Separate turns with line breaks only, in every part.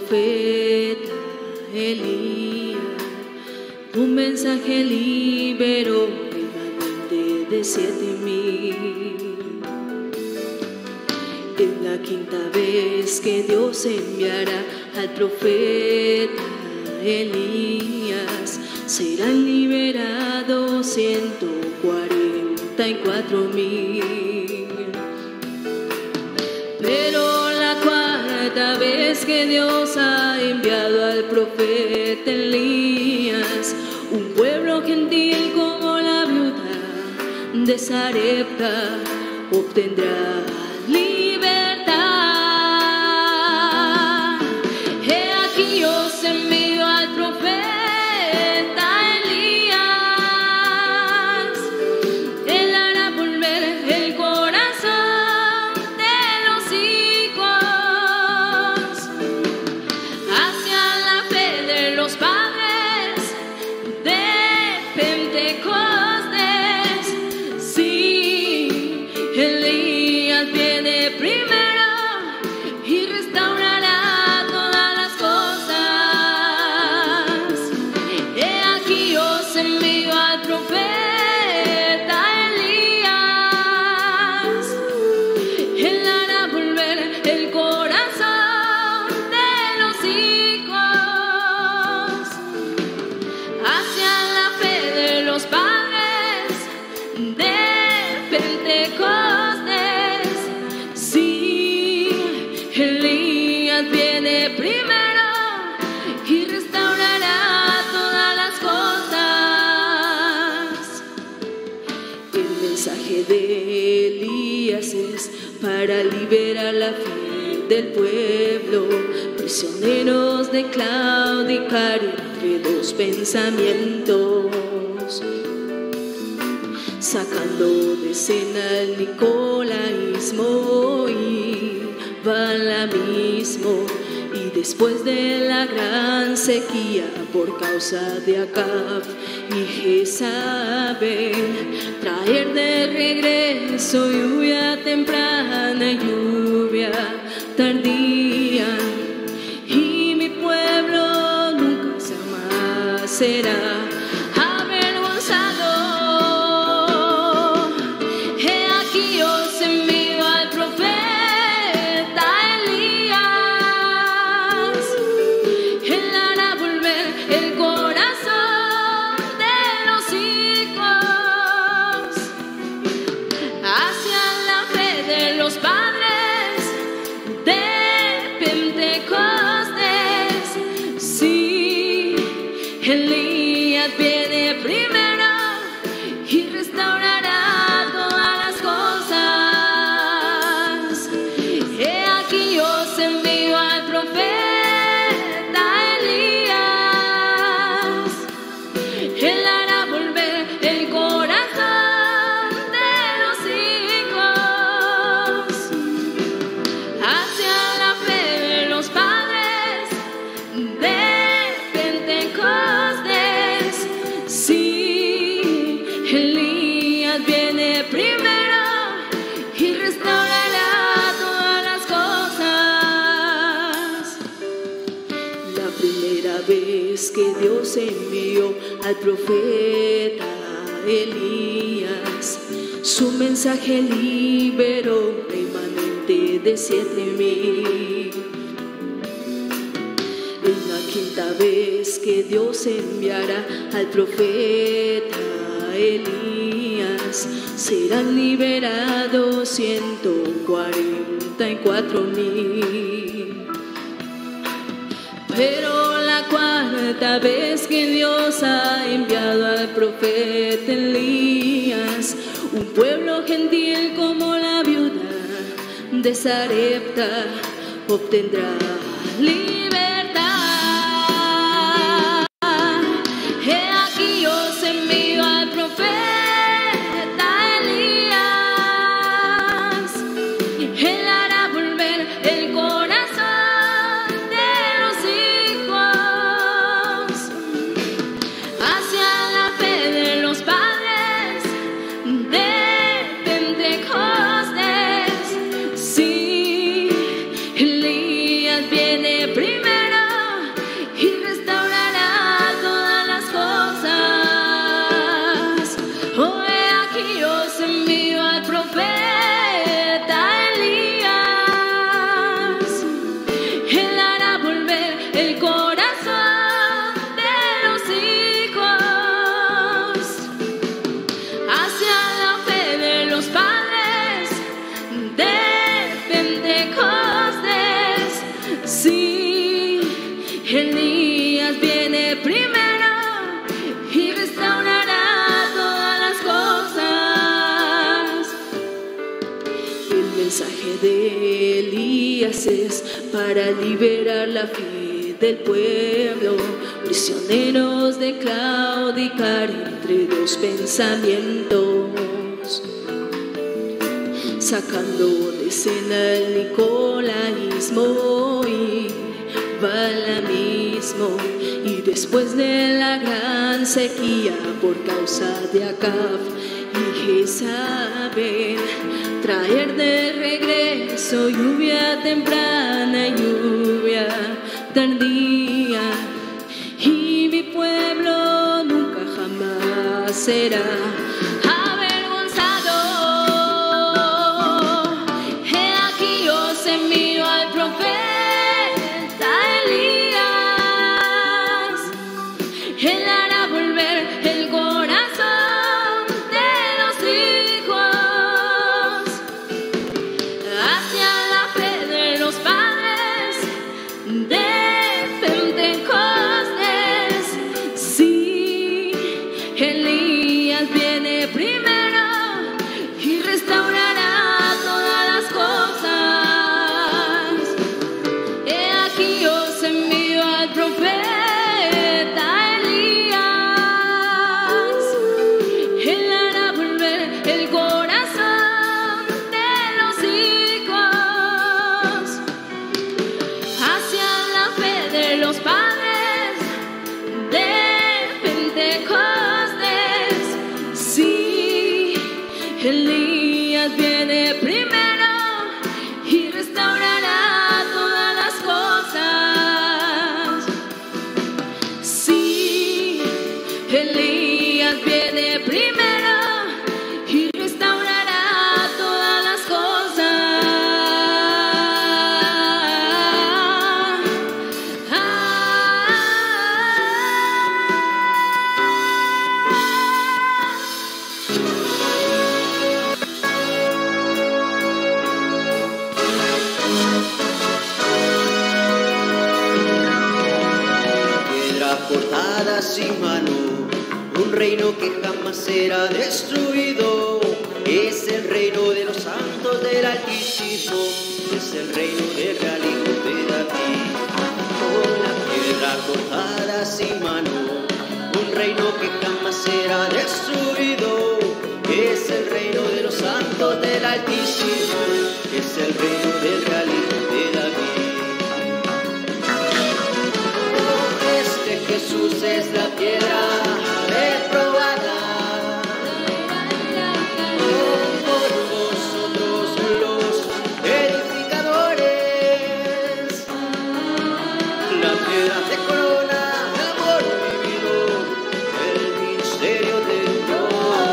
profeta Elías. Un mensaje liberó remanente de 7,000. Es la quinta vez que Dios enviará al profeta Elías. Serán liberados 144,000. Pero la cuarta vez que Dios ha enviado al profeta Elías, un pueblo gentil como la viuda de Sarepta obtendrá libertad. He aquí os envío al profeta Elías. Él hará volver el corazón de los hijos hacia la fe de los padres de Pentecostés. Sí, Elías viene primero y restaurará todas las cosas. He aquí os envío al profeta Elías. Él hará volver el corazón de los hijos hacia la fe de los padres de Pentecostés. Sí, Elías viene primero y restaurará todas las cosas. El mensaje de Elías es para liberar la fe del pueblo, prisioneros de claudicar entre dos pensamientos, sacando de escena el nicolaísmo y balaamismo. Y después de la gran sequía por causa de Acab y Jezabel, traer de regreso lluvia temprana y lluvia tardía, y mi pueblo nunca jamás será avergonzado. He aquí os envío al profeta Elías. Él hará volver el corazón de los hijos hacia la fe de los padres de Pentecostés. Sí, Elías viene primero y restaurará todas las cosas. He aquí os envío al profeta Elías. Él hará volver el corazón de los hijos hacia la fe de los padres de Pentecostés. Sí, Elías viene primero y restaurará todas las cosas. La primera vez que Dios envió al profeta Elías, su mensaje liberó remanente de 7,000. Es la quinta vez que Dios enviará al profeta Elías. Serán liberados 144,000. Pero la cuarta vez que Dios ha enviado al profeta Elías, un pueblo gentil como la viuda de Sarepta obtendrá libertad. He aquí os envío al profeta Elías. Él hará volver el corazón de los hijos hacia la fe de los padres de Pentecostés. Sí, Elías viene primero Elías viene primero y restaurará todas las cosas. El mensaje de Elías es para liberar la fe del pueblo, prisioneros de claudicar entre dos pensamientos, sacando de escena el nicolaísmo y balamismo, y después de la gran sequía por causa de Acab y Jezabel, traer de regreso lluvia temprana y lluvia tardía, y mi pueblo nunca jamás será avergonzado. He aquí os envío al profeta Elías. Él hará volver el corazón de los hijos hacia la fe de los padres de Pentecostés. Sí, Elías viene primero y restaurará todas las cosas. He aquí os envío al profeta Elías. Él hará volver el corazón de los hijos hacia la fe de los padres de Pentecostés. Sí, Elías viene primero y restaurará todas las cosas. Sí, Elías viene primero y restaurará todas las cosas.
Piedra cortada sin mano, un reino que jamás será destruido. Es el reino de los santos del Altísimo, es el reino del real Hijo de David. Con la piedra cortada sin mano, un reino que jamás será destruido. Es el reino de los santos del Altísimo, es el reino del real Hijo de David. Jesús es la piedra reprobada, por vosotros los edificadores, la piedra de corona, el amor vivido, el misterio de Dios,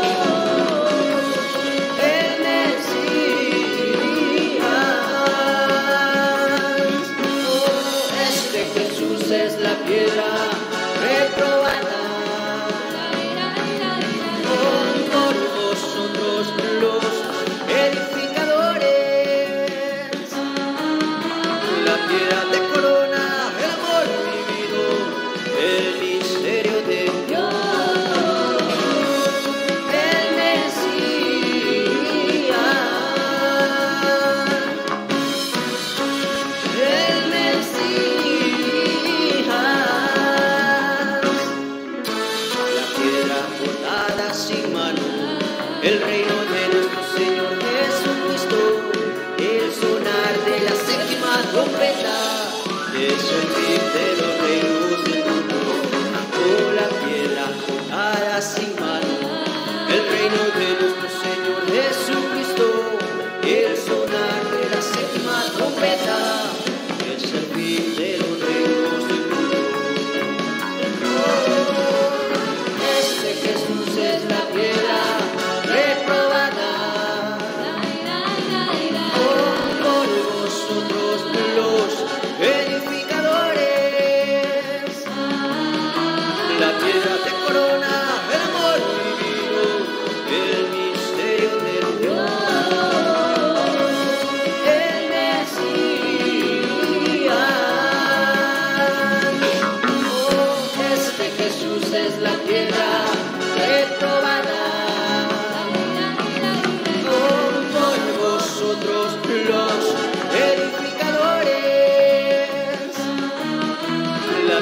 el Mesías. Este Jesús es la piedra reprobada, por vosotros los edificadores, la piedra de corona, el amor vivido, el misterio de Dios, el Mesías, el Mesías.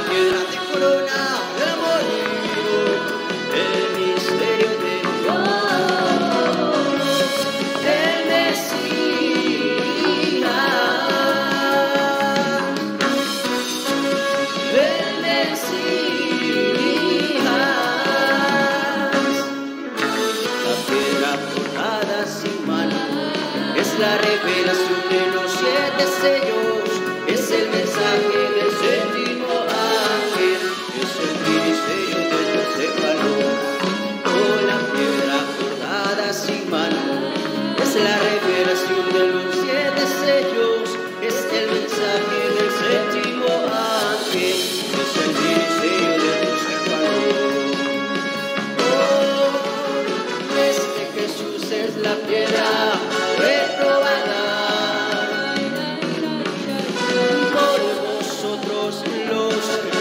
piedra de corona, el amor divino, el misterio de Dios, el la revelación de los 7 sellos, es el mensaje del séptimo ángel, es el ministerio del tercer valor. Oh, la piedra cortada sin mano, es la revelación de los 7 sellos, es el mensaje del séptimo ángel, es el ministerio del tercer valor. Oh, este Jesús es la piedra reprobada por vosotros los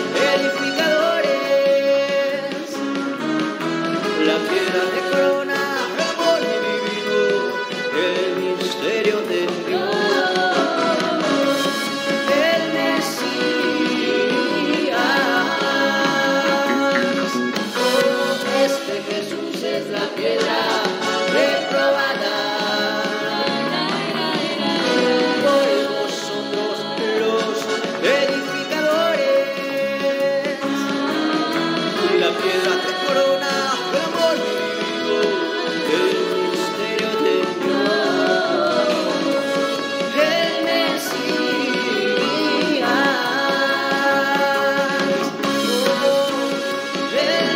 edificadores, la piedra de corona, amor divino, el misterio de Dios, el Mesías. Oh, este Jesús es la piedra reprobada piedra de corona, el amor divino, el misterio de Dios, el Mesías, oh, el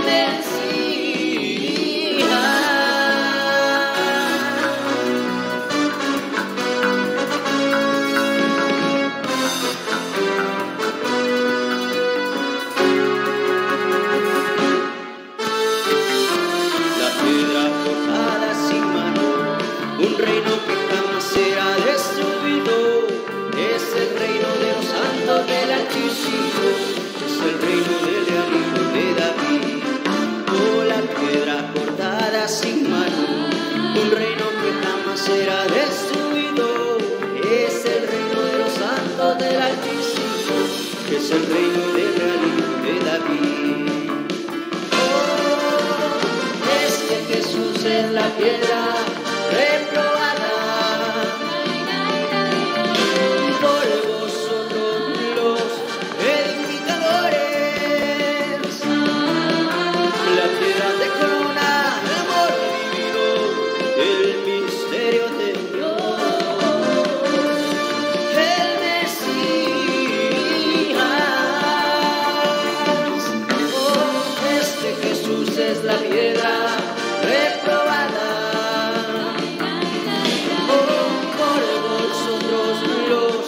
un reino que jamás será destruido, es el reino de los santos del Altísimo, es el reino del Hijo de David. Oh, la piedra cortada sin mano, un reino que jamás será destruido, es el reino de los santos del Altísimo, es el reino del Hijo de David. Oh, este Jesús es la piedra reprobada por vosotros los edificadores, la piedra de corona, el amor divino, el misterio de Dios, el Mesías. Oh, este Jesús es la piedra reprobada por vosotros los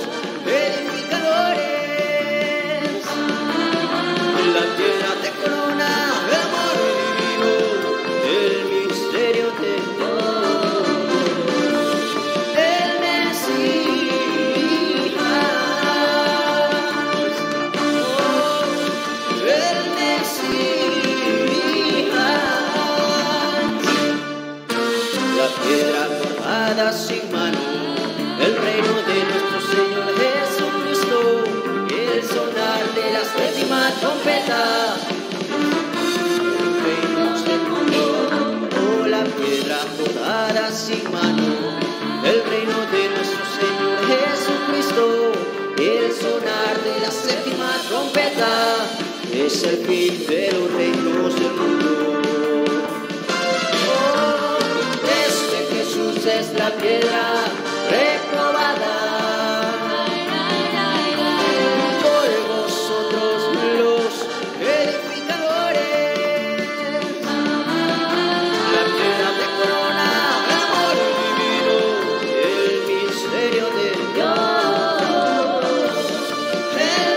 edificadores, la piedra de corona, el amor divino, el misterio de Dios, el Mesías, oh, el Mesías, la piedra cortada sin mano, el reino de nuestro Señor Jesucristo, el sonar de la séptima trompeta, el reino del mundo. Oh, la piedra cortada sin mano, el reino de nuestro Señor Jesucristo, el sonar de la séptima trompeta, es el fin de los reinos del mundo. Jesús es la piedra reprobada por vosotros los edificadores, la piedra de corona, el amor divino, el misterio de Dios, el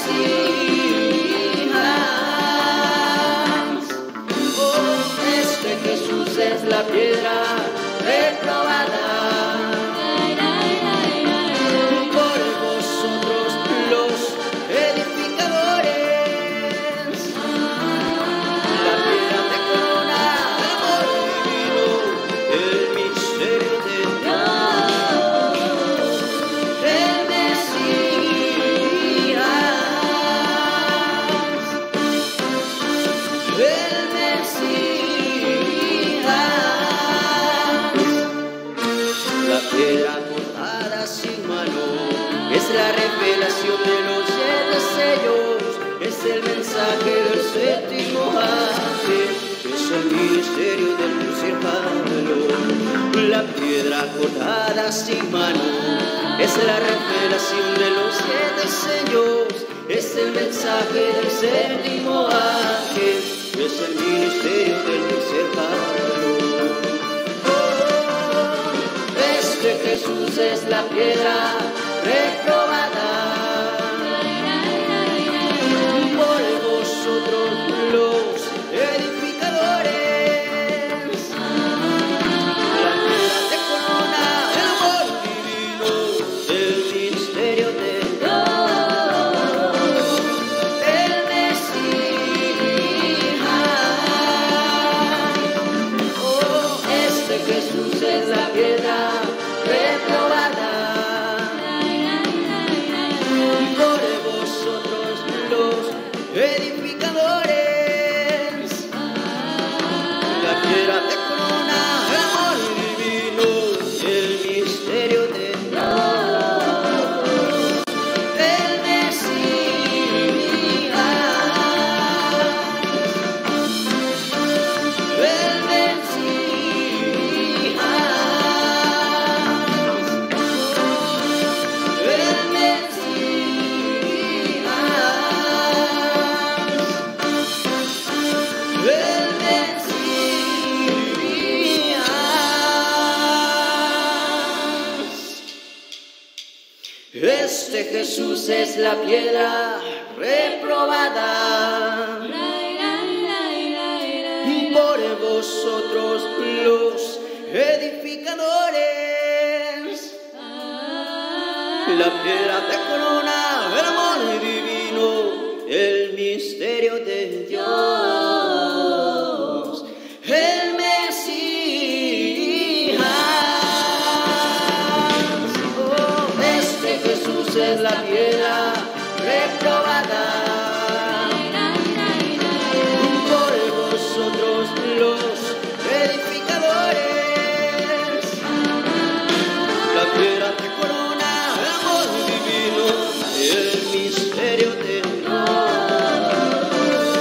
Mesías. Oh, este Jesús es la piedra reprobada es el mensaje del séptimo ángel, es el misterio del crucificado. La piedra cortada sin mano es la revelación de los 7 sellos, es el mensaje del séptimo ángel, es el misterio del crucificado. Este Jesús es la piedra reprobada por vosotros los edificadores. La piedra de corona, el amor divino, el misterio de Dios, el Mesías. Oh, este Jesús es la piedra reprobada por vosotros los edificadores. La piedra de corona, el amor divino, el misterio de Dios, el Mesías, el Este Jesús es la piedra reprobada por vosotros los edificadores. La piedra de corona, el amor divino, el misterio de Dios, el Mesías. Oh, este Jesús es la piedra reprobada por vosotros los edificadores. La piedra de corona, el amor divino, el misterio de Dios,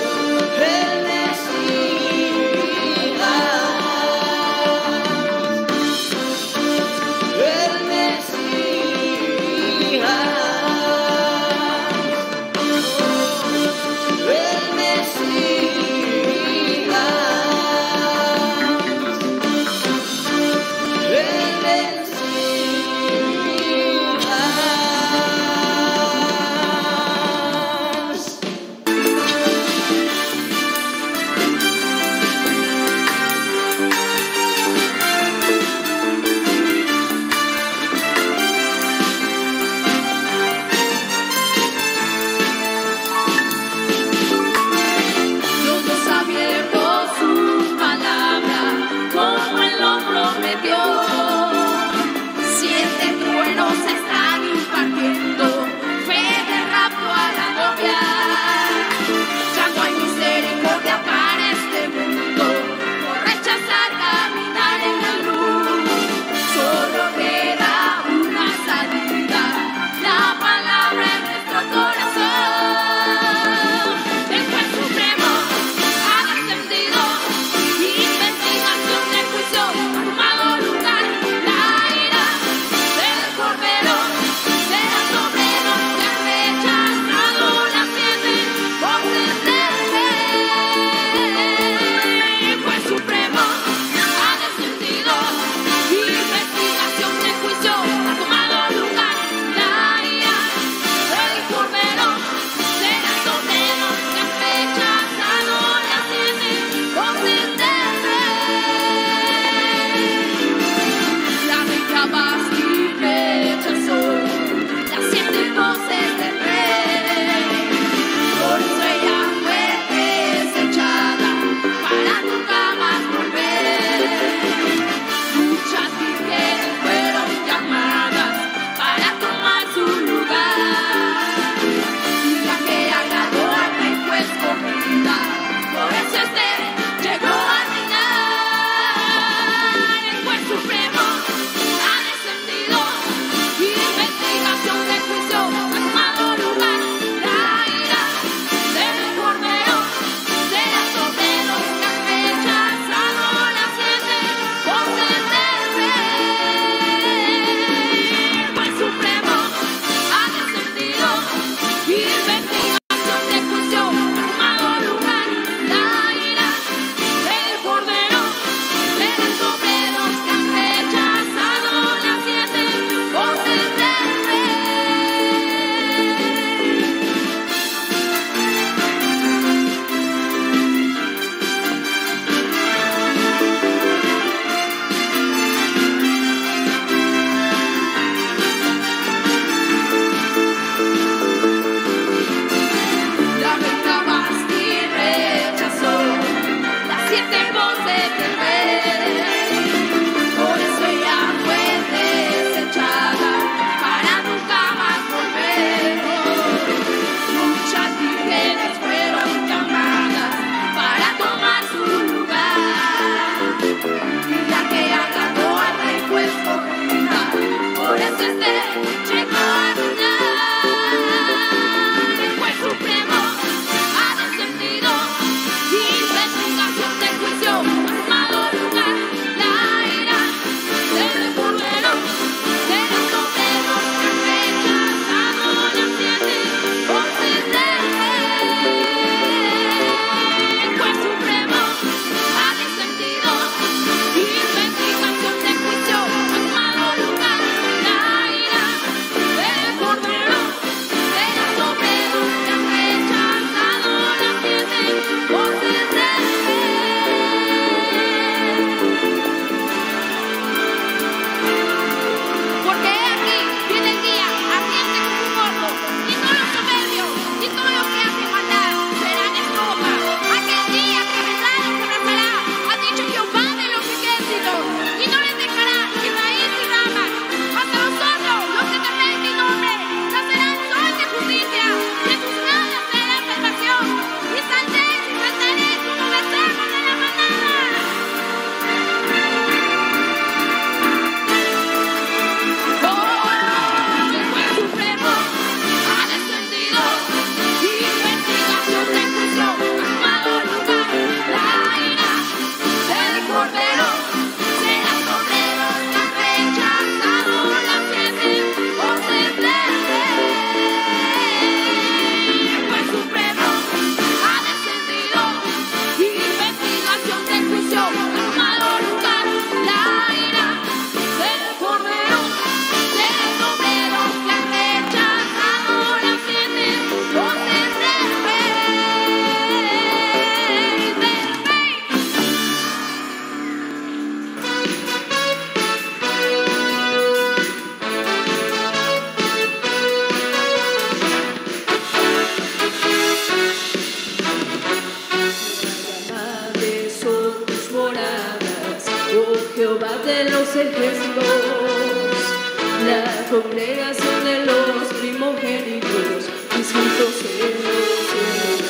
ejércitos, la congregación de los primogénitos, inscritos en los cielos.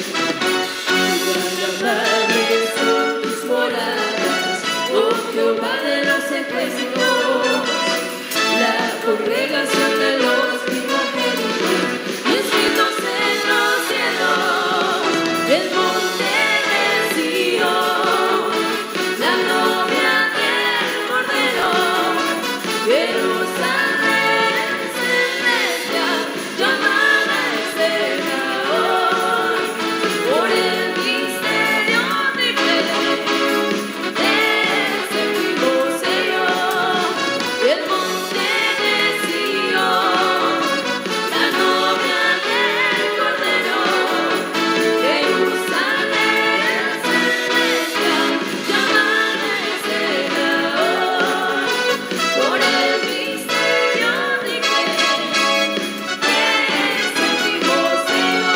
Agradables son tus moradas, oh Jehová de los ejércitos, la congregación de los primogénitos, inscritos en los cielos, el monte de Sion, la novia del Cordero, Jerusalén celestial, llamada eterna hoy, por el misterio triple del séptimo sello, el monte de Sion, la novia del Cordero, Jerusalén celestial, llamada eterna hoy, por el misterio triple del séptimo sello.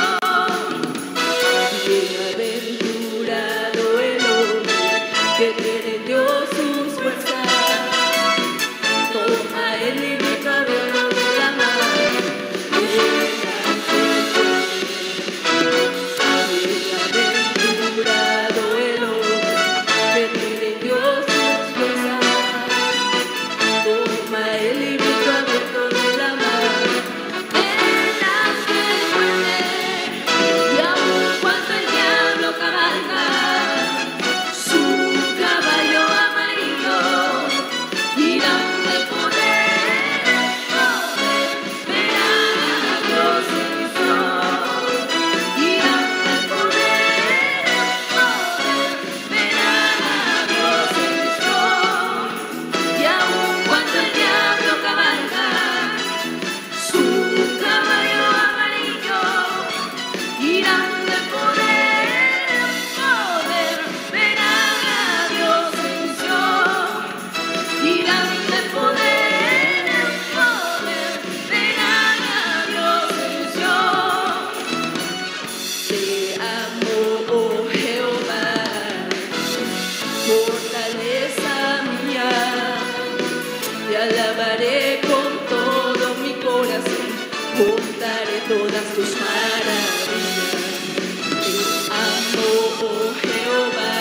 Bienaventurado el hombre que tiene en Dios sus fuerzas, toma el librito abierto de la mano, bienaventurado el hombre que tiene en Dios sus fuerzas, toma el librito abierto de la mano, delante del fuerte, y aun cuando el diablo cabalga su caballo amarillo, irán de poder en poder, verán a Dios en visión, irán de poder en poder, verán a Dios en visión, y aun cuando el diablo cabalga su caballo amarillo, irán de poder en poder, verán a Dios en visión, irán de poder en poder, verán a Dios en visión. Te amo, oh Jehová, fortaleza mía, te alabaré con todo mi corazón, contaré todas tus maravillas. Te amo, oh Jehová,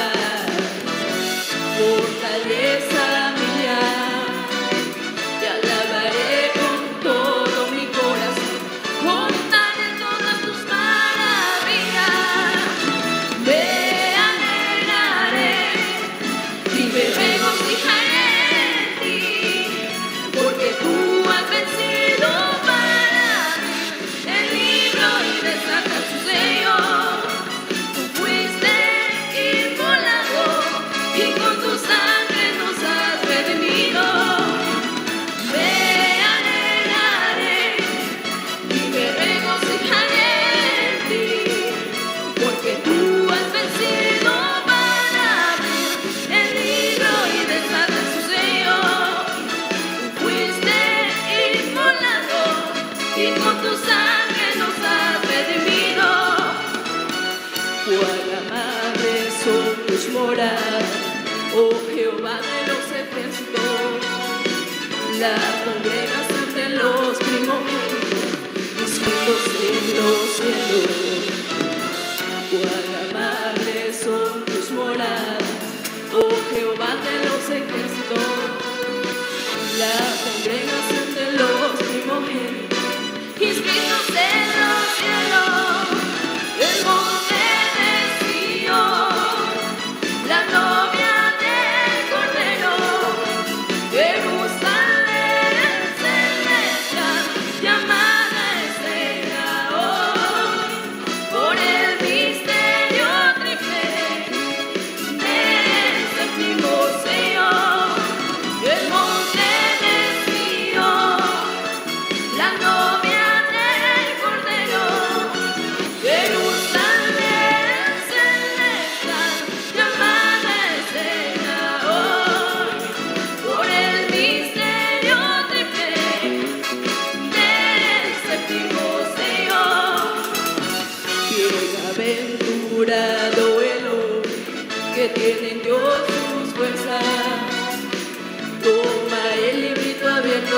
fortaleza mía, te alabaré con todo mi corazón, contaré todas tus maravillas. Me alegraré y me regocijaré en ti, porque tú has vencido para mí el libro y desatar su sello. Tú fuiste inmolado y con tu sangre nos has redimido. Me alegraré y me regocijaré en ti, porque tú has vencido para mí el libro y desatar su sello. Tú fuiste inmolado y con tu sangre nos has redimido. Cuán amables son tus moradas, oh Jehová de los ejércitos, la congregación de los primogénitos, inscritos en los cielos. Cuán amables son tus moradas, oh Jehová de los ejércitos, la congregación de los primogénitos, inscritos en los cielos, el monte de Sion, la novia del Cordero, Jerusalén celestial, llamada eterna hoy, por el misterio triple del séptimo sello, el monte de Sion, la novia del Cordero, Jerusalén celestial, llamada eterna hoy, por el misterio triple del séptimo sello. Bienaventurado el hombre que tiene en Dios sus fuerzas,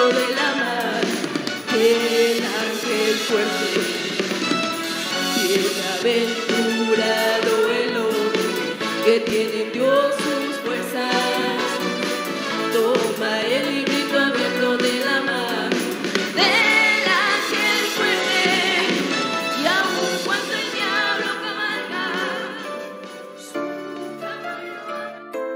de la mar. El ángel fuerte, bienaventurado el hombre que tiene en Dios sus fuerzas. Toma el librito abierto de la mar del ángel fuerte, y aun cuando el diablo cabalga su caballo.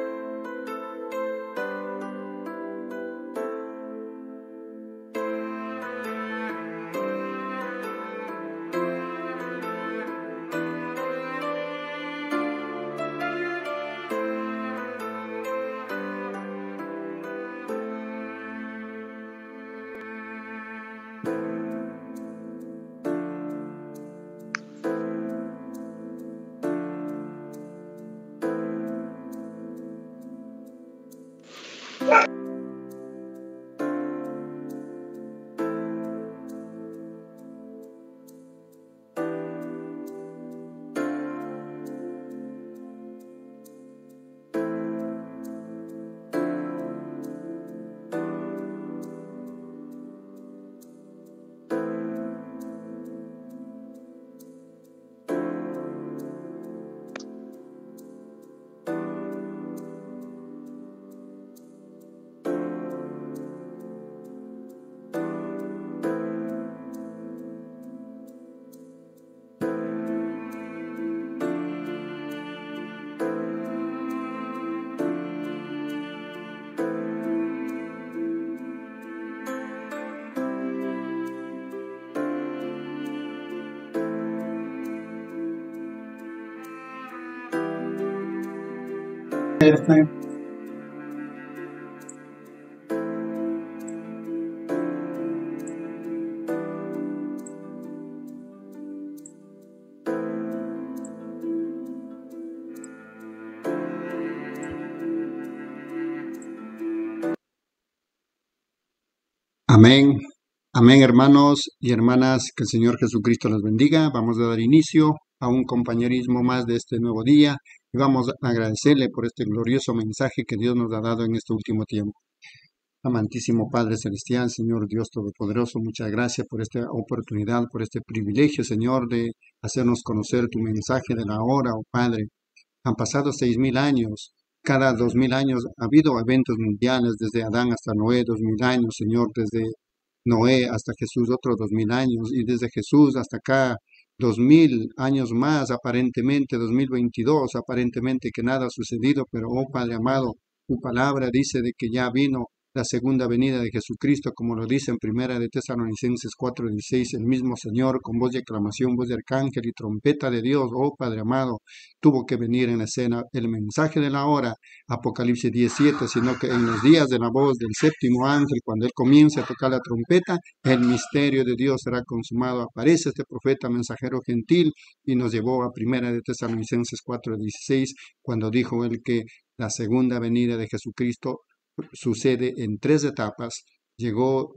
Amén. Amén, hermanos y hermanas, que el Señor Jesucristo los bendiga. Vamos a dar inicio a un compañerismo más de este nuevo día y vamos a agradecerle por este glorioso mensaje que Dios nos ha dado en este último tiempo. Amantísimo Padre Celestial, Señor Dios Todopoderoso, muchas gracias por esta oportunidad, por este privilegio, Señor, de hacernos conocer tu mensaje de la hora, oh Padre. Han pasado 6.000 años. Cada 2.000 años ha habido eventos mundiales, desde Adán hasta Noé, 2.000 años, Señor, desde Noé hasta Jesús, otros 2.000 años, y desde Jesús hasta acá, 2.000 años más, aparentemente, 2022, aparentemente que nada ha sucedido, pero, oh Padre amado, tu palabra dice de que ya vino la segunda venida de Jesucristo, como lo dice en Primera de Tesalonicenses 4:16, el mismo Señor, con voz de aclamación, voz de arcángel y trompeta de Dios, oh Padre amado, tuvo que venir en la escena el mensaje de la hora, Apocalipsis 17, sino que en los días de la voz del séptimo ángel, cuando él comience a tocar la trompeta, el misterio de Dios será consumado. Aparece este profeta mensajero gentil y nos llevó a Primera de Tesalonicenses 4:16, cuando dijo él que la segunda venida de Jesucristo sucede en 3 etapas. Llegó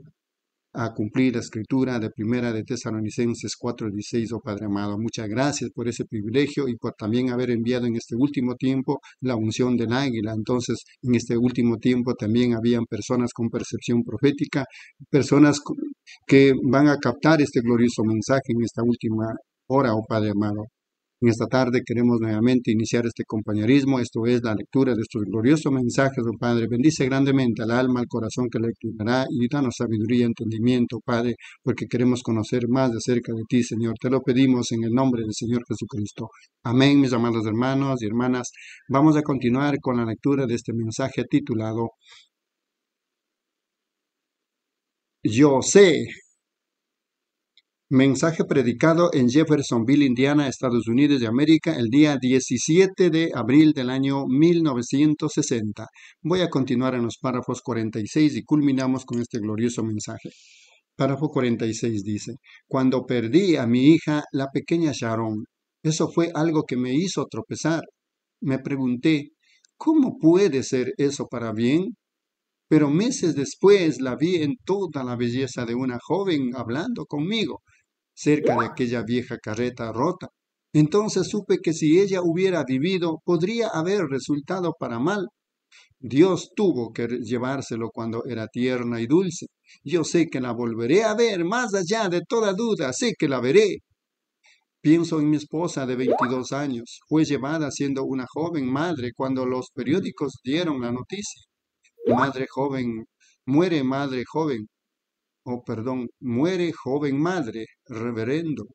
a cumplir la escritura de Primera de Tesalonicenses 4:16, oh Padre amado. Muchas gracias por ese privilegio y por también haber enviado en este último tiempo la unción del águila. Entonces, en este último tiempo también habían personas con percepción profética, personas que van a captar este glorioso mensaje en esta última hora, oh Padre amado. En esta tarde queremos nuevamente iniciar este compañerismo, esto es la lectura de estos gloriosos mensajes, oh Padre. Bendice grandemente al alma, al corazón que lecturará y danos sabiduría y entendimiento, Padre, porque queremos conocer más de acerca de ti, Señor. Te lo pedimos en el nombre del Señor Jesucristo. Amén, mis amados hermanos y hermanas. Vamos a continuar con la lectura de este mensaje titulado Yo sé. Mensaje predicado en Jeffersonville, Indiana, Estados Unidos de América, el día 17 de abril del año 1960. Voy a continuar en los párrafos 46 y culminamos con este glorioso mensaje. Párrafo 46 dice, cuando perdí a mi hija, la pequeña Sharon, eso fue algo que me hizo tropezar. Me pregunté, ¿cómo puede ser eso para bien? Pero meses después la vi en toda la belleza de una joven hablando conmigo, cerca de aquella vieja carreta rota. Entonces supe que si ella hubiera vivido, podría haber resultado para mal. Dios tuvo que llevárselo cuando era tierna y dulce. Yo sé que la volveré a ver, más allá de toda duda, sé que la veré. Pienso en mi esposa de 22 años. Fue llevada siendo una joven madre cuando los periódicos dieron la noticia. Madre joven, madre joven, muere joven madre, reverendo.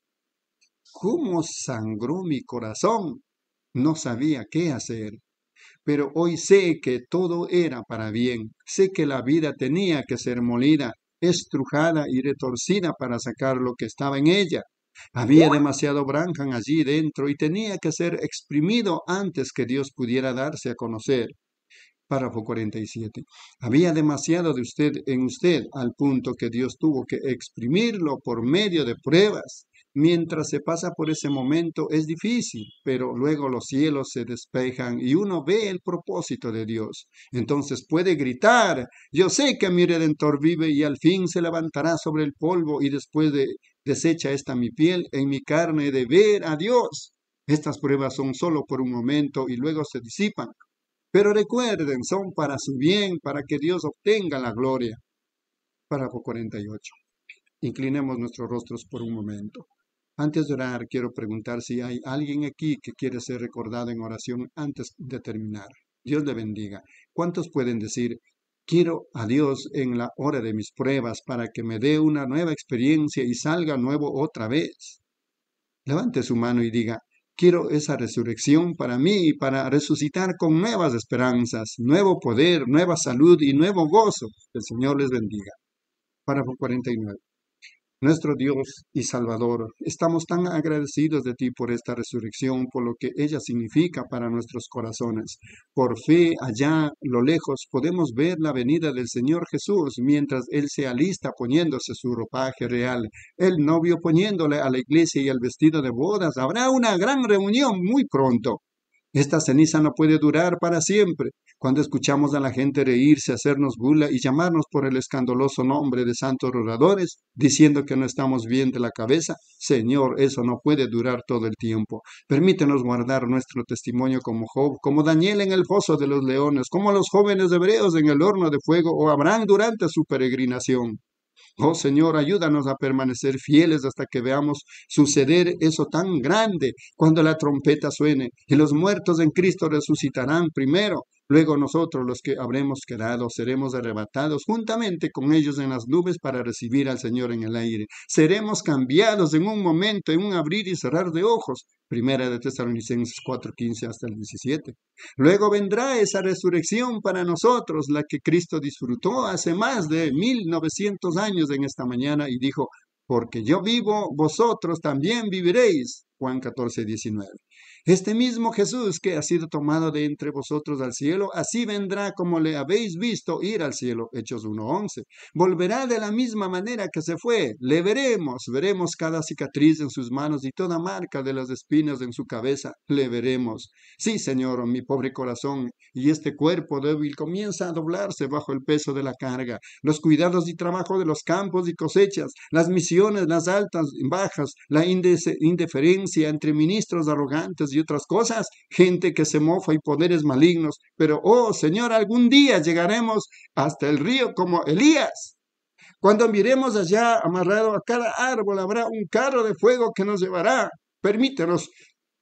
¿Cómo sangró mi corazón? No sabía qué hacer. Pero hoy sé que todo era para bien. Sé que la vida tenía que ser molida, estrujada y retorcida para sacar lo que estaba en ella. Había demasiado Branham allí dentro y tenía que ser exprimido antes que Dios pudiera darse a conocer. Párrafo 47. Había demasiado de usted en usted al punto que Dios tuvo que exprimirlo por medio de pruebas. Mientras se pasa por ese momento es difícil, pero luego los cielos se despejan y uno ve el propósito de Dios. Entonces puede gritar, yo sé que mi Redentor vive y al fin se levantará sobre el polvo y después desecha esta mi piel en mi carne de ver a Dios. Estas pruebas son solo por un momento y luego se disipan. Pero recuerden, son para su bien, para que Dios obtenga la gloria. Párrafo 48. Inclinemos nuestros rostros por un momento. Antes de orar, quiero preguntar si hay alguien aquí que quiere ser recordado en oración antes de terminar. Dios le bendiga. ¿Cuántos pueden decir, quiero a Dios en la hora de mis pruebas para que me dé una nueva experiencia y salga nuevo otra vez? Levante su mano y diga, quiero esa resurrección para mí y para resucitar con nuevas esperanzas, nuevo poder, nueva salud y nuevo gozo. El Señor les bendiga. Párrafo 49. Nuestro Dios y Salvador, estamos tan agradecidos de ti por esta resurrección, por lo que ella significa para nuestros corazones. Por fe, allá, lo lejos, podemos ver la venida del Señor Jesús mientras Él se alista poniéndose su ropaje real, el novio poniéndole a la iglesia y el vestido de bodas. Habrá una gran reunión muy pronto. Esta ceniza no puede durar para siempre. Cuando escuchamos a la gente reírse, hacernos burla y llamarnos por el escandaloso nombre de santos oradores, diciendo que no estamos bien de la cabeza, Señor, eso no puede durar todo el tiempo. Permítenos guardar nuestro testimonio como Job, como Daniel en el foso de los leones, como los jóvenes hebreos en el horno de fuego o Abraham durante su peregrinación. Oh Señor, ayúdanos a permanecer fieles hasta que veamos suceder eso tan grande cuando la trompeta suene y los muertos en Cristo resucitarán primero. Luego nosotros, los que habremos quedado, seremos arrebatados juntamente con ellos en las nubes para recibir al Señor en el aire. Seremos cambiados en un momento, en un abrir y cerrar de ojos. Primera de Tesalonicenses 4:15 hasta el 17. Luego vendrá esa resurrección para nosotros, la que Cristo disfrutó hace más de 1900 años en esta mañana y dijo, porque yo vivo, vosotros también viviréis. Juan 14:19. Este mismo Jesús que ha sido tomado de entre vosotros al cielo, así vendrá como le habéis visto ir al cielo. Hechos 1:11. Volverá de la misma manera que se fue. Le veremos cada cicatriz en sus manos y toda marca de las espinas en su cabeza. Le veremos. Sí, Señor, mi pobre corazón y este cuerpo débil comienza a doblarse bajo el peso de la carga. Los cuidados y trabajo de los campos y cosechas, las misiones, las altas y bajas, la indiferencia entre ministros arrogantes y otras cosas, gente que se mofa y poderes malignos. Pero, oh Señor, algún día llegaremos hasta el río como Elías. Cuando miremos allá amarrado a cada árbol, habrá un carro de fuego que nos llevará. Permítenos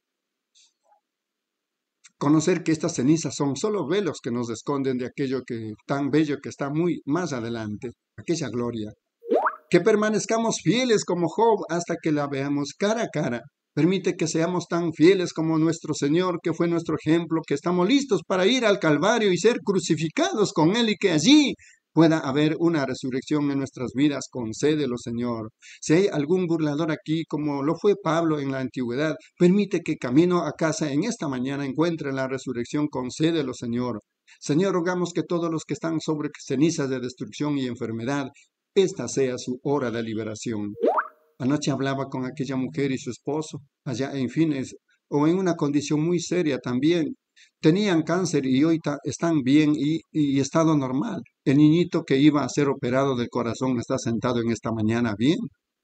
conocer que estas cenizas son solo velos que nos esconden de aquello que tan bello que está muy más adelante, aquella gloria. Que permanezcamos fieles como Job hasta que la veamos cara a cara. Permite que seamos tan fieles como nuestro Señor, que fue nuestro ejemplo, que estamos listos para ir al Calvario y ser crucificados con Él y que allí pueda haber una resurrección en nuestras vidas. Concédelo, Señor. Si hay algún burlador aquí, como lo fue Pablo en la antigüedad, permite que camino a casa en esta mañana encuentre la resurrección. Concédelo, Señor. Señor, rogamos que todos los que están sobre cenizas de destrucción y enfermedad, esta sea su hora de liberación. Anoche hablaba con aquella mujer y su esposo, allá en Fines, o en una condición muy seria también. Tenían cáncer y hoy están bien y estado normal. El niñito que iba a ser operado del corazón está sentado en esta mañana bien.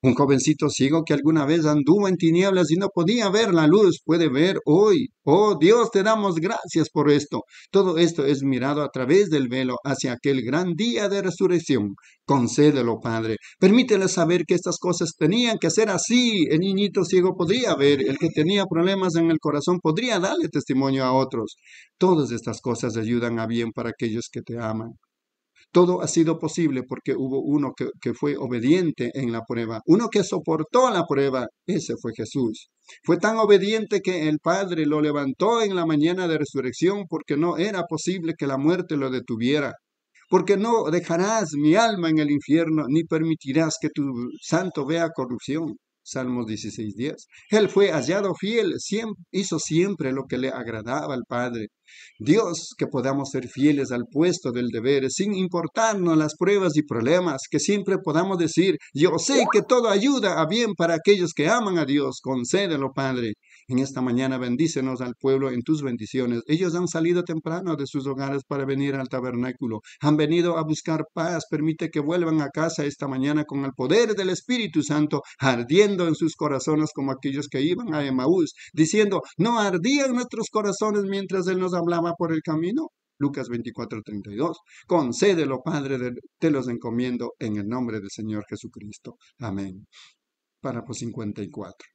Un jovencito ciego que alguna vez anduvo en tinieblas y no podía ver la luz, puede ver hoy. Oh Dios, te damos gracias por esto. Todo esto es mirado a través del velo hacia aquel gran día de resurrección. Concédelo, Padre. Permítele saber que estas cosas tenían que ser así. El niñito ciego podría ver, el que tenía problemas en el corazón podría darle testimonio a otros. Todas estas cosas ayudan a bien para aquellos que te aman. Todo ha sido posible porque hubo uno que fue obediente en la prueba, uno que soportó la prueba, ese fue Jesús. Fue tan obediente que el Padre lo levantó en la mañana de resurrección porque no era posible que la muerte lo detuviera. Porque no dejarás mi alma en el infierno, ni permitirás que tu santo vea corrupción. Salmos 16:10. Él fue hallado fiel, hizo siempre lo que le agradaba al Padre. Dios, que podamos ser fieles al puesto del deber, sin importarnos las pruebas y problemas, que siempre podamos decir, yo sé que todo ayuda a bien para aquellos que aman a Dios. Concédelo, Padre. En esta mañana bendícenos al pueblo en tus bendiciones. Ellos han salido temprano de sus hogares para venir al tabernáculo. Han venido a buscar paz. Permite que vuelvan a casa esta mañana con el poder del Espíritu Santo ardiendo en sus corazones como aquellos que iban a Emaús, diciendo, ¿no ardían nuestros corazones mientras Él nos hablaba por el camino? Lucas 24:32. Concédelo, Padre, te los encomiendo en el nombre del Señor Jesucristo. Amén. Párrafo 54.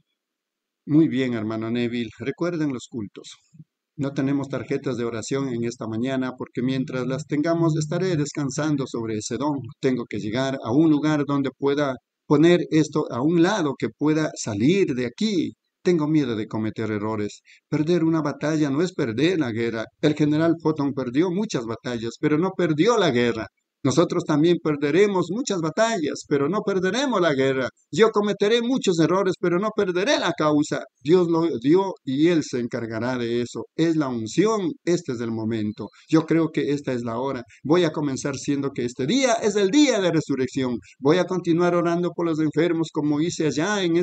Muy bien, hermano Neville. Recuerden los cultos. No tenemos tarjetas de oración en esta mañana porque mientras las tengamos estaré descansando sobre ese don. Tengo que llegar a un lugar donde pueda poner esto a un lado, que pueda salir de aquí. Tengo miedo de cometer errores. Perder una batalla no es perder la guerra. El general Patton perdió muchas batallas, pero no perdió la guerra. Nosotros también perderemos muchas batallas, pero no perderemos la guerra. Yo cometeré muchos errores, pero no perderé la causa. Dios lo dio y Él se encargará de eso. Es la unción, este es el momento. Yo creo que esta es la hora. Voy a comenzar siendo que este día es el día de resurrección. Voy a continuar orando por los enfermos como hice allá en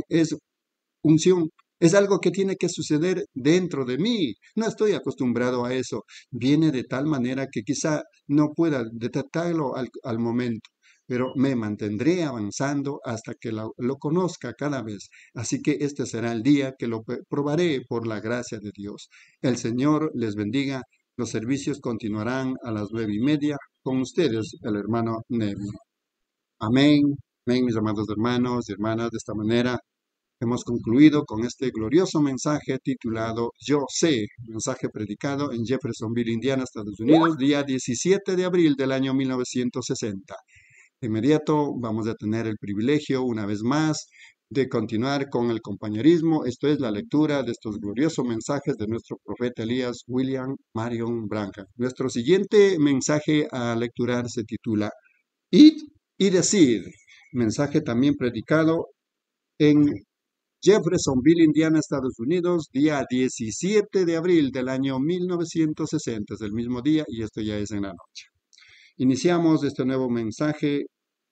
unción. Es algo que tiene que suceder dentro de mí. No estoy acostumbrado a eso. Viene de tal manera que quizá no pueda detectarlo al momento, pero me mantendré avanzando hasta que lo conozca cada vez. Así que este será el día que lo probaré por la gracia de Dios. El Señor les bendiga. Los servicios continuarán a las 9:30 con ustedes, el hermano Neville. Amén. Amén, mis amados hermanos y hermanas. De esta manera hemos concluido con este glorioso mensaje titulado Yo sé, mensaje predicado en Jeffersonville, Indiana, Estados Unidos, día 17 de abril del año 1960. De inmediato vamos a tener el privilegio, una vez más, de continuar con el compañerismo. Esto es la lectura de estos gloriosos mensajes de nuestro profeta Elías William Marion Branham. Nuestro siguiente mensaje a lecturar se titula Id y decid, mensaje también predicado en Jeffersonville, Indiana, Estados Unidos, día 17 de abril del año 1960, es el mismo día y esto ya es en la noche. Iniciamos este nuevo mensaje,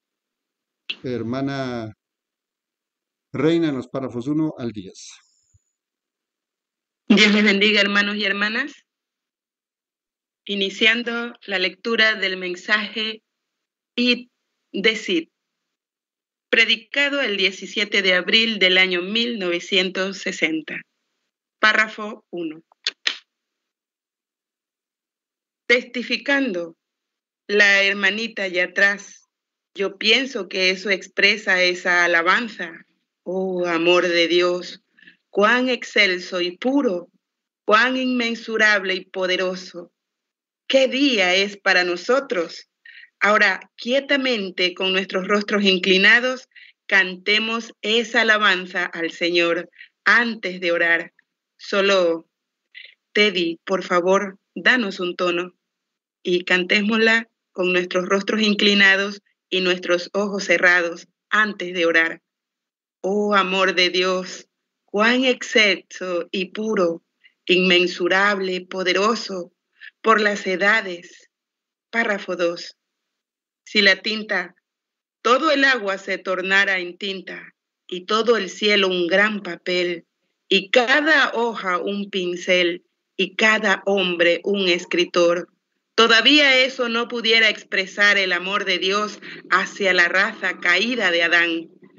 hermana Reina, en los párrafos 1 al 10.
Dios les bendiga, hermanos y hermanas. Iniciando la lectura del mensaje Id, decid, predicado el 17 de abril del año 1960. Párrafo 1. Testificando la hermanita allá atrás, yo pienso que eso expresa esa alabanza. Oh, amor de Dios, cuán excelso y puro, cuán inmensurable y poderoso. ¿Qué día es para nosotros? Ahora, quietamente, con nuestros rostros inclinados, cantemos esa alabanza al Señor antes de orar. Solo, Teddy, por favor, danos un tono y cantémosla con nuestros rostros inclinados y nuestros ojos cerrados antes de orar. Oh, amor de Dios, cuán excelso y puro, inmensurable, poderoso, por las edades. Párrafo 2. Si la tinta, todo el agua se tornara en tinta, y todo el cielo un gran papel, y cada hoja un pincel, y cada hombre un escritor, todavía eso no pudiera expresar el amor de Dios hacia la raza caída de Adán.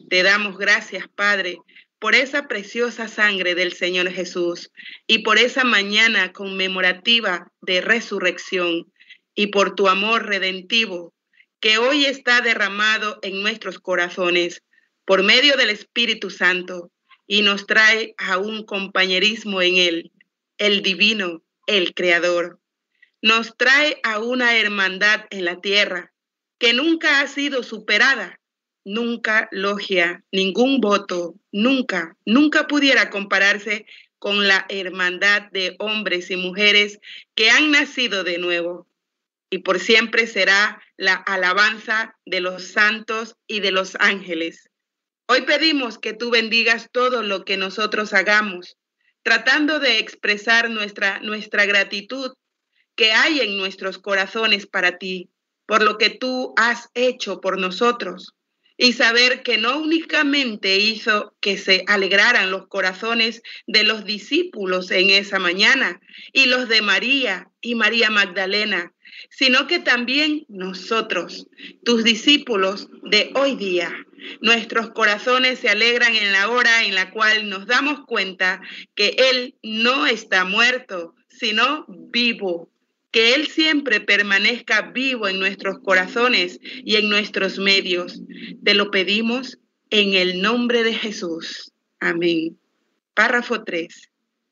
Te damos gracias, Padre, por esa preciosa sangre del Señor Jesús y por esa mañana conmemorativa de resurrección y por tu amor redentivo que hoy está derramado en nuestros corazones por medio del Espíritu Santo y nos trae a un compañerismo en Él, el divino, el Creador. Nos trae a una hermandad en la tierra que nunca ha sido superada. Nunca logia, ningún voto, nunca pudiera compararse con la hermandad de hombres y mujeres que han nacido de nuevo. Y por siempre será la alabanza de los santos y de los ángeles. Hoy pedimos que tú bendigas todo lo que nosotros hagamos, tratando de expresar nuestra gratitud que hay en nuestros corazones para ti, por lo que tú has hecho por nosotros. Y saber que no únicamente hizo que se alegraran los corazones de los discípulos en esa mañana y los de María y María Magdalena, sino que también nosotros, tus discípulos de hoy día, nuestros corazones se alegran en la hora en la cual nos damos cuenta que Él no está muerto, sino vivo. Que Él siempre permanezca vivo en nuestros corazones y en nuestros medios. Te lo pedimos en el nombre de Jesús. Amén. Párrafo 3.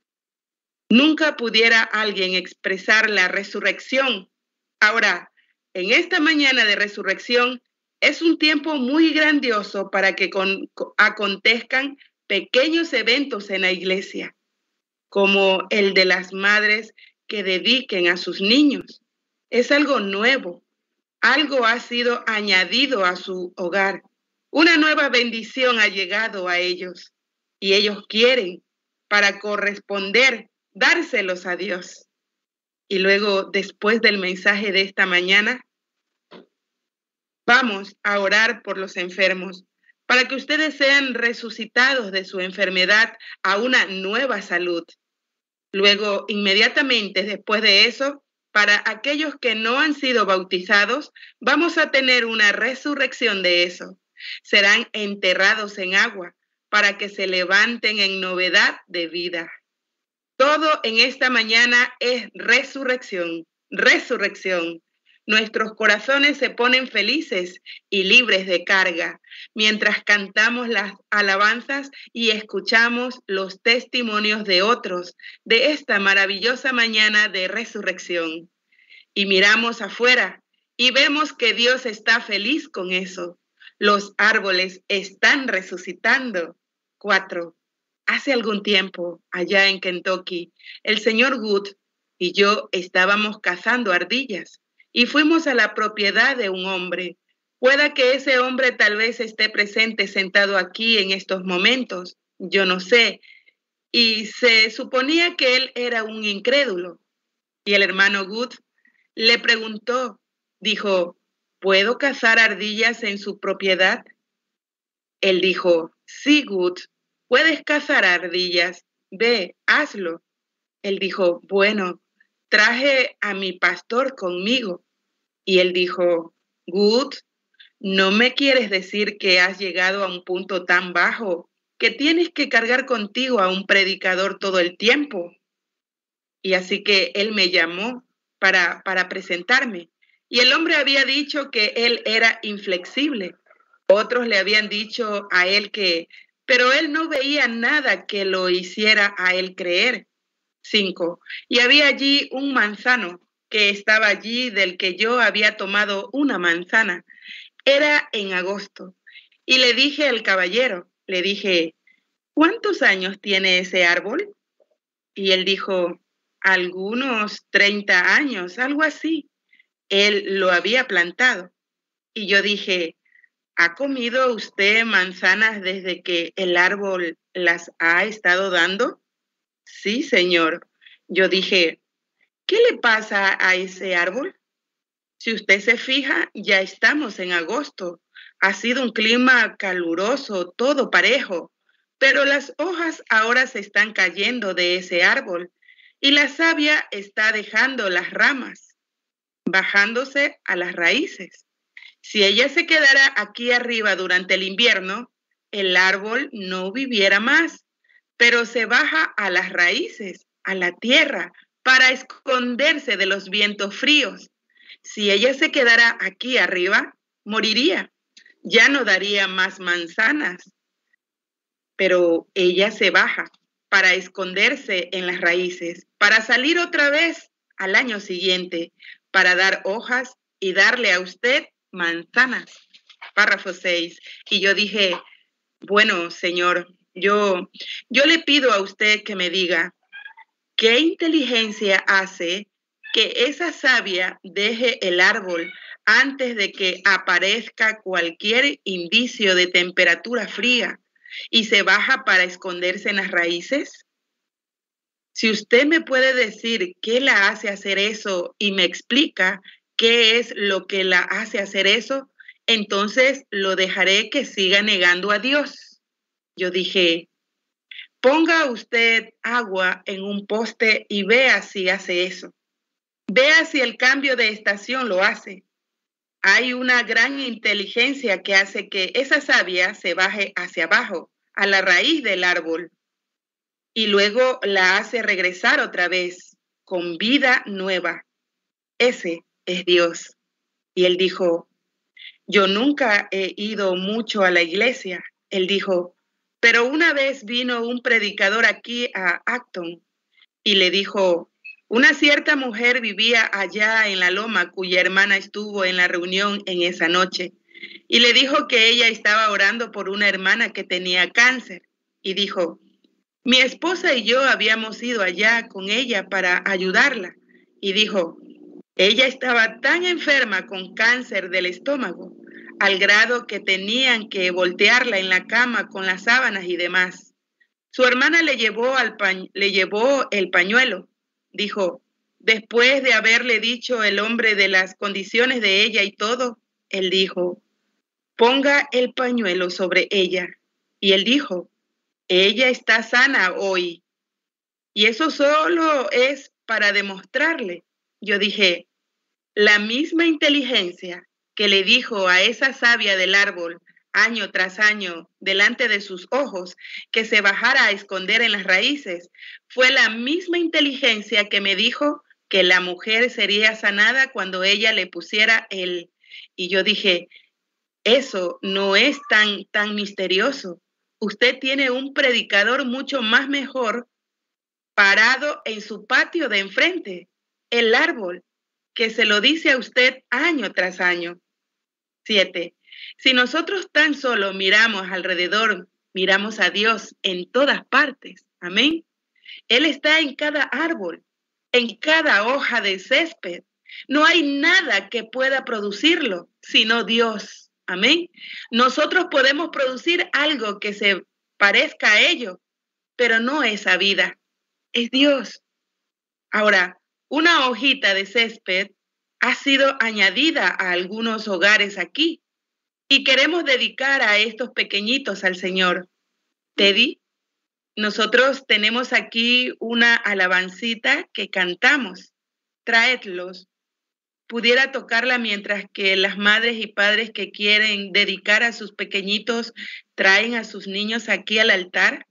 Nunca pudiera alguien expresar la resurrección. Ahora, en esta mañana de resurrección, es un tiempo muy grandioso para que acontezcan pequeños eventos en la iglesia, como el de las madres que dediquen a sus niños. Es algo nuevo, algo ha sido añadido a su hogar, una nueva bendición ha llegado a ellos y ellos quieren, para corresponder, dárselos a Dios. Y luego, después del mensaje de esta mañana, vamos a orar por los enfermos, para que ustedes sean resucitados de su enfermedad a una nueva salud. Luego, inmediatamente después de eso, para aquellos que no han sido bautizados, vamos a tener una resurrección de eso. Serán enterrados en agua para que se levanten en novedad de vida. Todo en esta mañana es resurrección, resurrección. Nuestros corazones se ponen felices y libres de carga mientras cantamos las alabanzas y escuchamos los testimonios de otros de esta maravillosa mañana de resurrección. Y miramos afuera y vemos que Dios está feliz con eso. Los árboles están resucitando. 4. Hace algún tiempo, allá en Kentucky, el señor Good y yo estábamos cazando ardillas. Y fuimos a la propiedad de un hombre. Pueda que ese hombre tal vez esté presente sentado aquí en estos momentos, yo no sé. Y se suponía que él era un incrédulo. Y el hermano Good le preguntó, dijo, ¿puedo cazar ardillas en su propiedad? Él dijo, sí, Good, puedes cazar ardillas, ve, hazlo. Él dijo, bueno, traje a mi pastor conmigo. Y él dijo, Good, ¿no me quieres decir que has llegado a un punto tan bajo que tienes que cargar contigo a un predicador todo el tiempo? Y así que él me llamó para presentarme. Y el hombre había dicho que él era inflexible. Otros le habían dicho a él pero él no veía nada que lo hiciera a él creer. 5. Y había allí un manzano que estaba allí del que yo había tomado una manzana. Era en agosto. Y le dije al caballero, le dije, ¿cuántos años tiene ese árbol? Y él dijo, algunos 30 años, algo así. Él lo había plantado. Y yo dije, ¿ha comido usted manzanas desde que el árbol las ha estado dando? Sí, señor. Yo dije, ¿qué le pasa a ese árbol? Si usted se fija, ya estamos en agosto. Ha sido un clima caluroso, todo parejo, pero las hojas ahora se están cayendo de ese árbol y la savia está dejando las ramas, bajándose a las raíces. Si ella se quedara aquí arriba durante el invierno, el árbol no viviera más, pero se baja a las raíces, a la tierra, para esconderse de los vientos fríos. Si ella se quedara aquí arriba, moriría. Ya no daría más manzanas. Pero ella se baja para esconderse en las raíces, para salir otra vez al año siguiente, para dar hojas y darle a usted manzanas. Párrafo 6. Y yo dije, bueno, Señor, yo le pido a usted que me diga, ¿qué inteligencia hace que esa savia deje el árbol antes de que aparezca cualquier indicio de temperatura fría y se baja para esconderse en las raíces? Si usted me puede decir qué la hace hacer eso y me explica qué es lo que la hace hacer eso, entonces lo dejaré que siga negando a Dios. Yo dije, ponga usted agua en un poste y vea si hace eso. Vea si el cambio de estación lo hace. Hay una gran inteligencia que hace que esa savia se baje hacia abajo, a la raíz del árbol, y luego la hace regresar otra vez con vida nueva. Ese es Dios. Y él dijo, yo nunca he ido mucho a la iglesia. Él dijo, pero una vez vino un predicador aquí a Acton y le dijo, una cierta mujer vivía allá en la loma cuya hermana estuvo en la reunión en esa noche y le dijo que ella estaba orando por una hermana que tenía cáncer y dijo, mi esposa y yo habíamos ido allá con ella para ayudarla y dijo, ella estaba tan enferma con cáncer del estómago al grado que tenían que voltearla en la cama con las sábanas y demás. Su hermana le llevó el pañuelo. Dijo, después de haberle dicho el hombre de las condiciones de ella y todo, él dijo, ponga el pañuelo sobre ella. Y él dijo, ella está sana hoy. Y eso solo es para demostrarle. Yo dije, la misma inteligencia que le dijo a esa savia del árbol año tras año delante de sus ojos que se bajara a esconder en las raíces, fue la misma inteligencia que me dijo que la mujer sería sanada cuando ella le pusiera el... Y yo dije, eso no es tan misterioso. Usted tiene un predicador mucho más mejor parado en su patio de enfrente, el árbol, que se lo dice a usted año tras año. 7. Si nosotros tan solo miramos alrededor, miramos a Dios en todas partes. Amén. Él está en cada árbol, en cada hoja de césped. No hay nada que pueda producirlo, sino Dios. Amén. Nosotros podemos producir algo que se parezca a ello, pero no esa vida. Es Dios. Ahora, una hojita de césped ha sido añadida a algunos hogares aquí y queremos dedicar a estos pequeñitos al Señor. Teddy, nosotros tenemos aquí una alabancita que cantamos. Traedlos. Pudiera tocarla mientras que las madres y padres que quieren dedicar a sus pequeñitos traen a sus niños aquí al altar.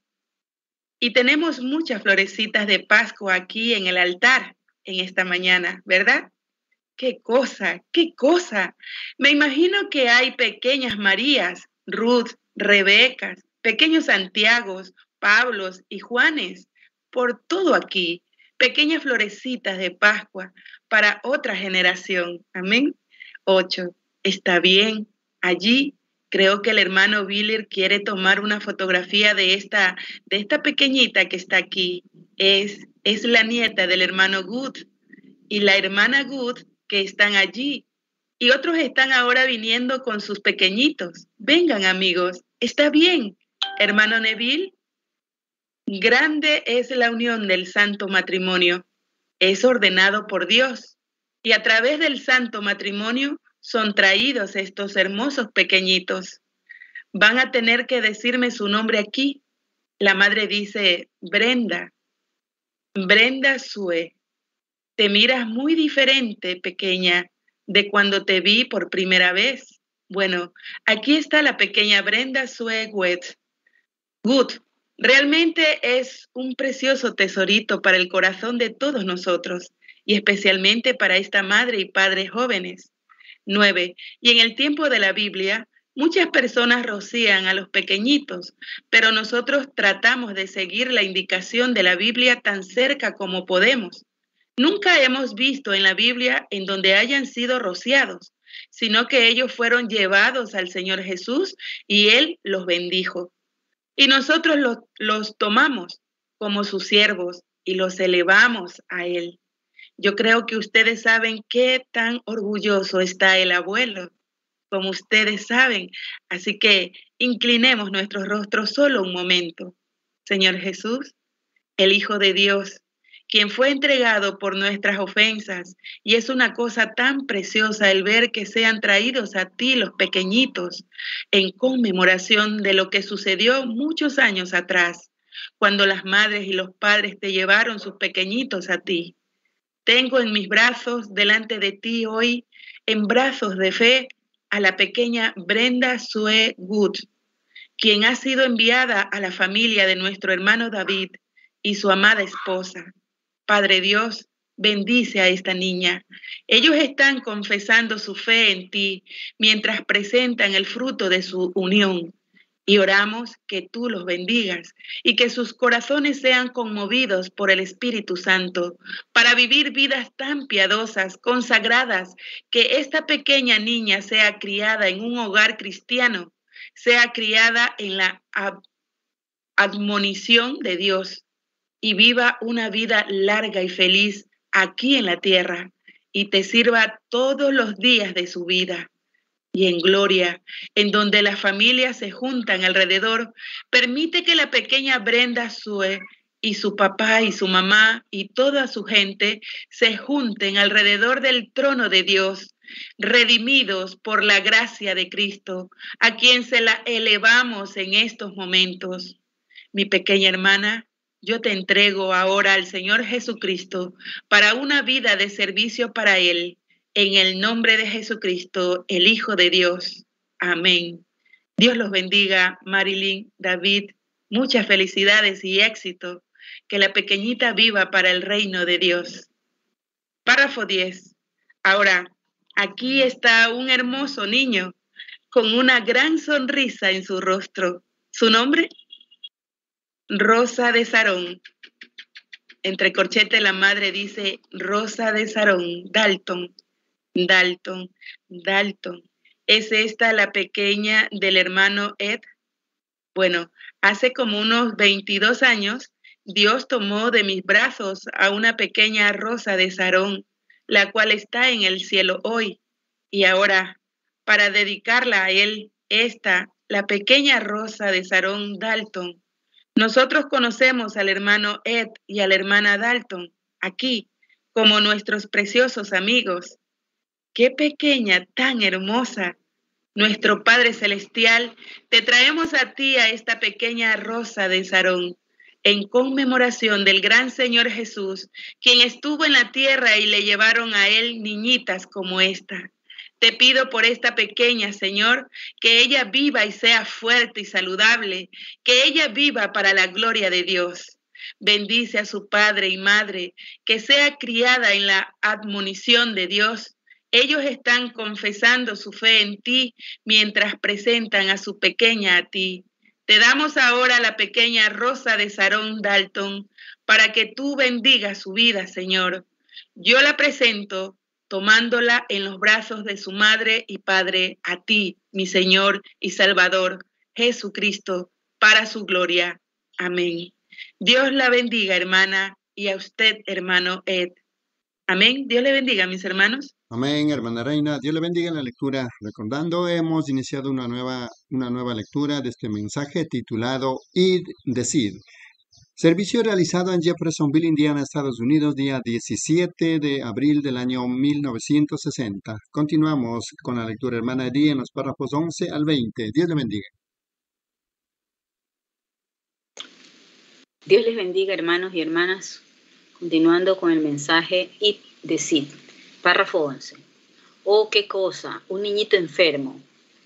Y tenemos muchas florecitas de Pascua aquí en el altar en esta mañana, ¿verdad? ¡Qué cosa! ¡Qué cosa! Me imagino que hay pequeñas Marías, Ruth, Rebecas, pequeños Santiagos, Pablos y Juanes, por todo aquí, pequeñas florecitas de Pascua para otra generación. Amén. 8. Está bien. Allí creo que el hermano Biller quiere tomar una fotografía de esta pequeñita que está aquí. Es la nieta del hermano Good y la hermana Good que están allí. Y otros están ahora viniendo con sus pequeñitos. Vengan, amigos. Está bien. Hermano Neville, grande es la unión del santo matrimonio. Es ordenado por Dios. Y a través del santo matrimonio son traídos estos hermosos pequeñitos. Van a tener que decirme su nombre aquí. La madre dice, Brenda. Brenda Sue. Te miras muy diferente, pequeña, de cuando te vi por primera vez. Bueno, aquí está la pequeña Brenda Sue Good. Realmente es un precioso tesorito para el corazón de todos nosotros y especialmente para esta madre y padre jóvenes. 9. Y en el tiempo de la Biblia, muchas personas rocían a los pequeñitos, pero nosotros tratamos de seguir la indicación de la Biblia tan cerca como podemos. Nunca hemos visto en la Biblia en donde hayan sido rociados, sino que ellos fueron llevados al Señor Jesús y Él los bendijo. Y nosotros los tomamos como sus siervos y los elevamos a Él. Yo creo que ustedes saben qué tan orgulloso está el abuelo, como ustedes saben. Así que inclinemos nuestros rostros solo un momento. Señor Jesús, el Hijo de Dios, quien fue entregado por nuestras ofensas, y es una cosa tan preciosa el ver que sean traídos a ti los pequeñitos en conmemoración de lo que sucedió muchos años atrás, cuando las madres y los padres te llevaron sus pequeñitos a ti. Tengo en mis brazos delante de ti hoy, en brazos de fe, a la pequeña Brenda Sue Good, quien ha sido enviada a la familia de nuestro hermano David y su amada esposa. Padre Dios, bendice a esta niña. Ellos están confesando su fe en ti mientras presentan el fruto de su unión. Y oramos que tú los bendigas y que sus corazones sean conmovidos por el Espíritu Santo para vivir vidas tan piadosas, consagradas, que esta pequeña niña sea criada en un hogar cristiano, sea criada en la admonición de Dios y viva una vida larga y feliz aquí en la tierra y te sirva todos los días de su vida. Y en gloria, en donde las familias se juntan alrededor, permite que la pequeña Brenda Sue y su papá y su mamá y toda su gente se junten alrededor del trono de Dios, redimidos por la gracia de Cristo, a quien se la elevamos en estos momentos. Mi pequeña hermana, yo te entrego ahora al Señor Jesucristo para una vida de servicio para Él. En el nombre de Jesucristo, el Hijo de Dios. Amén. Dios los bendiga, Marilyn, David. Muchas felicidades y éxito. Que la pequeñita viva para el reino de Dios. Párrafo 10. Ahora, aquí está un hermoso niño con una gran sonrisa en su rostro. ¿Su nombre? Rosa de Sarón. Entre corchetes la madre dice Rosa de Sarón, Dalton. Dalton. ¿Es esta la pequeña del hermano Ed? Bueno, hace como unos 22 años, Dios tomó de mis brazos a una pequeña Rosa de Sarón, la cual está en el cielo hoy. Y ahora, para dedicarla a Él, la pequeña Rosa de Sarón Dalton. Nosotros conocemos al hermano Ed y a la hermana Dalton aquí como nuestros preciosos amigos. ¡Qué pequeña, tan hermosa! Nuestro Padre Celestial, te traemos a ti a esta pequeña Rosa de Sarón, en conmemoración del gran Señor Jesús, quien estuvo en la tierra y le llevaron a Él niñitas como esta. Te pido por esta pequeña, Señor, que ella viva y sea fuerte y saludable, que ella viva para la gloria de Dios. Bendice a su padre y madre, que sea criada en la admonición de Dios. Ellos están confesando su fe en ti mientras presentan a su pequeña a ti. Te damos ahora la pequeña Rosa de Sarón Dalton para que tú bendigas su vida, Señor. Yo la presento tomándola en los brazos de su madre y padre a ti, mi Señor y Salvador, Jesucristo, para su gloria. Amén. Dios la bendiga, hermana, y a usted, hermano Ed. Amén. Dios le bendiga, mis hermanos.
Amén, hermana Reina. Dios le bendiga en la lectura. Recordando, hemos iniciado una nueva lectura de este mensaje titulado Id, Decid. Servicio realizado en Jeffersonville, Indiana, Estados Unidos, día 17 de abril del año 1960. Continuamos con la lectura, hermana Edith, en los párrafos 11 al 20. Dios le bendiga.
Dios les bendiga, hermanos y hermanas. Continuando con el mensaje Id, Decid. Párrafo 11. Oh, qué cosa, un niñito enfermo.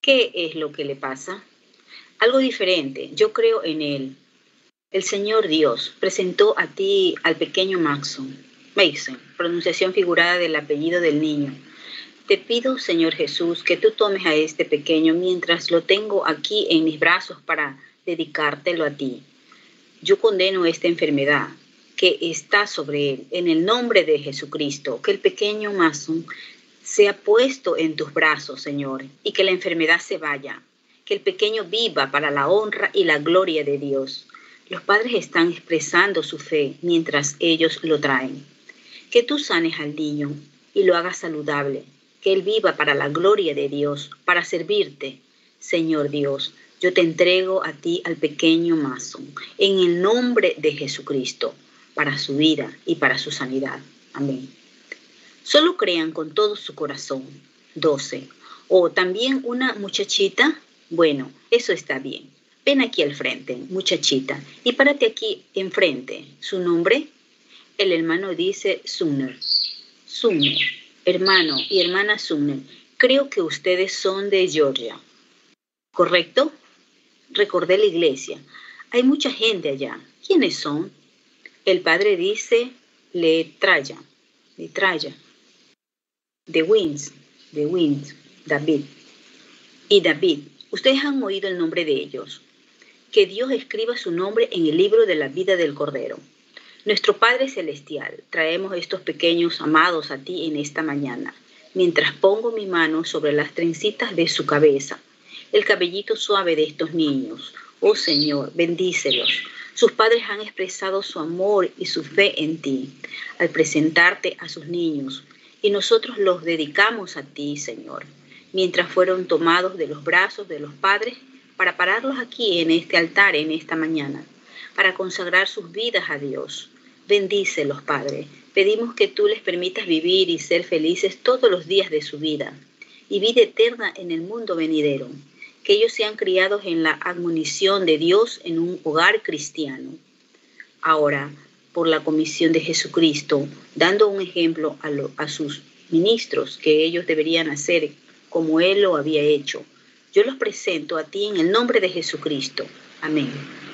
¿Qué es lo que le pasa? Algo diferente. Yo creo en él. El Señor Dios presentó a ti al pequeño Mason, pronunciación figurada del apellido del niño. Te pido, Señor Jesús, que tú tomes a este pequeño mientras lo tengo aquí en mis brazos para dedicártelo a ti. Yo condeno esta enfermedad que está sobre él en el nombre de Jesucristo. Que el pequeño Mason sea puesto en tus brazos, Señor, y que la enfermedad se vaya. Que el pequeño viva para la honra y la gloria de Dios. Los padres están expresando su fe mientras ellos lo traen. Que tú sanes al niño y lo hagas saludable. Que él viva para la gloria de Dios, para servirte. Señor Dios, yo te entrego a ti al pequeño Mason, en el nombre de Jesucristo, para su vida y para su sanidad. Amén. Solo crean con todo su corazón. 12. ¿O también una muchachita? Bueno, eso está bien. Ven aquí al frente, muchachita, y párate aquí enfrente. ¿Su nombre? El hermano dice Sumner. Sumner, hermano y hermana Sumner, creo que ustedes son de Georgia. ¿Correcto? Recordé la iglesia. Hay mucha gente allá. ¿Quiénes son? El padre dice Letraya. De Wins, David. Y David, ustedes han oído el nombre de ellos. Que Dios escriba su nombre en el libro de la vida del Cordero. Nuestro Padre Celestial, traemos estos pequeños amados a ti en esta mañana, mientras pongo mi mano sobre las trencitas de su cabeza, el cabellito suave de estos niños. Oh Señor, bendícelos. Sus padres han expresado su amor y su fe en ti al presentarte a sus niños, y nosotros los dedicamos a ti, Señor, mientras fueron tomados de los brazos de los padres para pararlos aquí en este altar en esta mañana, para consagrar sus vidas a Dios. Bendícelos, Padre. Pedimos que tú les permitas vivir y ser felices todos los días de su vida y vida eterna en el mundo venidero. Que ellos sean criados en la admonición de Dios en un hogar cristiano. Ahora, por la comisión de Jesucristo, dando un ejemplo a sus ministros que ellos deberían hacer como Él lo había hecho, yo los presento a ti en el nombre de Jesucristo. Amén.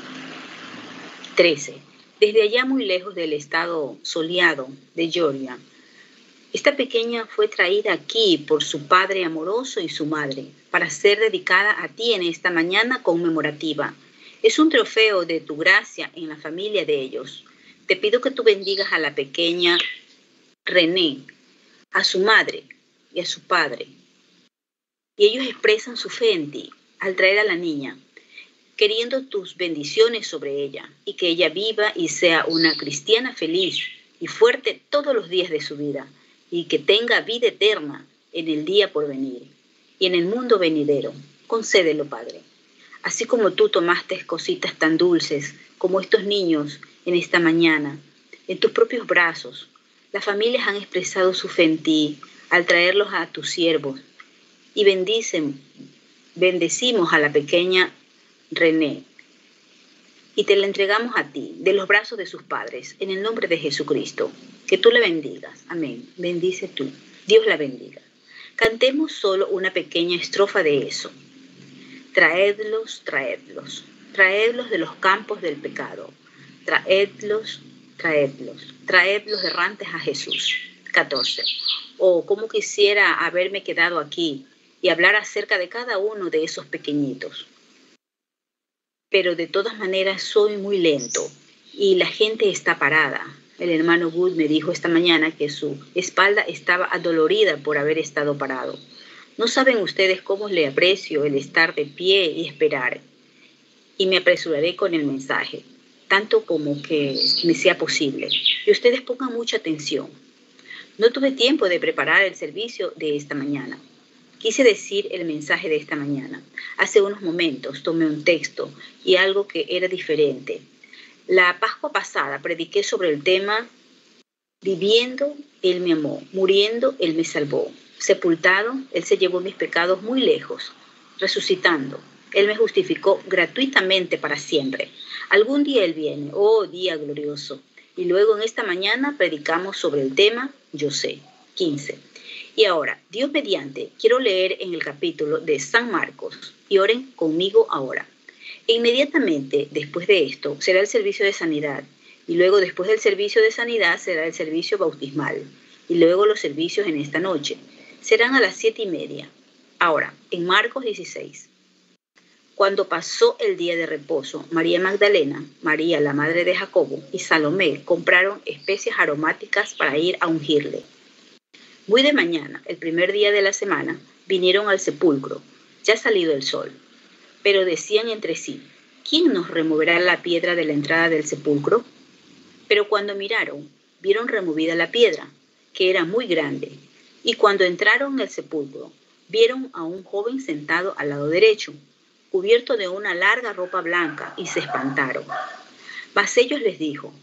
13. Desde allá muy lejos del estado soleado de Georgia, esta pequeña fue traída aquí por su padre amoroso y su madre para ser dedicada a ti en esta mañana conmemorativa. Es un trofeo de tu gracia en la familia de ellos. Te pido que tú bendigas a la pequeña René, a su madre y a su padre. Y ellos expresan su fe en ti al traer a la niña, queriendo tus bendiciones sobre ella y que ella viva y sea una cristiana feliz y fuerte todos los días de su vida y que tenga vida eterna en el día por venir y en el mundo venidero. Concédelo, Padre. Así como tú tomaste cositas tan dulces como estos niños en esta mañana, en tus propios brazos, las familias han expresado su fe en ti al traerlos a tus siervos y bendecimos a la pequeña René y te la entregamos a ti, de los brazos de sus padres, en el nombre de Jesucristo. Que tú la bendigas. Amén. Bendice tú. Dios la bendiga. Cantemos solo una pequeña estrofa de eso. Traedlos, traedlos, traedlos de los campos del pecado. Traedlos, traedlos, traedlos errantes a Jesús. 14. Oh, cómo quisiera haberme quedado aquí y hablar acerca de cada uno de esos pequeñitos. Pero de todas maneras soy muy lento y la gente está parada. El hermano Wood me dijo esta mañana que su espalda estaba adolorida por haber estado parado. No saben ustedes cómo le aprecio el estar de pie y esperar. Y me apresuraré con el mensaje, tanto como que me sea posible. Y ustedes pongan mucha atención. No tuve tiempo de preparar el servicio de esta mañana. Quise decir el mensaje de esta mañana. Hace unos momentos tomé un texto y algo que era diferente. La Pascua pasada prediqué sobre el tema viviendo, Él me amó, muriendo, Él me salvó, sepultado, Él se llevó mis pecados muy lejos, resucitando, Él me justificó gratuitamente para siempre. Algún día Él viene, oh día glorioso. Y luego en esta mañana predicamos sobre el tema Yo sé. 15. Y ahora, Dios mediante, quiero leer en el capítulo de San Marcos y oren conmigo ahora. Inmediatamente después de esto será el servicio de sanidad y luego después del servicio de sanidad será el servicio bautismal y luego los servicios en esta noche. Serán a las 7:30. Ahora, en Marcos 16. Cuando pasó el día de reposo, María Magdalena, María la madre de Jacobo y Salomé compraron especias aromáticas para ir a ungirle. Muy de mañana, el primer día de la semana, vinieron al sepulcro, ya salido el sol. Pero decían entre sí, ¿quién nos removerá la piedra de la entrada del sepulcro? Pero cuando miraron, vieron removida la piedra, que era muy grande. Y cuando entraron en el sepulcro, vieron a un joven sentado al lado derecho, cubierto de una larga ropa blanca, y se espantaron. Mas él les dijo,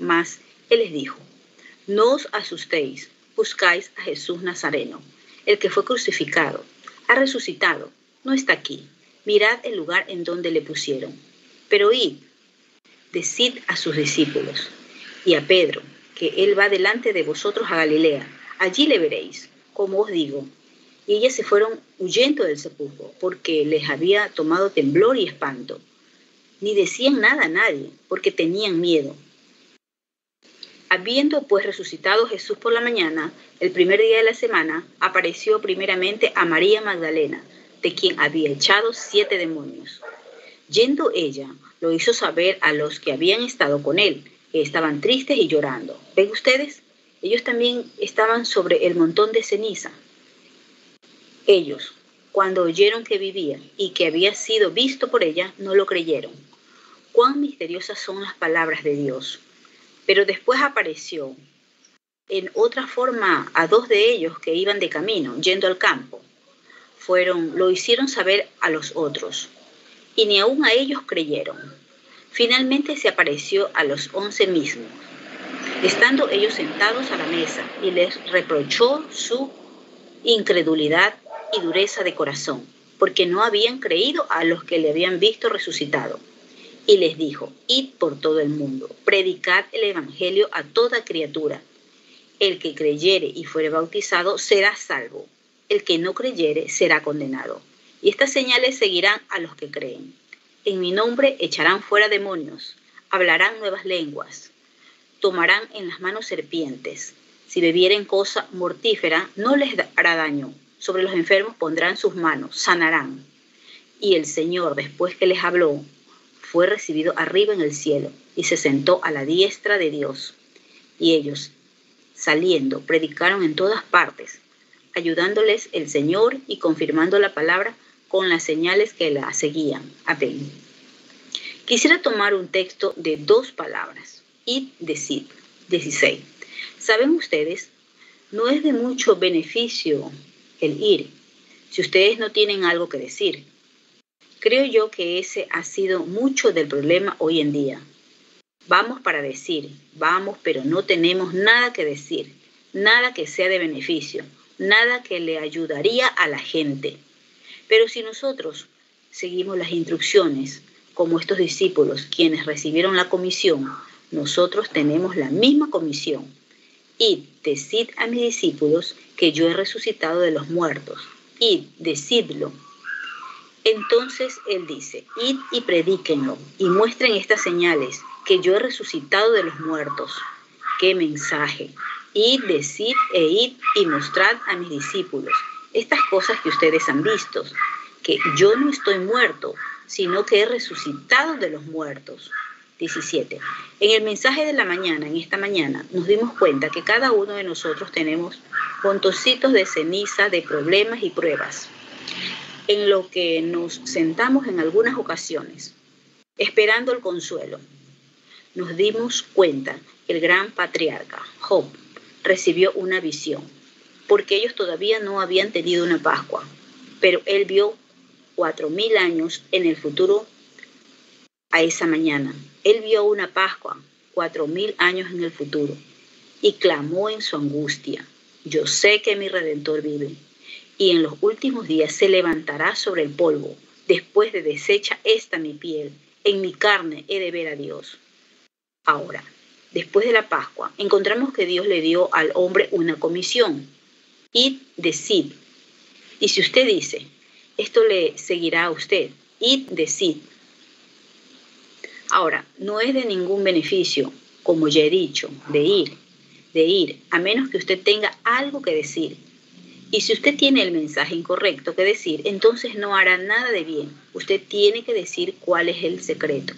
no os asustéis, buscáis a Jesús Nazareno, el que fue crucificado, ha resucitado, no está aquí. Mirad el lugar en donde le pusieron. Pero id, decid a sus discípulos y a Pedro, que él va delante de vosotros a Galilea. Allí le veréis, como os digo. Y ellas se fueron huyendo del sepulcro, porque les había tomado temblor y espanto. Ni decían nada a nadie, porque tenían miedo. Habiendo pues resucitado Jesús por la mañana, el primer día de la semana, apareció primeramente a María Magdalena, de quien había echado 7 demonios. Yendo ella, lo hizo saber a los que habían estado con él, que estaban tristes y llorando. ¿Ven ustedes? Ellos también estaban sobre el montón de ceniza. Ellos, cuando oyeron que vivía y que había sido visto por ella, no lo creyeron. Cuán misteriosas son las palabras de Dios. Pero después apareció en otra forma a 2 de ellos que iban de camino, yendo al campo. Lo hicieron saber a los otros, y ni aun a ellos creyeron. Finalmente se apareció a los 11 mismos, estando ellos sentados a la mesa, y les reprochó su incredulidad y dureza de corazón, porque no habían creído a los que le habían visto resucitado. Y les dijo, id por todo el mundo, predicad el evangelio a toda criatura. El que creyere y fuere bautizado será salvo. El que no creyere será condenado. Y estas señales seguirán a los que creen. En mi nombre echarán fuera demonios, hablarán nuevas lenguas, tomarán en las manos serpientes. Si bebieren cosa mortífera, no les hará daño. Sobre los enfermos pondrán sus manos, sanarán. Y el Señor, después que les habló, fue recibido arriba en el cielo y se sentó a la diestra de Dios. Y ellos, saliendo, predicaron en todas partes, ayudándoles el Señor y confirmando la palabra con las señales que la seguían. Amén. Quisiera tomar un texto de 2 palabras. Id, decid. 16. ¿Saben ustedes? No es de mucho beneficio el ir, si ustedes no tienen algo que decir. Creo yo que ese ha sido mucho del problema hoy en día. Vamos para decir, vamos, pero no tenemos nada que decir, nada que sea de beneficio, nada que le ayudaría a la gente. Pero si nosotros seguimos las instrucciones, como estos discípulos, quienes recibieron la comisión, nosotros tenemos la misma comisión. Id, decid a mis discípulos que yo he resucitado de los muertos. Id, decidlo. Entonces él dice, id y predíquenlo, y muestren estas señales, que yo he resucitado de los muertos. ¡Qué mensaje! Id, decid e id y mostrad a mis discípulos estas cosas que ustedes han visto, que yo no estoy muerto, sino que he resucitado de los muertos. 17. En el mensaje de la mañana, en esta mañana, nos dimos cuenta que cada uno de nosotros tenemos montoncitos de ceniza, de problemas y pruebas, en lo que nos sentamos en algunas ocasiones, esperando el consuelo. Nos dimos cuenta que el gran patriarca, Job, recibió una visión, porque ellos todavía no habían tenido una Pascua, pero él vio 4,000 años en el futuro a esa mañana. Él vio una Pascua, 4,000 años en el futuro, y clamó en su angustia, yo sé que mi Redentor vive, y en los últimos días se levantará sobre el polvo, después de deshecha esta mi piel, en mi carne he de ver a Dios. Ahora, después de la Pascua, encontramos que Dios le dio al hombre una comisión. id, decid. Y si usted dice, esto le seguirá a usted, id, decid. Ahora, no es de ningún beneficio, como ya he dicho, de ir, a menos que usted tenga algo que decir. Y si usted tiene el mensaje incorrecto que decir, entonces no hará nada de bien. Usted tiene que decir cuál es el secreto.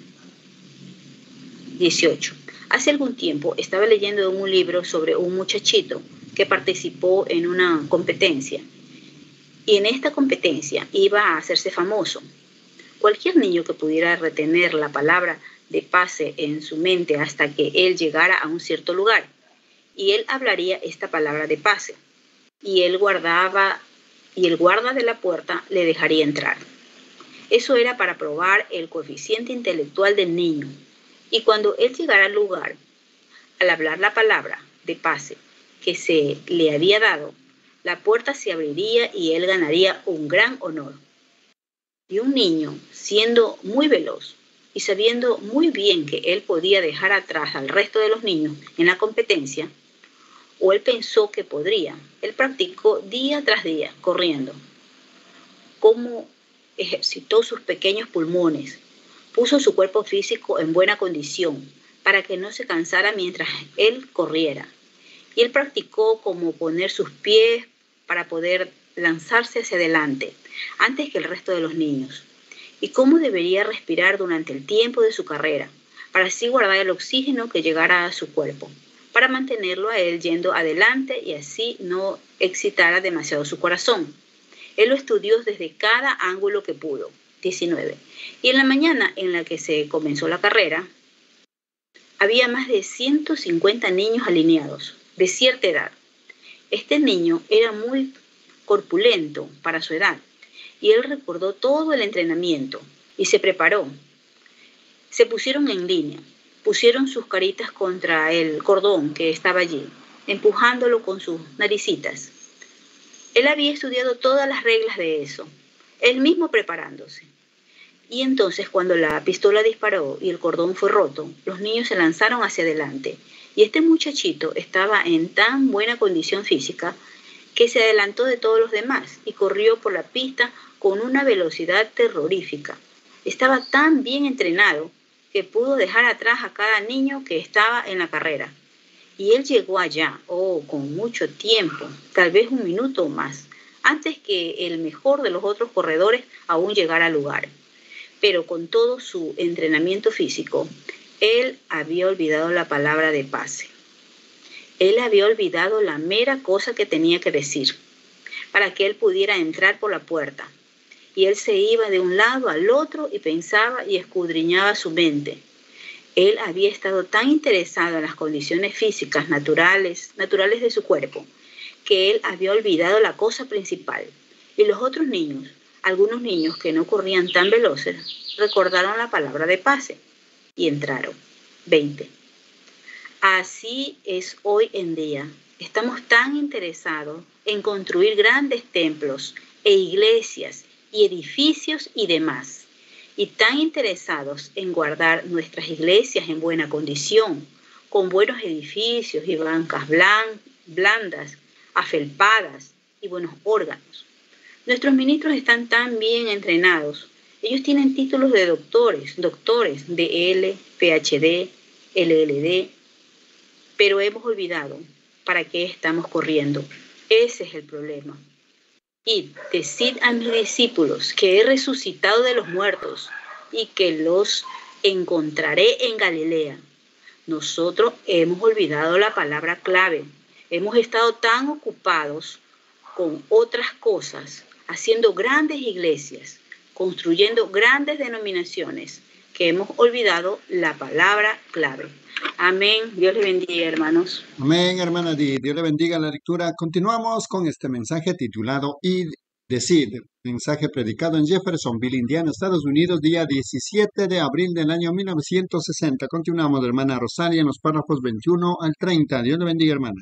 18. Hace algún tiempo estaba leyendo un libro sobre un muchachito que participó en una competencia. Y en esta competencia iba a hacerse famoso. Cualquier niño que pudiera retener la palabra de pase en su mente hasta que él llegara a un cierto lugar. Y él hablaría esta palabra de pase. Y el guarda de la puerta le dejaría entrar. Eso era para probar el coeficiente intelectual del niño. Y cuando él llegara al lugar, al hablar la palabra de pase que se le había dado, la puerta se abriría y él ganaría un gran honor. Y un niño, siendo muy veloz y sabiendo muy bien que él podía dejar atrás al resto de los niños en la competencia, o él pensó que podría, él practicó día tras día, corriendo. Cómo ejercitó sus pequeños pulmones, puso su cuerpo físico en buena condición para que no se cansara mientras él corriera. Y él practicó cómo poner sus pies para poder lanzarse hacia adelante antes que el resto de los niños. Y cómo debería respirar durante el tiempo de su carrera, para así guardar el oxígeno que llegara a su cuerpo, para mantenerlo a él yendo adelante y así no excitara demasiado su corazón. Él lo estudió desde cada ángulo que pudo. 19. Y en la mañana en la que se comenzó la carrera, había más de 150 niños alineados, de cierta edad. Este niño era muy corpulento para su edad, y él recordó todo el entrenamiento y se preparó. Se pusieron en línea, pusieron sus caritas contra el cordón que estaba allí, empujándolo con sus naricitas. Él había estudiado todas las reglas de eso, él mismo preparándose. Y entonces cuando la pistola disparó y el cordón fue roto, los niños se lanzaron hacia adelante. Y este muchachito estaba en tan buena condición física que se adelantó de todos los demás y corrió por la pista con una velocidad terrorífica. Estaba tan bien entrenado que pudo dejar atrás a cada niño que estaba en la carrera. Y él llegó allá, con mucho tiempo, tal vez un minuto o más, antes que el mejor de los otros corredores aún llegara al lugar. Pero con todo su entrenamiento físico, él había olvidado la palabra de pase. Él había olvidado la mera cosa que tenía que decir para que él pudiera entrar por la puerta. Y él se iba de un lado al otro y pensaba y escudriñaba su mente. Él había estado tan interesado en las condiciones físicas naturales de su cuerpo, que él había olvidado la cosa principal. Y los otros niños, algunos niños que no corrían tan veloces, recordaron la palabra de pase y entraron. 20. Así es hoy en día. Estamos tan interesados en construir grandes templos e iglesias y edificios y demás, y tan interesados en guardar nuestras iglesias en buena condición, con buenos edificios y bancas blandas, afelpadas y buenos órganos. Nuestros ministros están tan bien entrenados. Ellos tienen títulos de doctores, DL, PhD, LLD, pero hemos olvidado para qué estamos corriendo. Ese es el problema. Id, decid a mis discípulos que he resucitado de los muertos y que los encontraré en Galilea. Nosotros hemos olvidado la palabra clave. Hemos estado tan ocupados con otras cosas, haciendo grandes iglesias, construyendo grandes denominaciones, que hemos olvidado la palabra clave. Amén. Dios les bendiga, hermanos.
Amén, hermana Di. Dios le bendiga la lectura. Continuamos con este mensaje titulado Id, decid. Mensaje predicado en Jeffersonville, Indiana, Estados Unidos, día 17 de abril del año 1960. Continuamos, hermana Rosalia, en los párrafos 21 al 30. Dios le bendiga, hermana.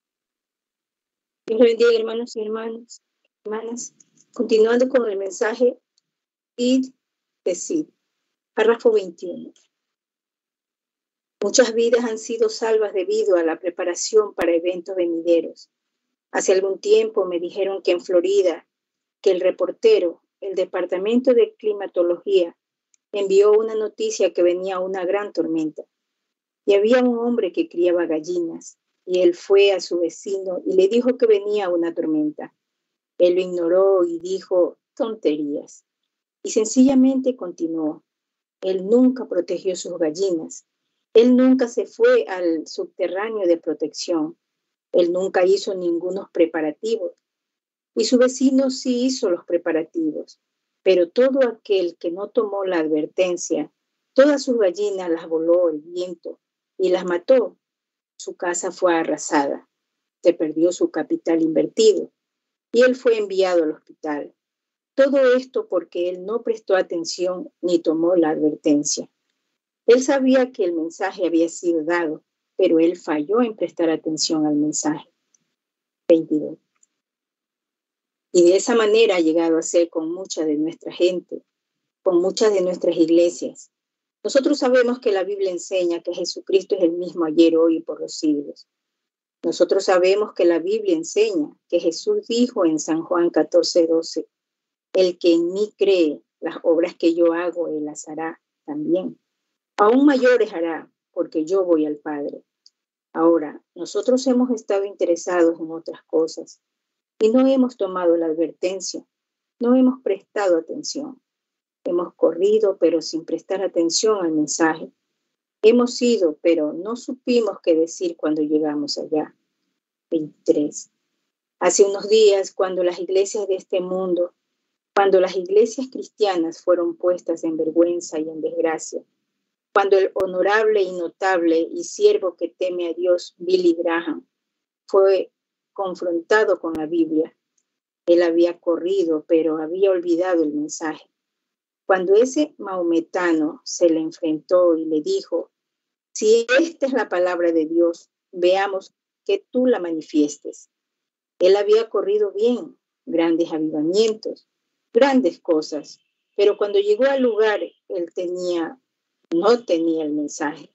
Dios le bendiga, hermanos y hermanas. Continuando con el mensaje Id, decid. Párrafo 21. Muchas vidas han sido salvas debido a la preparación para eventos venideros. Hace algún tiempo me dijeron que en Florida, que el reportero, el Departamento de Climatología, envió una noticia que venía una gran tormenta. Y había un hombre que criaba gallinas, y él fue a su vecino y le dijo que venía una tormenta. Él lo ignoró y dijo tonterías. Y sencillamente continuó. Él nunca protegió sus gallinas. Él nunca se fue al subterráneo de protección. Él nunca hizo ningunos preparativos. Y su vecino sí hizo los preparativos. Pero todo aquel que no tomó la advertencia, todas sus gallinas las voló el viento y las mató. Su casa fue arrasada. Se perdió su capital invertido. Y él fue enviado al hospital. Todo esto porque él no prestó atención ni tomó la advertencia. Él sabía que el mensaje había sido dado, pero él falló en prestar atención al mensaje. 22. Y de esa manera ha llegado a ser con mucha de nuestra gente, con muchas de nuestras iglesias. Nosotros sabemos que la Biblia enseña que Jesucristo es el mismo ayer, hoy y por los siglos. Nosotros sabemos que la Biblia enseña que Jesús dijo en San Juan 14:12, el que en mí cree, las obras que yo hago, él las hará también. Aún mayores hará, porque yo voy al Padre. Ahora, nosotros hemos estado interesados en otras cosas y no hemos tomado la advertencia, no hemos prestado atención. Hemos corrido, pero sin prestar atención al mensaje. Hemos ido, pero no supimos qué decir cuando llegamos allá. 23. Hace unos días, cuando las iglesias de este mundo, cuando las iglesias cristianas fueron puestas en vergüenza y en desgracia, cuando el honorable y notable y siervo que teme a Dios, Billy Graham, fue confrontado con la Biblia, él había corrido, pero había olvidado el mensaje. Cuando ese maometano se le enfrentó y le dijo, si esta es la palabra de Dios, veamos que tú la manifiestes. Él había corrido bien, grandes avivamientos, grandes cosas, pero cuando llegó al lugar, él no tenía el mensaje.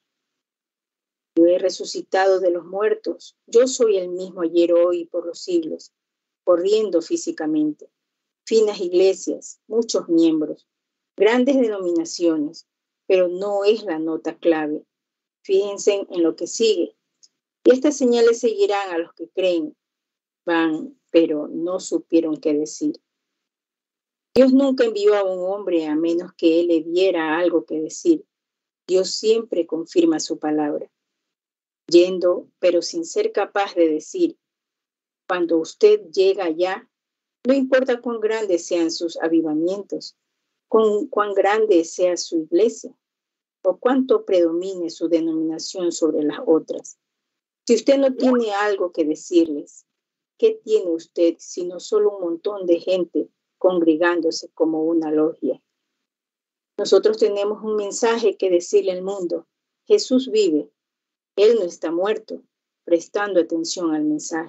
Yo he resucitado de los muertos, yo soy el mismo ayer, hoy y por los siglos, corriendo físicamente, finas iglesias, muchos miembros, grandes denominaciones, pero no es la nota clave. Fíjense en lo que sigue. Y estas señales seguirán a los que creen. Van, pero no supieron qué decir. Dios nunca envió a un hombre a menos que él le diera algo que decir. Dios siempre confirma su palabra. Yendo, pero sin ser capaz de decir, cuando usted llega allá, no importa cuán grandes sean sus avivamientos, cuán grande sea su iglesia, o cuánto predomine su denominación sobre las otras. Si usted no tiene algo que decirles, ¿qué tiene usted sino solo un montón de gente congregándose como una logia? Nosotros tenemos un mensaje que decirle al mundo. Jesús vive, Él no está muerto, prestando atención al mensaje.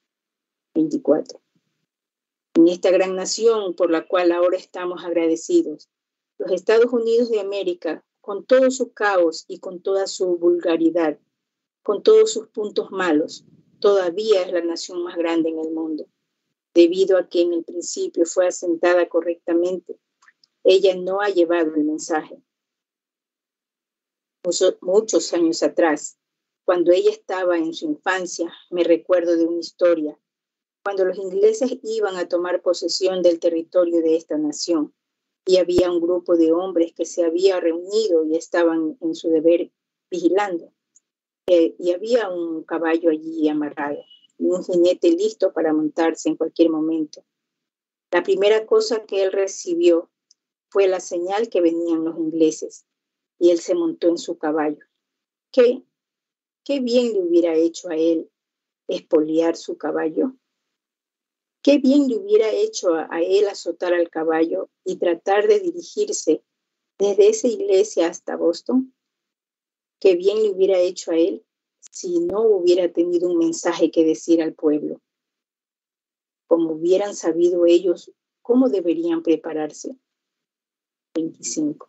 24. En esta gran nación por la cual ahora estamos agradecidos, los Estados Unidos de América, con todo su caos y con toda su vulgaridad, con todos sus puntos malos, todavía es la nación más grande en el mundo, debido a que en el principio fue asentada correctamente. Ella no ha llevado el mensaje. Muchos años atrás, cuando ella estaba en su infancia, me recuerdo de una historia, cuando los ingleses iban a tomar posesión del territorio de esta nación, y había un grupo de hombres que se había reunido y estaban en su deber vigilando. Y había un caballo allí amarrado y un jinete listo para montarse en cualquier momento. La primera cosa que él recibió fue la señal que venían los ingleses y él se montó en su caballo. ¿Qué bien le hubiera hecho a él espoliar su caballo? ¿Qué bien le hubiera hecho a él azotar al caballo y tratar de dirigirse desde esa iglesia hasta Boston? ¿Qué bien le hubiera hecho a él si no hubiera tenido un mensaje que decir al pueblo? Como hubieran sabido ellos cómo deberían prepararse. 25.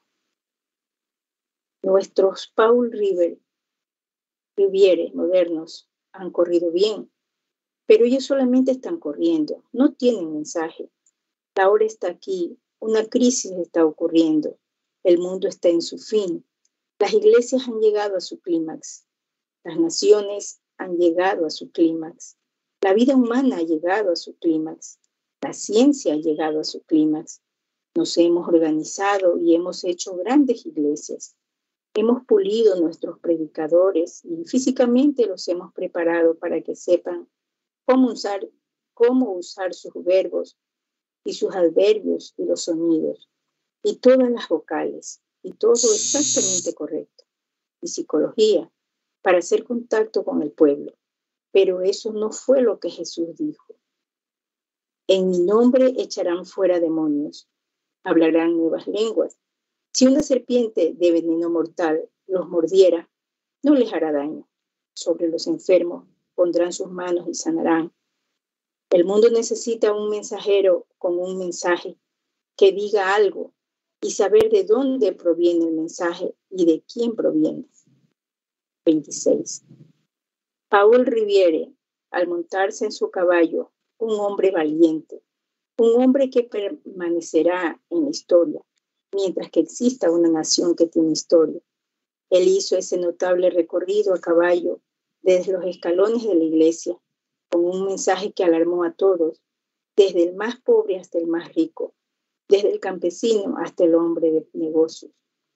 Nuestros Paul Revere modernos han corrido bien, Pero ellos solamente están corriendo, no tienen mensaje. La hora está aquí, una crisis está ocurriendo, el mundo está en su fin, las iglesias han llegado a su clímax, las naciones han llegado a su clímax, la vida humana ha llegado a su clímax, la ciencia ha llegado a su clímax. Nos hemos organizado y hemos hecho grandes iglesias. Hemos pulido nuestros predicadores y físicamente los hemos preparado para que sepan cómo usar sus verbos y sus adverbios y los sonidos y todas las vocales y todo exactamente correcto. Y psicología para hacer contacto con el pueblo. Pero eso no fue lo que Jesús dijo. En mi nombre echarán fuera demonios, hablarán nuevas lenguas. Si una serpiente de veneno mortal los mordiera, no les hará daño. Sobre los enfermos pondrán sus manos y sanarán. El mundo necesita un mensajero con un mensaje que diga algo y saber de dónde proviene el mensaje y de quién proviene. 26. Paul Riviere, al montarse en su caballo, un hombre valiente, un hombre que permanecerá en la historia, mientras que exista una nación que tiene historia. Él hizo ese notable recorrido a caballo desde los escalones de la iglesia, con un mensaje que alarmó a todos, desde el más pobre hasta el más rico, desde el campesino hasta el hombre de negocios.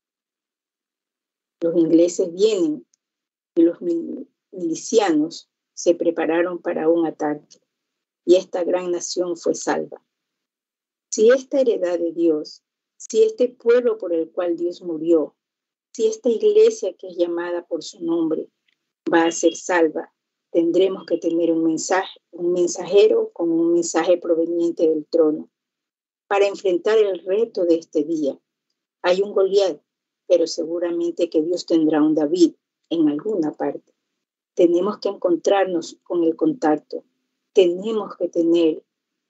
Los ingleses vienen y los milicianos se prepararon para un ataque, y esta gran nación fue salva. Si esta heredad de Dios, si este pueblo por el cual Dios murió, si esta iglesia que es llamada por su nombre va a ser salva, tendremos que tener un mensajero con un mensaje proveniente del trono para enfrentar el reto de este día. Hay un Goliat, pero seguramente que Dios tendrá un David en alguna parte. Tenemos que encontrarnos con el contacto. Tenemos que tener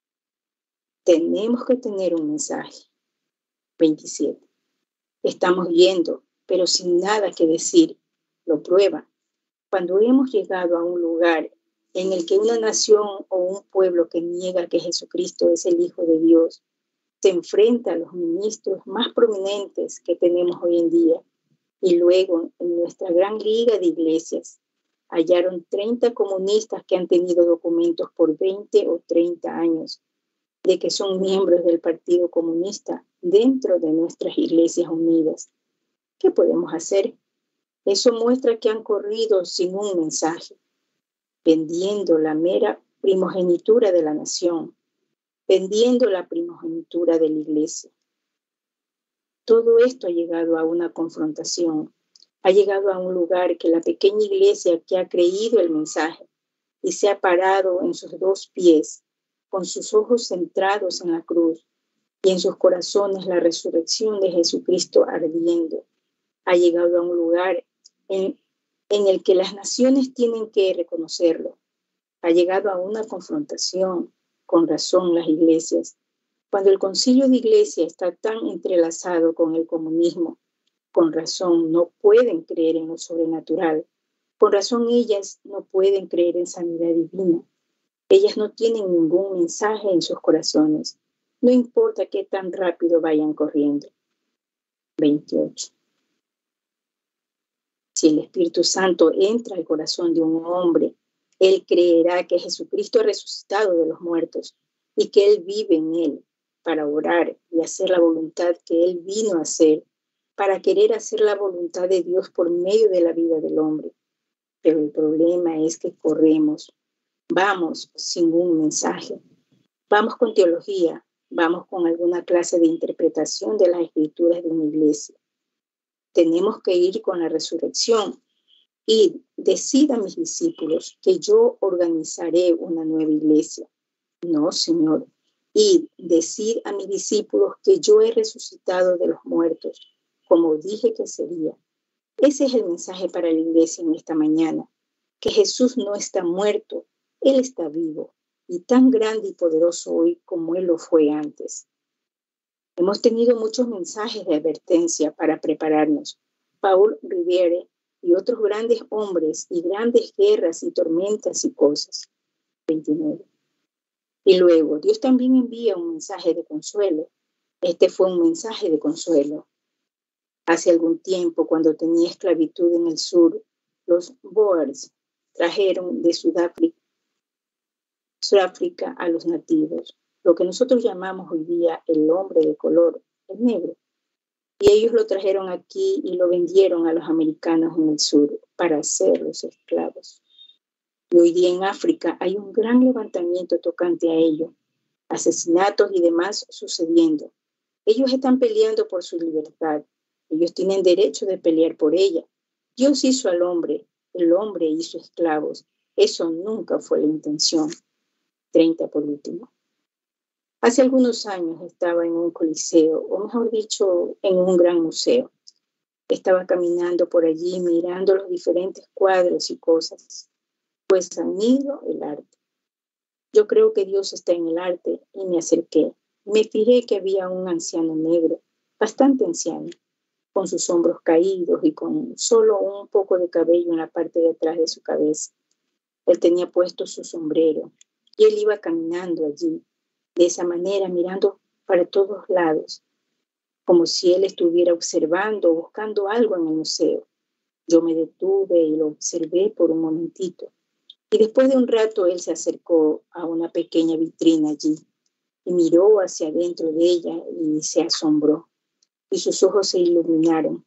un mensaje. 27. Estamos yendo, pero sin nada que decir. Lo prueba. Cuando hemos llegado a un lugar en el que una nación o un pueblo que niega que Jesucristo es el Hijo de Dios se enfrenta a los ministros más prominentes que tenemos hoy en día, y luego en nuestra gran liga de iglesias hallaron 30 comunistas que han tenido documentos por 20 o 30 años de que son miembros del Partido Comunista dentro de nuestras iglesias unidas. ¿Qué podemos hacer? Eso muestra que han corrido sin un mensaje, vendiendo la mera primogenitura de la nación, vendiendo la primogenitura de la iglesia. Todo esto ha llegado a una confrontación, ha llegado a un lugar que la pequeña iglesia que ha creído el mensaje y se ha parado en sus dos pies, con sus ojos centrados en la cruz y en sus corazones la resurrección de Jesucristo ardiendo, ha llegado a un lugar en el que las naciones tienen que reconocerlo. Ha llegado a una confrontación, con razón las iglesias. Cuando el concilio de iglesia está tan entrelazado con el comunismo, con razón no pueden creer en lo sobrenatural. Con razón ellas no pueden creer en sanidad divina. Ellas no tienen ningún mensaje en sus corazones. No importa qué tan rápido vayan corriendo. 28. Si el Espíritu Santo entra al corazón de un hombre, él creerá que Jesucristo ha resucitado de los muertos y que Él vive en él para orar y hacer la voluntad que Él vino a hacer, para querer hacer la voluntad de Dios por medio de la vida del hombre. Pero el problema es que corremos, vamos sin un mensaje, vamos con teología, vamos con alguna clase de interpretación de las escrituras de una iglesia. Tenemos que ir con la resurrección. Y decid a mis discípulos que yo organizaré una nueva iglesia. No, Señor. Y decid a mis discípulos que yo he resucitado de los muertos, como dije que sería. Ese es el mensaje para la iglesia en esta mañana, que Jesús no está muerto, Él está vivo, y tan grande y poderoso hoy como Él lo fue antes. Hemos tenido muchos mensajes de advertencia para prepararnos. Paul Riviere y otros grandes hombres y grandes guerras y tormentas y cosas. 29. Y luego, Dios también envía un mensaje de consuelo. Este fue un mensaje de consuelo. Hace algún tiempo, cuando tenía esclavitud en el sur, los Boers trajeron de Sudáfrica a los nativos, lo que nosotros llamamos hoy día el hombre de color, el negro. Y ellos lo trajeron aquí y lo vendieron a los americanos en el sur para hacerlos esclavos. Y hoy día en África hay un gran levantamiento tocante a ello, asesinatos y demás sucediendo. Ellos están peleando por su libertad. Ellos tienen derecho de pelear por ella. Dios hizo al hombre, el hombre hizo esclavos. Eso nunca fue la intención. 30 por último. Hace algunos años estaba en un coliseo, o mejor dicho, en un gran museo. Estaba caminando por allí mirando los diferentes cuadros y cosas, pues admiro el arte. Yo creo que Dios está en el arte y me acerqué. Me fijé que había un anciano negro, bastante anciano, con sus hombros caídos y con solo un poco de cabello en la parte de atrás de su cabeza. Él tenía puesto su sombrero y él iba caminando allí, de esa manera, mirando para todos lados, como si él estuviera observando o buscando algo en el museo. Yo me detuve y lo observé por un momentito. Y después de un rato él se acercó a una pequeña vitrina allí y miró hacia adentro de ella y se asombró. Y sus ojos se iluminaron.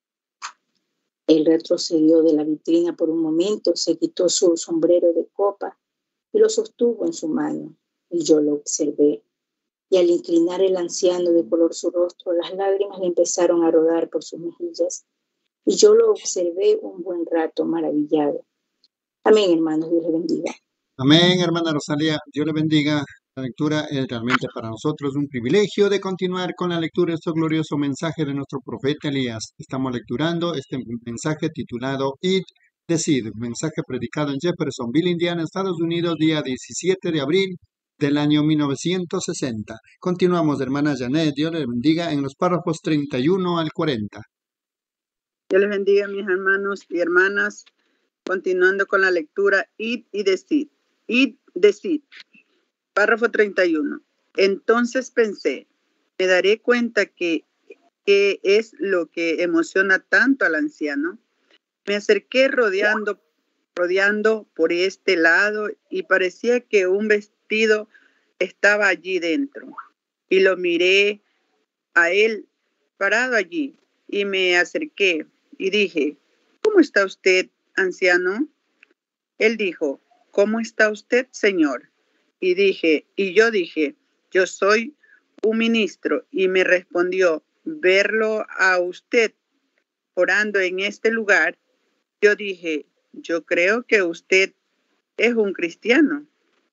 Él retrocedió de la vitrina por un momento, se quitó su sombrero de copa y lo sostuvo en su mano. Y yo lo observé. Y al inclinar el anciano de color su rostro, las lágrimas le empezaron a rodar por sus mejillas. Y yo lo observé un buen rato, maravillado. Amén, hermanos, Dios le bendiga.
Amén, hermana Rosalía, Dios le bendiga. La lectura es realmente para nosotros un privilegio de continuar con la lectura de este glorioso mensaje de nuestro profeta Elías. Estamos lecturando este mensaje titulado Eat the Seed, mensaje predicado en Jeffersonville, Indiana, Estados Unidos, día 17 de abril del año 1960. Continuamos, hermana Janet, Dios le bendiga, en los párrafos 31 al 40.
Dios les bendiga, mis hermanos y hermanas. Continuando con la lectura, Eat the Seed. Eat the Seed. Párrafo 31. Entonces pensé, me daré cuenta que es lo que emociona tanto al anciano. Me acerqué rodeando por este lado y parecía que un vestido estaba allí dentro. Y lo miré a él parado allí y me acerqué y dije, ¿cómo está usted, anciano? Él dijo, ¿cómo está usted, señor? Y yo dije, yo soy un ministro. Y me respondió, verlo a usted orando en este lugar. Yo dije, yo creo que usted es un cristiano.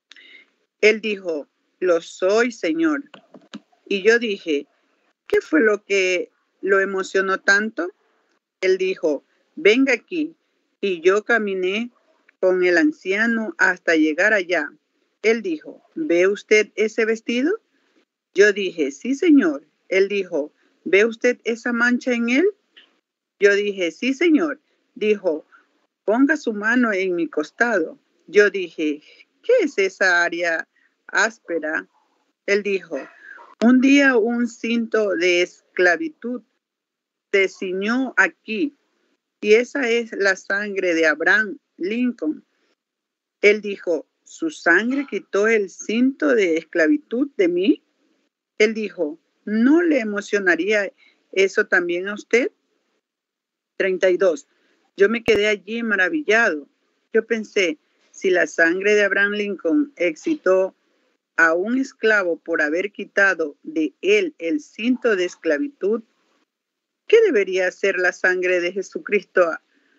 Él dijo, lo soy, señor. Y yo dije, ¿qué fue lo que lo emocionó tanto? Él dijo, venga aquí. Y yo caminé con el anciano hasta llegar allá. Él dijo, ¿ve usted ese vestido? Yo dije, sí, señor. Él dijo, ¿ve usted esa mancha en él? Yo dije, sí, señor. Dijo, ponga su mano en mi costado. Yo dije, ¿qué es esa área áspera? Él dijo, un día un cinto de esclavitud se ciñó aquí, y esa es la sangre de Abraham Lincoln. Él dijo, ¿su sangre quitó el cinto de esclavitud de mí? Él dijo, ¿no le emocionaría eso también a usted? 32. Yo me quedé allí maravillado. Yo pensé, si la sangre de Abraham Lincoln excitó a un esclavo por haber quitado de él el cinto de esclavitud, ¿qué debería hacer la sangre de Jesucristo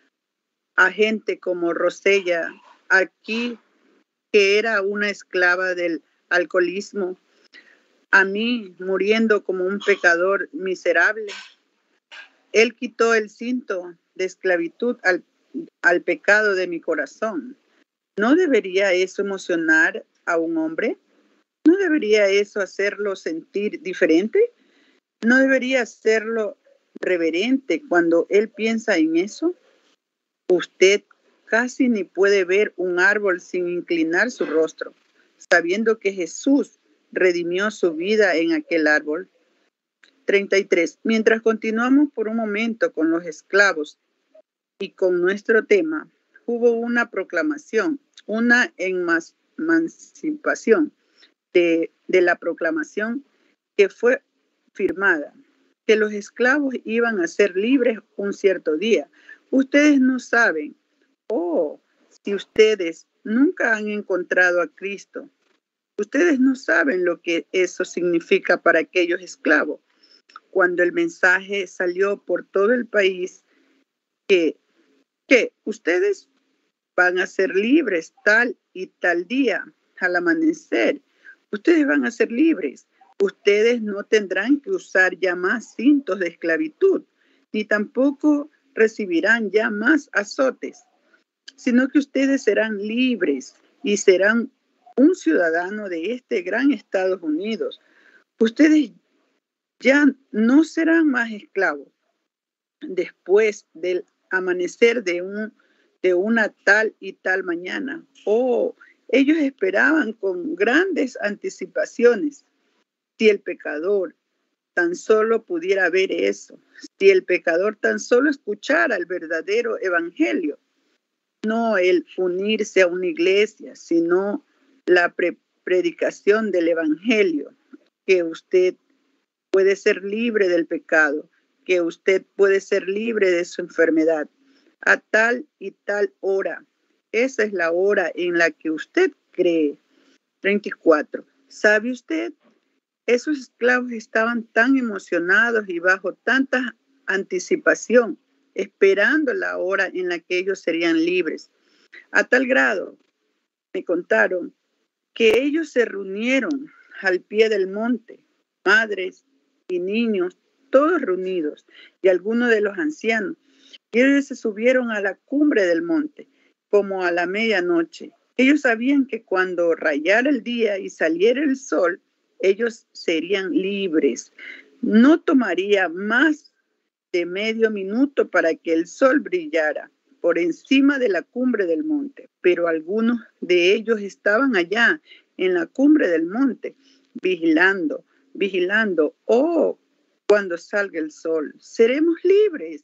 a gente como Rosella, aquí, que era una esclava del alcoholismo, a mí muriendo como un pecador miserable? Él quitó el cinto de esclavitud al pecado de mi corazón. ¿No debería eso emocionar a un hombre? ¿No debería eso hacerlo sentir diferente? ¿No debería hacerlo reverente cuando él piensa en eso? Usted casi ni puede ver un árbol sin inclinar su rostro, sabiendo que Jesús redimió su vida en aquel árbol. 33. Mientras continuamos por un momento con los esclavos y con nuestro tema, hubo una proclamación, una emancipación de la proclamación que fue firmada, que los esclavos iban a ser libres un cierto día. Ustedes no saben, si ustedes nunca han encontrado a Cristo, ustedes no saben lo que eso significa para aquellos esclavos. Cuando el mensaje salió por todo el país que ustedes van a ser libres tal y tal día, al amanecer, ustedes van a ser libres. Ustedes no tendrán que usar ya más cintos de esclavitud, ni tampoco recibirán ya más azotes, sino que ustedes serán libres y serán un ciudadano de este gran Estados Unidos. Ustedes ya no serán más esclavos. Después del amanecer de una tal y tal mañana. Ellos esperaban con grandes anticipaciones. Si el pecador tan solo pudiera ver eso, si el pecador tan solo escuchara el verdadero evangelio, no el unirse a una iglesia, sino la predicación del evangelio, que usted puede ser libre del pecado, que usted puede ser libre de su enfermedad a tal y tal hora. Esa es la hora en la que usted cree. 34. ¿Sabe usted? Esos esclavos estaban tan emocionados y bajo tanta anticipación, esperando la hora en la que ellos serían libres. A tal grado, me contaron, que ellos se reunieron al pie del monte, madres y niños, todos reunidos, y algunos de los ancianos. Y ellos se subieron a la cumbre del monte, como a la medianoche. Ellos sabían que cuando rayara el día y saliera el sol, ellos serían libres. No tomaría más de medio minuto para que el sol brillara por encima de la cumbre del monte, pero algunos de ellos estaban allá en la cumbre del monte, vigilando. Cuando salga el sol, seremos libres.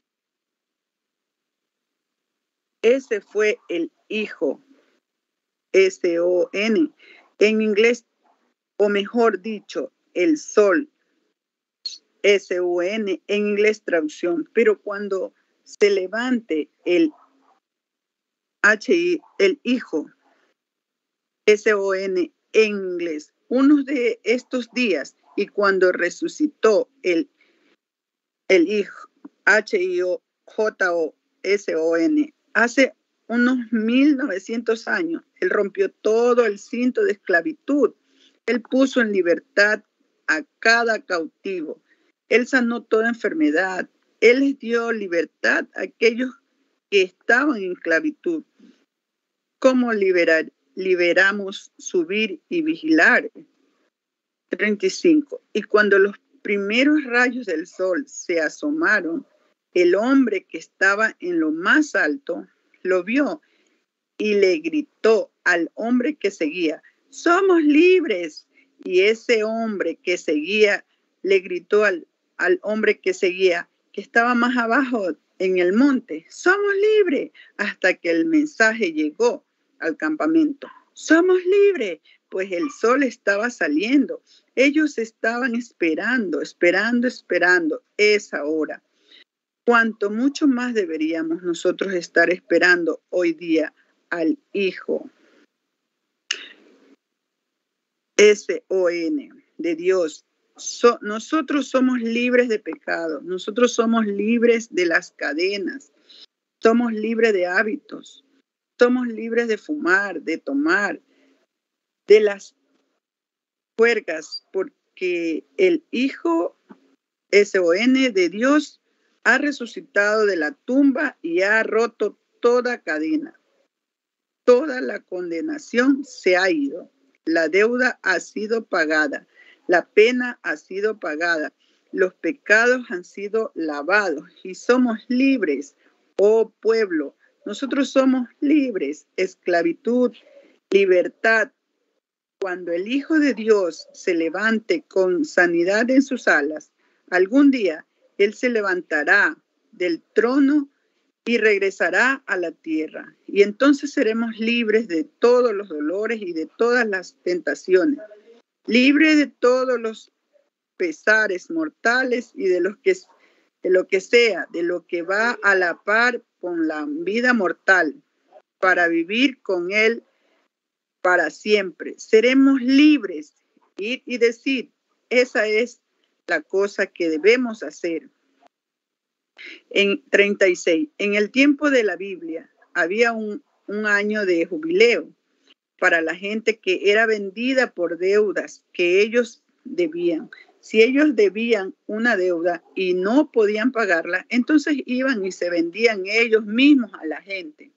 Ese fue el Hijo, S-O-N, en inglés, o mejor dicho, el sol, S-O-N, en inglés traducción. Pero cuando se levante el H-I, el Hijo, S-O-N, en inglés, unos de estos días, y cuando resucitó el Hijo, H-I-O-J-O-S-O-N, hace unos 1900 años, Él rompió todo el cinto de esclavitud. Él puso en libertad a cada cautivo. Él sanó toda enfermedad. Él les dio libertad a aquellos que estaban en esclavitud. ¿Cómo liberamos subir y vigilar? 35. Y cuando los primeros rayos del sol se asomaron, el hombre que estaba en lo más alto lo vio y le gritó al hombre que seguía, ¡somos libres! Y ese hombre que seguía le gritó al hombre que seguía, que estaba más abajo en el monte, ¡somos libres! Hasta que el mensaje llegó al campamento. ¡Somos libres! Pues el sol estaba saliendo. Ellos estaban esperando esa hora. Cuánto mucho más deberíamos nosotros estar esperando hoy día al Hijo, S-O-N, de Dios. Nosotros somos libres de pecado, nosotros somos libres de las cadenas, somos libres de hábitos, somos libres de fumar, de tomar, de las juergas, porque el Hijo, S-O-N, de Dios, ha resucitado de la tumba y ha roto toda cadena. Toda la condenación se ha ido. La deuda ha sido pagada. La pena ha sido pagada. Los pecados han sido lavados y somos libres, oh pueblo, Nosotros somos libres, esclavitud, libertad. Cuando el Hijo de Dios se levante con sanidad en sus alas, algún día Él se levantará del trono y regresará a la tierra. Y entonces seremos libres de todos los dolores y de todas las tentaciones, libres de todos los pesares mortales y de lo que sea, de lo que va a la par con la vida mortal, para vivir con Él para siempre. Seremos libres. Ir y decir, esa es la cosa que debemos hacer. En 36, en el tiempo de la Biblia había un año de jubileo para la gente que era vendida por deudas que ellos debían. Si ellos debían una deuda y no podían pagarla, entonces iban y se vendían ellos mismos a la gente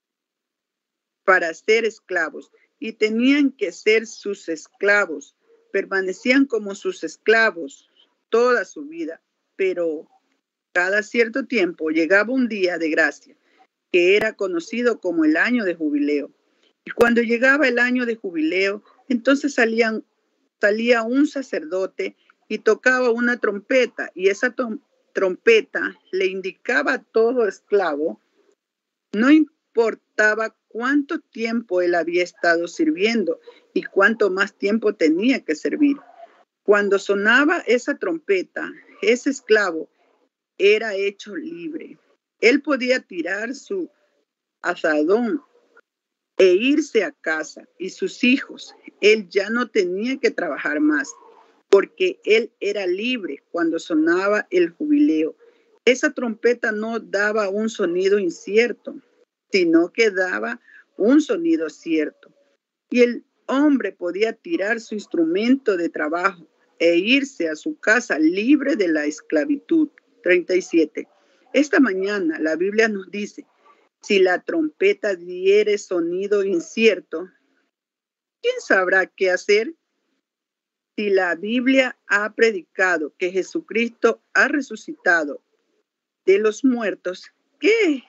para ser esclavos. Y tenían que ser sus esclavos. Permanecían como sus esclavos toda su vida. Pero cada cierto tiempo llegaba un día de gracia, que era conocido como el año de jubileo. Y cuando llegaba el año de jubileo, entonces salía un sacerdote y tocaba una trompeta, y esa trompeta le indicaba a todo esclavo, no importaba cuánto tiempo él había estado sirviendo y cuánto más tiempo tenía que servir. Cuando sonaba esa trompeta, ese esclavo era hecho libre. Él podía tirar su azadón e irse a casa, y sus hijos, él ya no tenía que trabajar más, porque él era libre cuando sonaba el jubileo. Esa trompeta no daba un sonido incierto, sino que daba un sonido cierto. Y el hombre podía tirar su instrumento de trabajo e irse a su casa libre de la esclavitud. 37. Esta mañana la Biblia nos dice, si la trompeta diere sonido incierto, ¿quién sabrá qué hacer? Si la Biblia ha predicado que Jesucristo ha resucitado de los muertos, que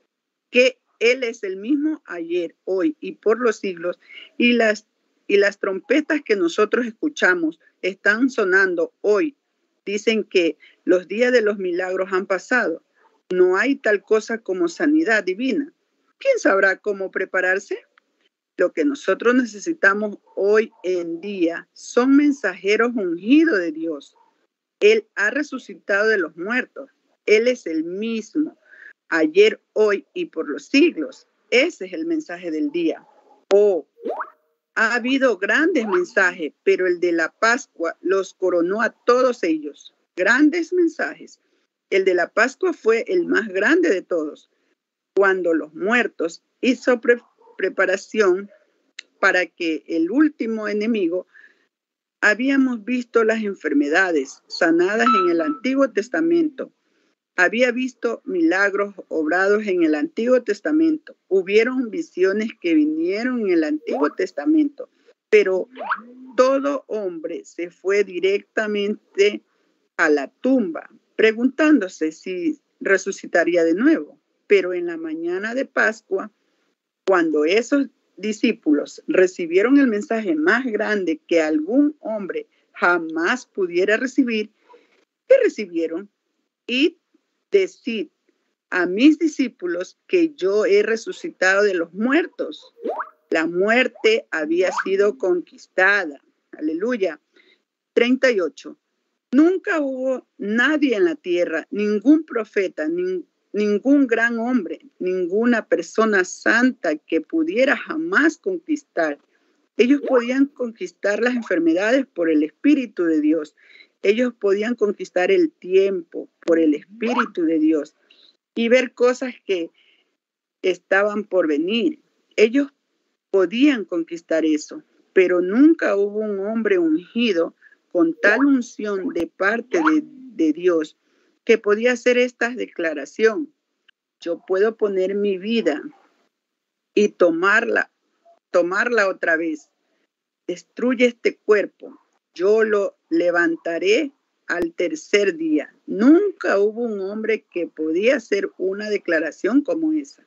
Él es el mismo ayer, hoy y por los siglos, y las trompetas que nosotros escuchamos están sonando hoy. Dicen que los días de los milagros han pasado. No hay tal cosa como sanidad divina. ¿Quién sabrá cómo prepararse? Lo que nosotros necesitamos hoy en día son mensajeros ungidos de Dios. Él ha resucitado de los muertos. Él es el mismo, ayer, hoy y por los siglos. Ese es el mensaje del día. Ha habido grandes mensajes, pero el de la Pascua los coronó a todos ellos. Grandes mensajes. El de la Pascua fue el más grande de todos, cuando los muertos hizo preparación para que el último enemigo. Habíamos visto las enfermedades sanadas en el Antiguo Testamento. Había visto milagros obrados en el Antiguo Testamento. Hubieron visiones que vinieron en el Antiguo Testamento, pero todo hombre se fue directamente a la tumba, preguntándose si resucitaría de nuevo. Pero en la mañana de Pascua, cuando esos discípulos recibieron el mensaje más grande que algún hombre jamás pudiera recibir, ¿qué recibieron? Y decid a mis discípulos que yo he resucitado de los muertos. La muerte había sido conquistada. Aleluya. 38. Nunca hubo nadie en la tierra, ningún profeta, ningún gran hombre, ninguna persona santa que pudiera jamás conquistar. Ellos podían conquistar las enfermedades por el Espíritu de Dios. Ellos podían conquistar el tiempo por el Espíritu de Dios y ver cosas que estaban por venir. Ellos podían conquistar eso, pero nunca hubo un hombre ungido con tal unción de parte de Dios que podía hacer esta declaración. Yo puedo poner mi vida y tomarla otra vez. Destruye este cuerpo. Yo lo levantaré al tercer día. Nunca hubo un hombre que podía hacer una declaración como esa.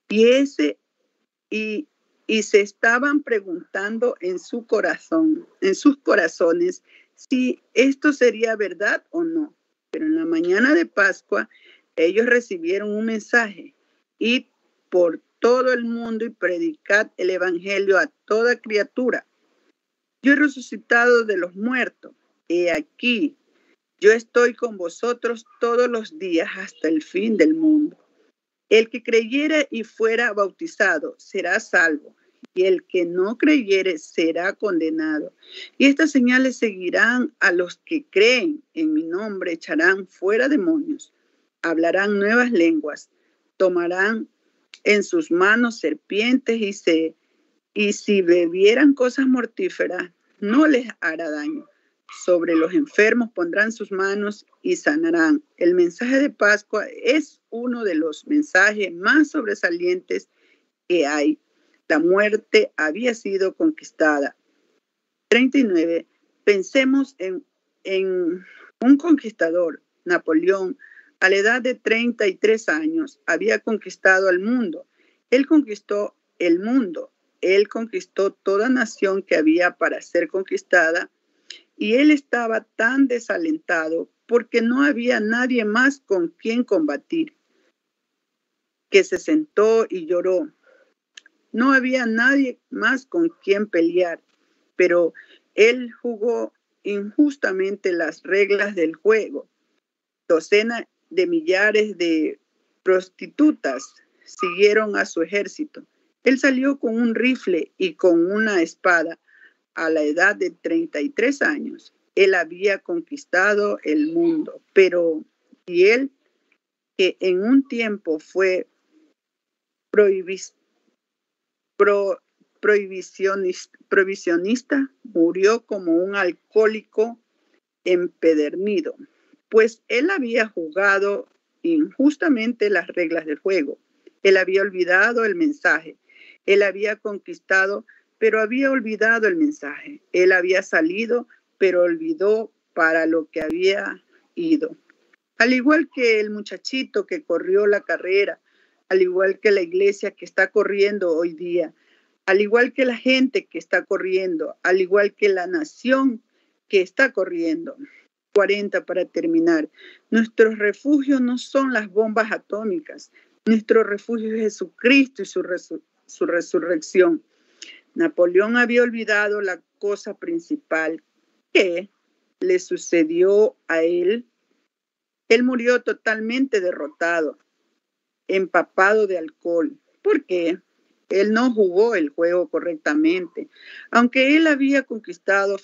Y ese y se estaban preguntando en sus corazones, si esto sería verdad o no. Pero en la mañana de Pascua, ellos recibieron un mensaje: id por todo el mundo y predicad el evangelio a toda criatura. Yo he resucitado de los muertos. He aquí, yo estoy con vosotros todos los días hasta el fin del mundo. El que creyere y fuera bautizado será salvo, y el que no creyere será condenado. Y estas señales seguirán a los que creen. En mi nombre echarán fuera demonios, hablarán nuevas lenguas, tomarán en sus manos serpientes, y si bebieran cosas mortíferas, no les hará daño. Sobre los enfermos pondrán sus manos y sanarán. El mensaje de Pascua es uno de los mensajes más sobresalientes que hay. La muerte había sido conquistada. 39. Pensemos en un conquistador. Napoleón, a la edad de 33 años, había conquistado al mundo. Él conquistó el mundo. Él conquistó toda nación que había para ser conquistada. Y él estaba tan desalentado porque no había nadie más con quien combatir, que se sentó y lloró. No había nadie más con quien pelear, pero él jugó injustamente las reglas del juego. Docenas de millares de prostitutas siguieron a su ejército. Él salió con un rifle y con una espada. A la edad de 33 años, él había conquistado el mundo, pero y él, que en un tiempo fue prohibicionista, murió como un alcohólico empedernido, pues él había jugado injustamente las reglas del juego. Él había olvidado el mensaje. Él había conquistado, pero había olvidado el mensaje. Él había salido, pero olvidó para lo que había ido. Al igual que el muchachito que corrió la carrera, al igual que la iglesia que está corriendo hoy día, al igual que la gente que está corriendo, al igual que la nación que está corriendo. 40 para terminar. Nuestros refugios no son las bombas atómicas. Nuestro refugio es Jesucristo y su resurrección. Napoleón había olvidado la cosa principal. ¿Qué le sucedió a él? Él murió totalmente derrotado, empapado de alcohol. ¿Por qué? Él no jugó el juego correctamente. Aunque él había conquistado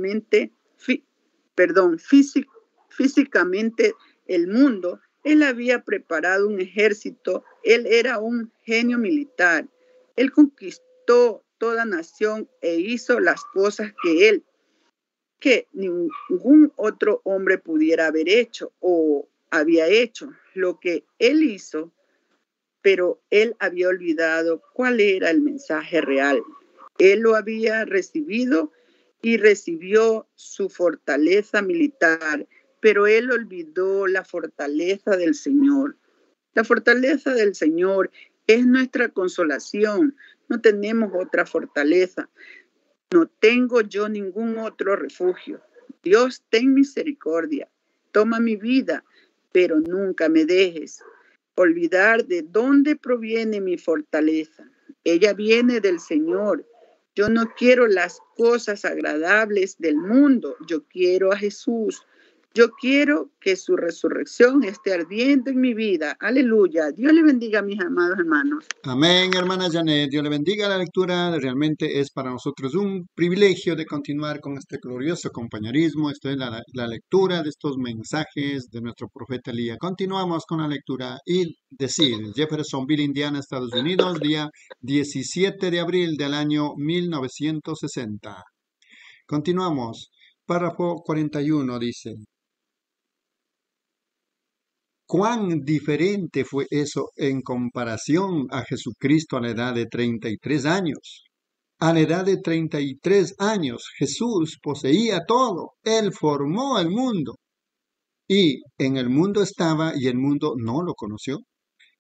físicamente el mundo, él había preparado un ejército. Él era un genio militar. Él conquistó toda nación e hizo las cosas que ningún otro hombre pudiera haber hecho o había hecho. Lo que él hizo, pero él había olvidado cuál era el mensaje real. Él lo había recibido y recibió su fortaleza militar, pero él olvidó la fortaleza del Señor. La fortaleza del Señor es nuestra consolación. No tenemos otra fortaleza. No tengo yo ningún otro refugio. Dios, ten misericordia. Toma mi vida, pero nunca me dejes olvidar de dónde proviene mi fortaleza. Ella viene del Señor. Yo no quiero las cosas agradables del mundo. Yo quiero a Jesús. Yo quiero que su resurrección esté ardiendo en mi vida. Aleluya. Dios le bendiga a mis amados hermanos.
Amén, hermana Janet. Dios le bendiga. La lectura realmente es para nosotros un privilegio de continuar con este glorioso compañerismo. Esto es la lectura de estos mensajes de nuestro profeta Elías. Continuamos con la lectura y decir, Jeffersonville, Indiana, Estados Unidos, día 17 de abril del año 1960. Continuamos. Párrafo 41 dice: ¿cuán diferente fue eso en comparación a Jesucristo a la edad de 33 años? A la edad de 33 años, Jesús poseía todo. Él formó el mundo. Y en el mundo estaba y el mundo no lo conoció.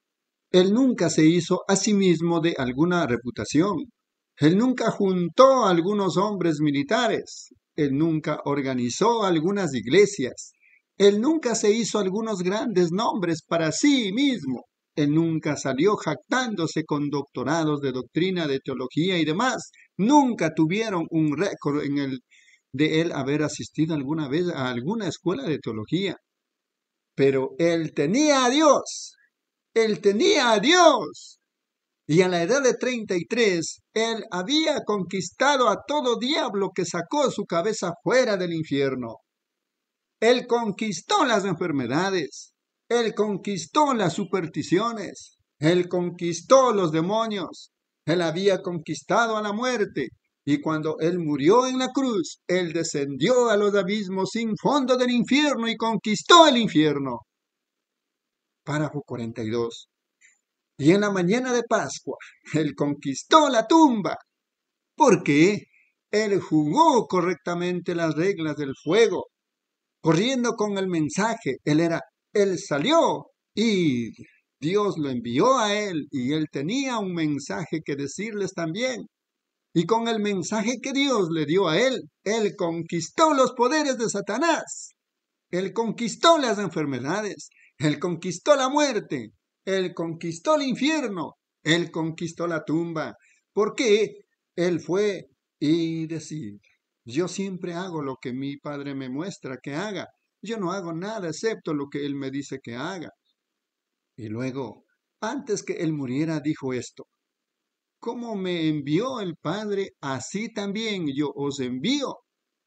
Él nunca se hizo a sí mismo de alguna reputación. Él nunca juntó a algunos hombres militares. Él nunca organizó algunas iglesias. Él nunca se hizo algunos grandes nombres para sí mismo. Él nunca salió jactándose con doctorados de doctrina, de teología y demás. Nunca tuvieron un récord de él haber asistido alguna vez a alguna escuela de teología. Pero él tenía a Dios. Él tenía a Dios. Y a la edad de 33, él había conquistado a todo diablo que sacó su cabeza fuera del infierno. Él conquistó las enfermedades. Él conquistó las supersticiones. Él conquistó los demonios. Él había conquistado a la muerte. Y cuando él murió en la cruz, él descendió a los abismos sin fondo del infierno y conquistó el infierno. Párrafo 42. Y en la mañana de Pascua, él conquistó la tumba. ¿Por qué? Él jugó correctamente las reglas del fuego, corriendo con el mensaje. Él salió y Dios lo envió a él y él tenía un mensaje que decirles también. Y con el mensaje que Dios le dio a él conquistó los poderes de Satanás. Él conquistó las enfermedades. Él conquistó la muerte. Él conquistó el infierno. Él conquistó la tumba. Porque él fue y decir, yo siempre hago lo que mi Padre me muestra que haga. Yo no hago nada excepto lo que Él me dice que haga. Y luego, antes que Él muriera, dijo esto. Como me envió el Padre, así también yo os envío.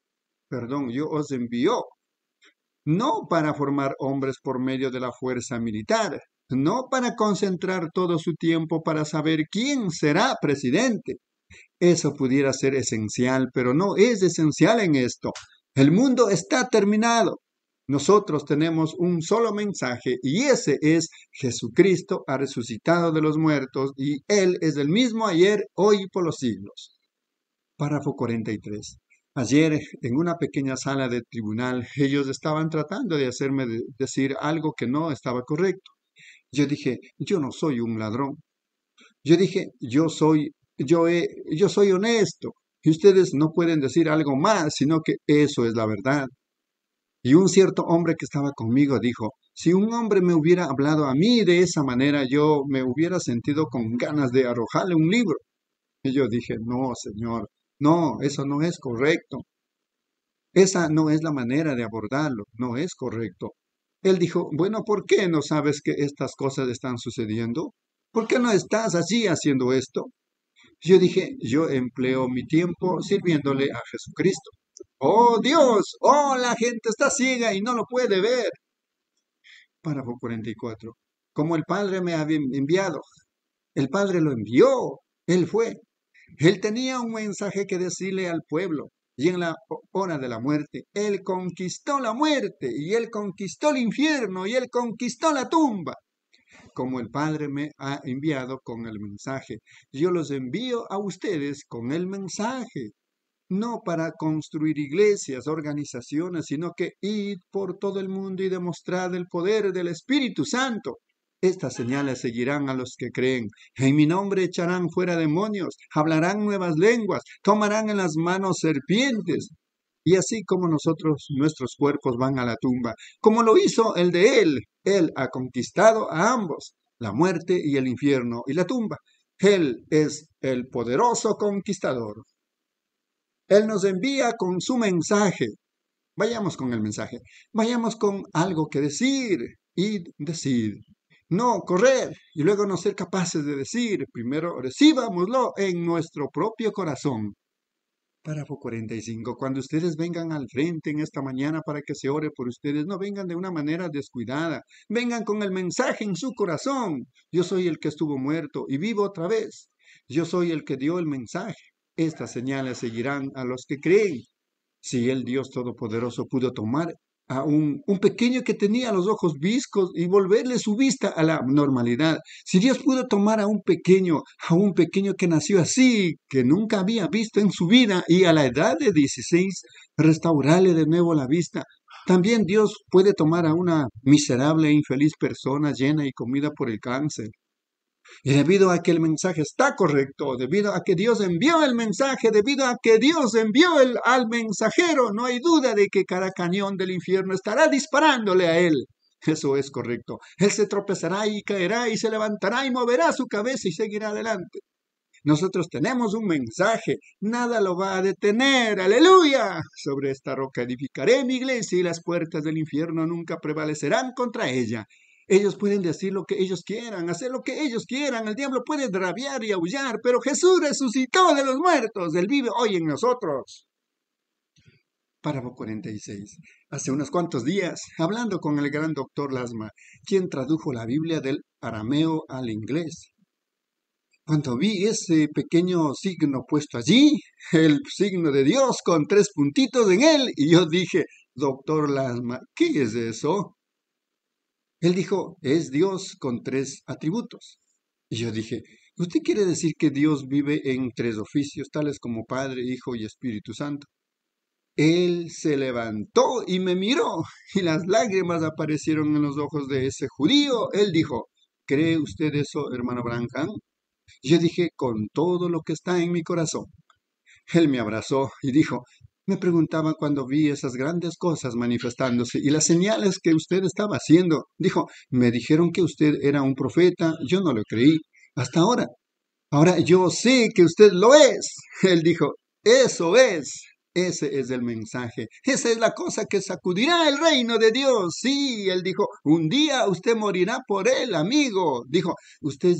Yo os envío. No para formar hombres por medio de la fuerza militar, no para concentrar todo su tiempo para saber quién será presidente. Eso pudiera ser esencial, pero no es esencial en esto. El mundo está terminado. Nosotros tenemos un solo mensaje y ese es Jesucristo ha resucitado de los muertos y Él es el mismo ayer, hoy y por los siglos. Párrafo 43. Ayer, en una pequeña sala de tribunal, ellos estaban tratando de hacerme decir algo que no estaba correcto. Yo dije, yo no soy un ladrón. Yo dije, yo soy honesto. Y ustedes no pueden decir algo más, sino que eso es la verdad. Y un cierto hombre que estaba conmigo dijo, si un hombre me hubiera hablado a mí de esa manera, yo me hubiera sentido con ganas de arrojarle un libro. Y yo dije, no, señor, no, eso no es correcto. Esa no es la manera de abordarlo, no es correcto. Él dijo, bueno, ¿por qué no sabes que estas cosas están sucediendo? ¿Por qué no estás allí haciendo esto? Yo dije, yo empleo mi tiempo sirviéndole a Jesucristo. ¡Oh, Dios! ¡Oh, la gente está ciega y no lo puede ver! Párrafo 44. Como el Padre me había enviado, el Padre lo envió, Él fue. Él tenía un mensaje que decirle al pueblo. Y en la hora de la muerte, Él conquistó la muerte, y Él conquistó el infierno, y Él conquistó la tumba. Como el Padre me ha enviado con el mensaje, yo los envío a ustedes con el mensaje. No para construir iglesias, organizaciones, sino que id por todo el mundo y demostrad el poder del Espíritu Santo. Estas señales seguirán a los que creen. En mi nombre echarán fuera demonios, hablarán nuevas lenguas, tomarán en las manos serpientes. Y así como nuestros cuerpos van a la tumba, como lo hizo el de Él ha conquistado a ambos, la muerte y el infierno y la tumba. Él es el poderoso conquistador. Él nos envía con su mensaje. Vayamos con el mensaje. Vayamos con algo que decir y decir. No correr y luego no ser capaces de decir. Primero recibámoslo en nuestro propio corazón. Párrafo 45. Cuando ustedes vengan al frente en esta mañana para que se ore por ustedes, no vengan de una manera descuidada. Vengan con el mensaje en su corazón. Yo soy el que estuvo muerto y vivo otra vez. Yo soy el que dio el mensaje. Estas señales seguirán a los que creen. Si el Dios Todopoderoso pudo tomar a un pequeño que tenía los ojos viscos y volverle su vista a la normalidad, si Dios pudo tomar a un pequeño que nació así, que nunca había visto en su vida, y a la edad de 16 restaurarle de nuevo la vista, también Dios puede tomar a una miserable e infeliz persona llena y comida por el cáncer. Y debido a que el mensaje está correcto, debido a que Dios envió el mensaje, debido a que Dios envió al mensajero, no hay duda de que cada cañón del infierno estará disparándole a él. Eso es correcto. Él se tropezará y caerá y se levantará y moverá su cabeza y seguirá adelante. Nosotros tenemos un mensaje, nada lo va a detener, aleluya. Sobre esta roca edificaré mi iglesia y las puertas del infierno nunca prevalecerán contra ella. Ellos pueden decir lo que ellos quieran, hacer lo que ellos quieran, el diablo puede rabiar y aullar, pero Jesús resucitó de los muertos, Él vive hoy en nosotros. Párrafo 46. Hace unos cuantos días, hablando con el gran doctor Lasma, quien tradujo la Biblia del arameo al inglés, cuando vi ese pequeño signo puesto allí, el signo de Dios con 3 puntitos en él, y yo dije, doctor Lasma, ¿qué es eso? Él dijo, es Dios con 3 atributos. Y yo dije, ¿usted quiere decir que Dios vive en 3 oficios, tales como Padre, Hijo y Espíritu Santo? Él se levantó y me miró, y las lágrimas aparecieron en los ojos de ese judío. Él dijo, ¿cree usted eso, hermano Branham? Yo dije, con todo lo que está en mi corazón. Él me abrazó y dijo, me preguntaba cuando vi esas grandes cosas manifestándose y las señales que usted estaba haciendo. Dijo, me dijeron que usted era un profeta, yo no lo creí, hasta ahora. Ahora yo sé que usted lo es. Él dijo, eso es. Ese es el mensaje. Esa es la cosa que sacudirá el reino de Dios. Sí, él dijo, un día usted morirá por él, amigo. Dijo, usted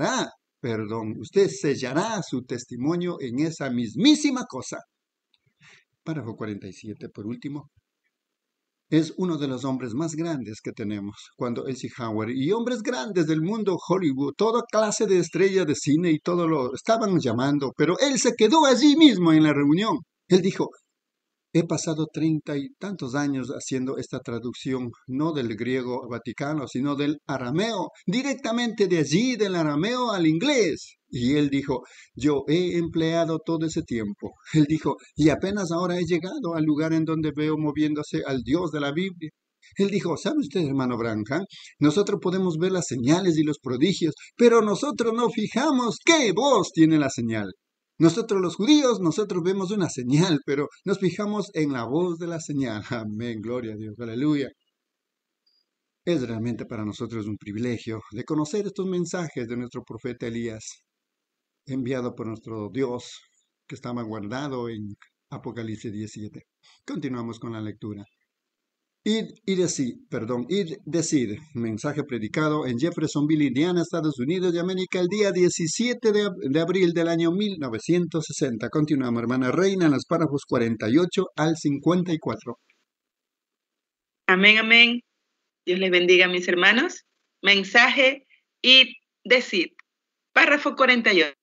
sellará su testimonio en esa mismísima cosa. Párrafo 47, por último. Es uno de los hombres más grandes que tenemos. Cuando Eisenhower y hombres grandes del mundo Hollywood, toda clase de estrellas de cine y todo lo estaban llamando, pero él se quedó allí mismo en la reunión. Él dijo, he pasado 30 y tantos años haciendo esta traducción, no del griego vaticano, sino del arameo, directamente de allí, del arameo al inglés. Y él dijo, yo he empleado todo ese tiempo. Él dijo, y apenas ahora he llegado al lugar en donde veo moviéndose al Dios de la Biblia. Él dijo, ¿sabe usted, hermano Branham? Nosotros podemos ver las señales y los prodigios, pero nosotros no fijamos qué voz tiene la señal. Nosotros los judíos, nosotros vemos una señal, pero nos fijamos en la voz de la señal. Amén, gloria a Dios, aleluya. Es realmente para nosotros un privilegio de conocer estos mensajes de nuestro profeta Elías, enviado por nuestro Dios, que estaba guardado en Apocalipsis 17. Continuamos con la lectura. Id y decid, mensaje predicado en Jeffersonville, Indiana, Estados Unidos de América, el día 17 de abril del año 1960. Continuamos, hermana Reina, en los párrafos 48 al 54.
Amén, amén. Dios les bendiga, mis hermanos. Mensaje y decid. Párrafo 48.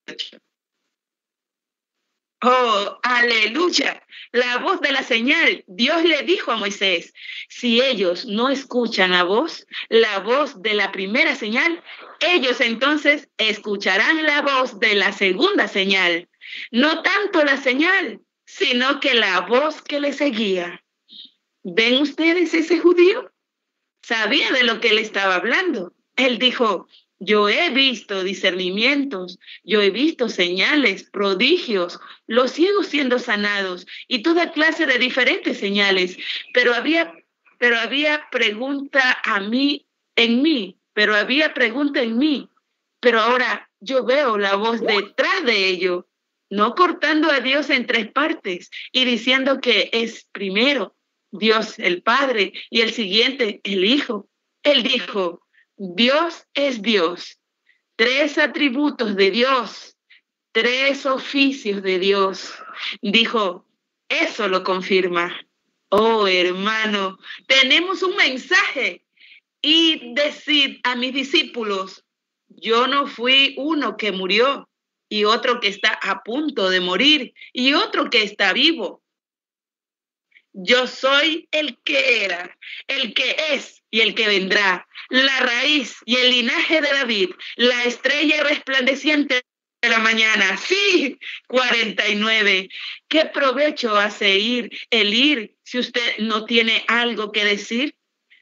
Oh, aleluya. La voz de la señal. Dios le dijo a Moisés, si ellos no escuchan la voz de la primera señal, ellos entonces escucharán la voz de la segunda señal. No tanto la señal, sino que la voz que le seguía. ¿Ven ustedes ese judío? Sabía de lo que él estaba hablando. Él dijo, yo he visto discernimientos, yo he visto señales, prodigios, los ciegos siendo sanados y toda clase de diferentes señales, pero había pregunta en mí, pero ahora yo veo la voz detrás de ello, no cortando a Dios en 3 partes y diciendo que es primero Dios el Padre y el siguiente el Hijo. Él dijo, Dios es Dios, 3 atributos de Dios, 3 oficios de Dios. Dijo, eso lo confirma. Oh, hermano, tenemos un mensaje. Y decid a mis discípulos, yo no fui uno que murió y otro que está a punto de morir y otro que está vivo. Yo soy el que era, el que es y el que vendrá, la raíz y el linaje de David, la estrella resplandeciente de la mañana. Sí, 49. ¿Qué provecho hace el ir si usted no tiene algo que decir?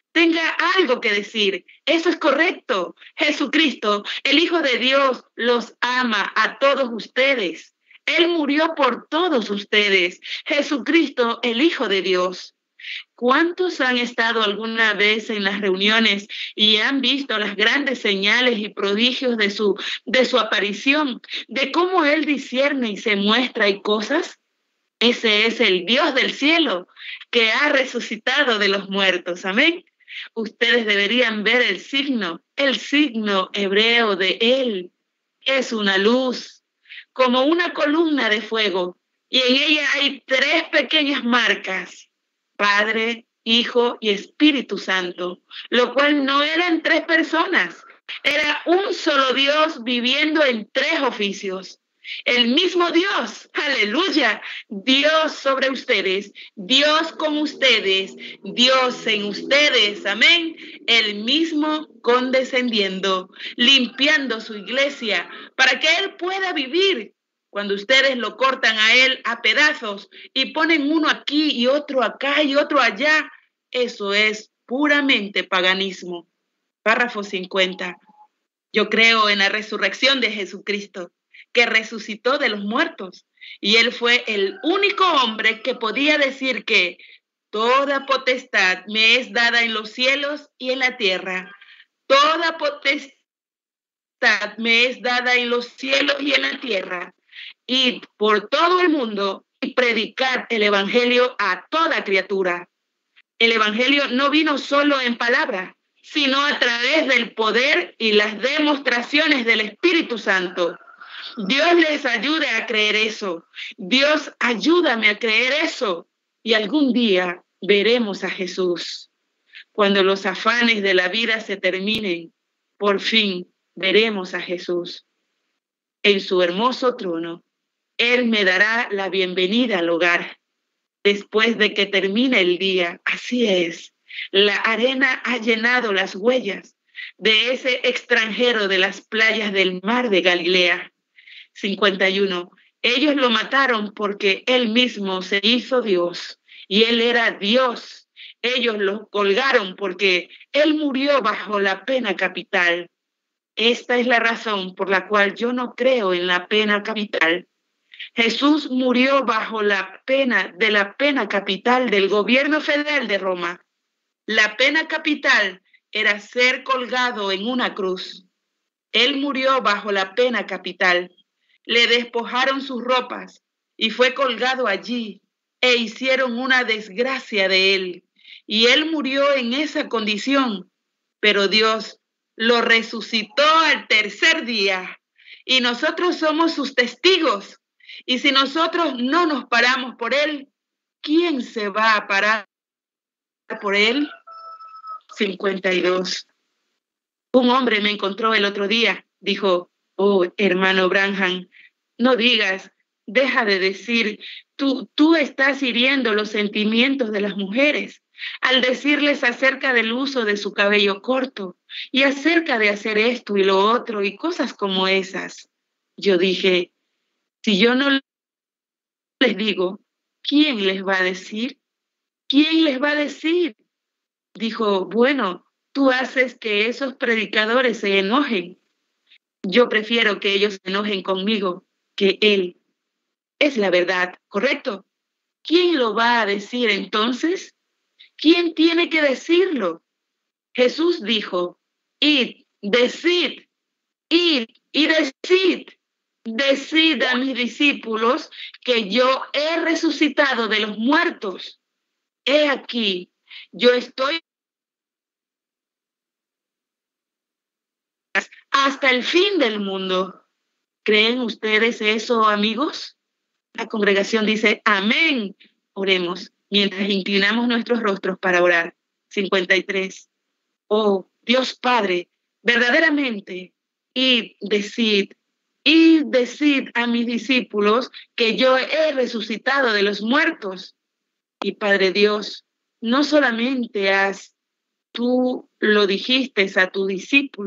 tenga algo que decir. Eso es correcto. Jesucristo, el Hijo de Dios, los ama a todos ustedes. Él murió por todos ustedes. Jesucristo, el Hijo de Dios. ¿Cuántos han estado alguna vez en las reuniones y han visto las grandes señales y prodigios de su aparición, de cómo Él discierne y se muestra y cosas? Ese es el Dios del cielo que ha resucitado de los muertos. Amén. Ustedes deberían ver el signo hebreo de Él. Es una luz, como una columna de fuego, y en ella hay 3 pequeñas marcas: Padre, Hijo y Espíritu Santo, lo cual no eran 3 personas, era un solo Dios viviendo en 3 oficios. El mismo Dios, aleluya, Dios sobre ustedes, Dios con ustedes, Dios en ustedes, amén. El mismo condescendiendo, limpiando su iglesia para que Él pueda vivir. Cuando ustedes lo cortan a Él a pedazos y ponen uno aquí y otro acá y otro allá, eso es puramente paganismo. Párrafo 50. Yo creo en la resurrección de Jesucristo, que resucitó de los muertos, y Él fue el único hombre que podía decir que toda potestad me es dada en los cielos y en la tierra. Toda potestad me es dada en los cielos y en la tierra. Ir por todo el mundo y predicar el evangelio a toda criatura. El evangelio no vino solo en palabra, sino a través del poder y las demostraciones del Espíritu Santo. Dios les ayude a creer eso. Dios, ayúdame a creer eso. Y algún día veremos a Jesús. Cuando los afanes de la vida se terminen, por fin veremos a Jesús. En su hermoso trono, Él me dará la bienvenida al hogar. Después de que termine el día, así es. La arena ha llenado las huellas de ese extranjero de las playas del mar de Galilea. 51. Ellos lo mataron porque Él mismo se hizo Dios y Él era Dios. Ellos lo colgaron porque Él murió bajo la pena capital. Esta es la razón por la cual yo no creo en la pena capital. Jesús murió bajo la pena capital del gobierno federal de Roma. La pena capital era ser colgado en una cruz. Él murió bajo la pena capital. Le despojaron sus ropas y fue colgado allí e hicieron una desgracia de él. Y él murió en esa condición, pero Dios lo resucitó al tercer día y nosotros somos sus testigos. Y si nosotros no nos paramos por él, ¿quién se va a parar por él? 52. Un hombre me encontró el otro día, dijo: oh, hermano Branham, no digas, deja de decir, tú estás hiriendo los sentimientos de las mujeres al decirles acerca del uso de su cabello corto y acerca de hacer esto y lo otro y cosas como esas. Yo dije, si yo no les digo, ¿quién les va a decir? ¿Quién les va a decir? Dijo, bueno, tú haces que esos predicadores se enojen. Yo prefiero que ellos se enojen conmigo que él. Es la verdad, ¿correcto? ¿Quién lo va a decir entonces? ¿Quién tiene que decirlo? Jesús dijo, id, decid, id y decid. Decid a mis discípulos que yo he resucitado de los muertos. He aquí, yo estoy hasta el fin del mundo. ¿Creen ustedes eso, amigos? La congregación dice, amén. Oremos mientras inclinamos nuestros rostros para orar. 53. Oh, Dios Padre, verdaderamente, id, decid a mis discípulos que yo he resucitado de los muertos. Y Padre Dios, no solamente tú lo dijiste a tus discípulos,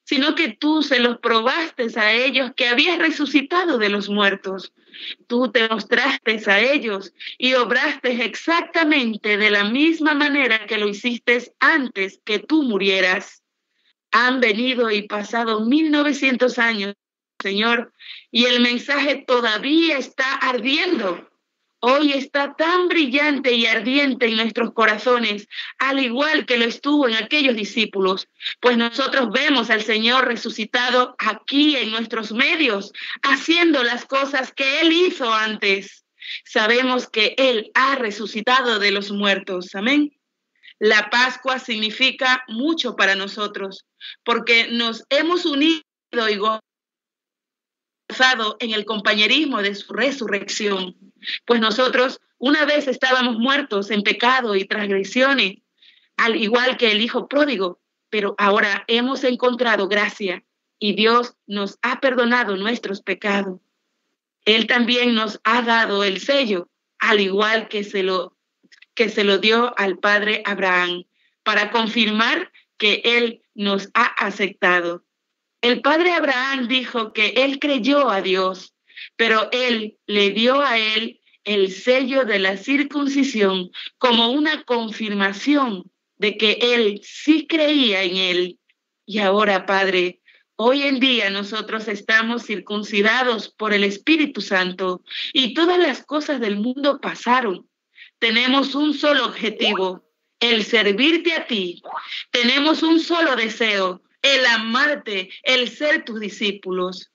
sino que tú se los probaste a ellos que habías resucitado de los muertos. Tú te mostraste a ellos y obraste exactamente de la misma manera que lo hiciste antes que tú murieras. Han venido y pasado 1900 años, Señor, y el mensaje todavía está ardiendo. Hoy está tan brillante y ardiente en nuestros corazones, al igual que lo estuvo en aquellos discípulos, pues nosotros vemos al Señor resucitado aquí en nuestros medios, haciendo las cosas que Él hizo antes. Sabemos que Él ha resucitado de los muertos. Amén. La Pascua significa mucho para nosotros, porque nos hemos unido y gozado en el compañerismo de su resurrección. Pues nosotros una vez estábamos muertos en pecado y transgresiones, al igual que el hijo pródigo, pero ahora hemos encontrado gracia y Dios nos ha perdonado nuestros pecados. Él también nos ha dado el sello, al igual que se lo dio al padre Abraham, para confirmar que Él nos ha aceptado. El padre Abraham dijo que él creyó a Dios, pero Él le dio a él el sello de la circuncisión como una confirmación de que él sí creía en Él. Y ahora, Padre, hoy en día nosotros estamos circuncidados por el Espíritu Santo y todas las cosas del mundo pasaron. Tenemos un solo objetivo, el servirte a ti. Tenemos un solo deseo, el amarte, el ser tus discípulos.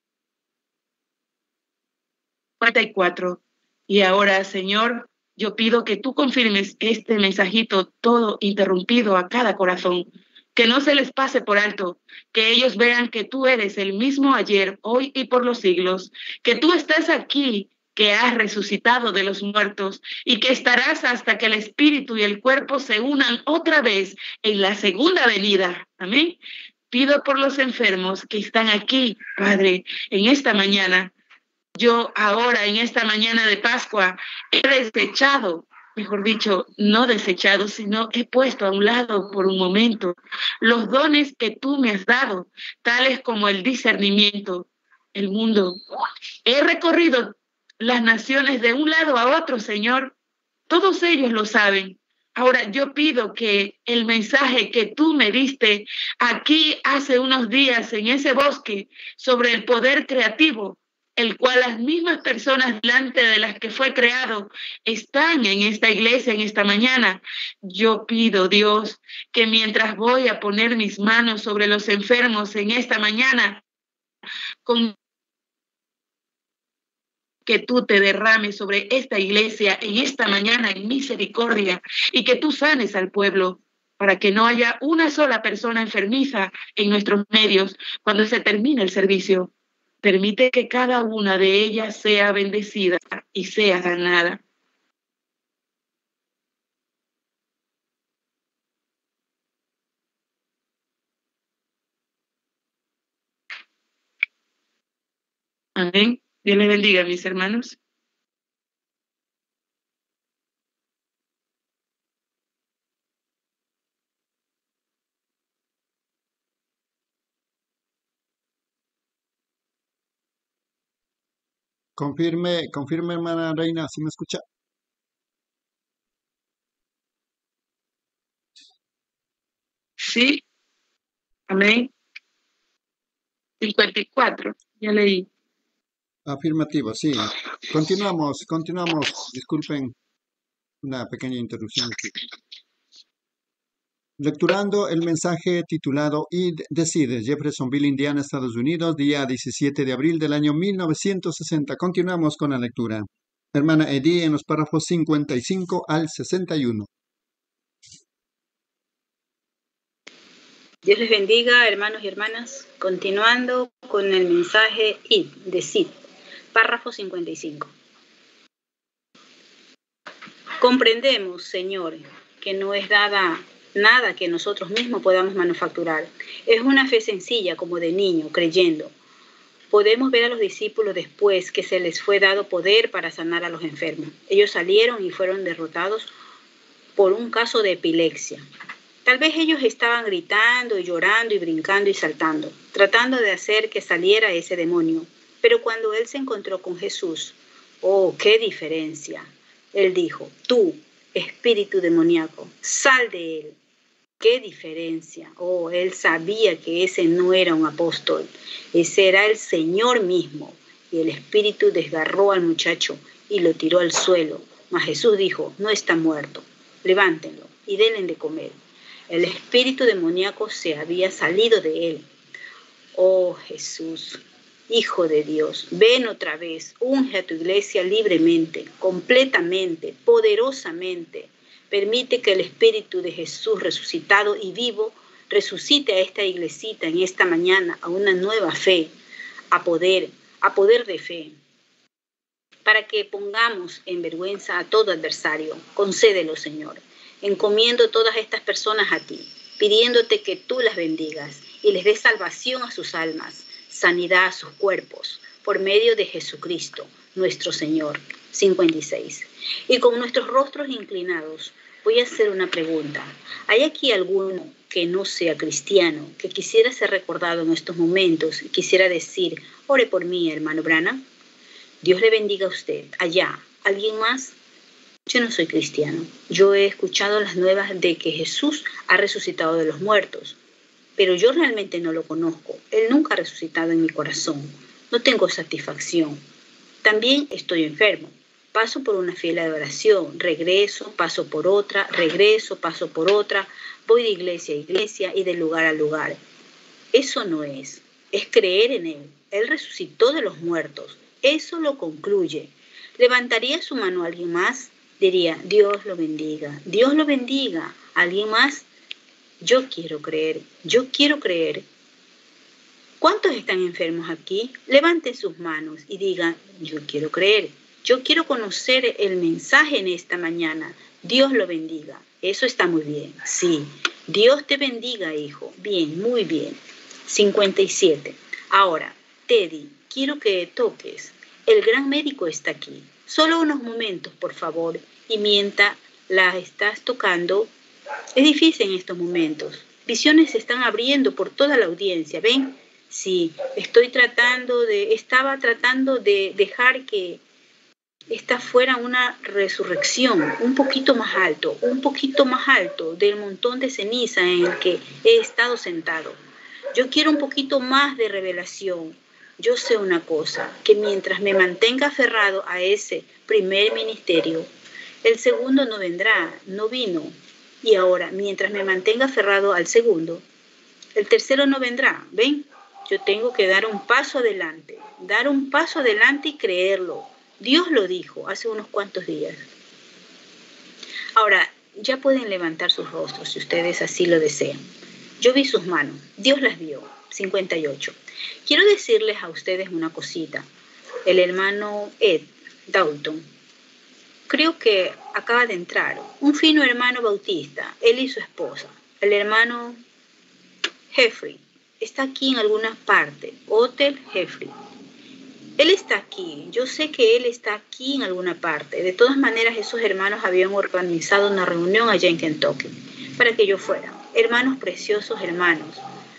44. Y ahora, Señor, yo pido que tú confirmes este mensajito todo interrumpido a cada corazón, que no se les pase por alto, que ellos vean que tú eres el mismo ayer, hoy y por los siglos, que tú estás aquí, que has resucitado de los muertos y que estarás hasta que el espíritu y el cuerpo se unan otra vez en la segunda venida. Amén. Pido por los enfermos que están aquí, Padre, en esta mañana. Yo ahora, en esta mañana de Pascua, he desechado, mejor dicho, no desechado, sino he puesto a un lado por un momento los dones que tú me has dado, tales como el discernimiento, el mundo. He recorrido las naciones de un lado a otro, Señor. Todos ellos lo saben. Ahora yo pido que el mensaje que tú me diste aquí hace unos días en ese bosque sobre el poder creativo, el cual las mismas personas delante de las que fue creado están en esta iglesia en esta mañana. Yo pido, Dios, que mientras voy a poner mis manos sobre los enfermos en esta mañana, con que tú te derrames sobre esta iglesia en esta mañana en misericordia y que tú sanes al pueblo para que no haya una sola persona enfermiza en nuestros medios cuando se termine el servicio. Permite que cada una de ellas sea bendecida y sea sanada. Amén. Dios les bendiga, mis hermanos.
Confirme, hermana Reina, ¿sí me escucha?
Sí. Amén. 54. Ya leí.
Afirmativo, sí. Continuamos. Disculpen una pequeña interrupción aquí. Lecturando el mensaje titulado Id Decide, Jeffersonville, Indiana, Estados Unidos, día 17 de abril del año 1960. Continuamos con la lectura. Hermana Edie, en los párrafos 55 al 61.
Dios les bendiga, hermanos y hermanas. Continuando con el mensaje Id Decide, párrafo 55. Comprendemos, Señor, que no es dada nada que nosotros mismos podamos manufacturar. Es una fe sencilla como de niño, creyendo. Podemos ver a los discípulos después que se les fue dado poder para sanar a los enfermos. Ellos salieron y fueron derrotados por un caso de epilepsia. Tal vez ellos estaban gritando y llorando y brincando y saltando, tratando de hacer que saliera ese demonio. Pero cuando él se encontró con Jesús, ¡oh, qué diferencia! Él dijo, tú, espíritu demoníaco, sal de él. ¡Qué diferencia! Oh, él sabía que ese no era un apóstol, ese era el Señor mismo. Y el espíritu desgarró al muchacho y lo tiró al suelo. Mas Jesús dijo, no está muerto, levántenlo y denle de comer. El espíritu demoníaco se había salido de él. Oh Jesús, Hijo de Dios, ven otra vez, unge a tu iglesia libremente, completamente, poderosamente. Permite que el Espíritu de Jesús resucitado y vivo resucite a esta iglesita en esta mañana a una nueva fe, a poder de fe, para que pongamos en vergüenza a todo adversario. Concédelo, Señor. Encomiendo todas estas personas a ti, pidiéndote que tú las bendigas y les des salvación a sus almas, sanidad a sus cuerpos, por medio de Jesucristo, nuestro Señor. 56. Y con nuestros rostros inclinados, voy a hacer una pregunta. ¿Hay aquí alguno que no sea cristiano, que quisiera ser recordado en estos momentos y quisiera decir, ore por mí, hermano Branham? Dios le bendiga a usted. Allá, ¿alguien más? Yo no soy cristiano. Yo he escuchado las nuevas de que Jesús ha resucitado de los muertos, pero yo realmente no lo conozco. Él nunca ha resucitado en mi corazón. No tengo satisfacción. También estoy enfermo. Paso por una fila de oración, regreso, paso por otra, regreso, paso por otra, voy de iglesia a iglesia y de lugar a lugar. Eso no es creer en Él. Él resucitó de los muertos. Eso lo concluye. ¿Levantaría su mano a alguien más? Diría, Dios lo bendiga, Dios lo bendiga. ¿Alguien más? Yo quiero creer, yo quiero creer. ¿Cuántos están enfermos aquí? Levanten sus manos y digan, yo quiero creer. Yo quiero conocer el mensaje en esta mañana. Dios lo bendiga. Eso está muy bien. Sí. Dios te bendiga, hijo. Bien, muy bien. 57. Ahora, Teddy, quiero que toques. El gran médico está aquí. Solo unos momentos, por favor. Y mientras la estás tocando, es difícil en estos momentos. Visiones se están abriendo por toda la audiencia. ¿Ven? Sí. Estaba tratando de dejar que esta fuera una resurrección un poquito más alto del montón de ceniza en el que he estado sentado. Yo quiero un poquito más de revelación. Yo sé una cosa, que mientras me mantenga aferrado a ese primer ministerio, el segundo no vendrá, no vino. Y ahora, mientras me mantenga aferrado al segundo, el tercero no vendrá. ¿Ven? Yo tengo que dar un paso adelante y creerlo. Dios lo dijo hace unos cuantos días. Ahora, ya pueden levantar sus rostros si ustedes así lo desean. Yo vi sus manos, Dios las vio. 58. Quiero decirles a ustedes una cosita. El hermano Ed Dalton, creo que acaba de entrar. Un fino hermano bautista, él y su esposa. El hermano Jeffrey está aquí en alguna parte. Hotel Jeffrey. Él está aquí, yo sé que él está aquí en alguna parte. De todas maneras, esos hermanos habían organizado una reunión allá en Kentucky para que yo fuera. Hermanos preciosos, hermanos,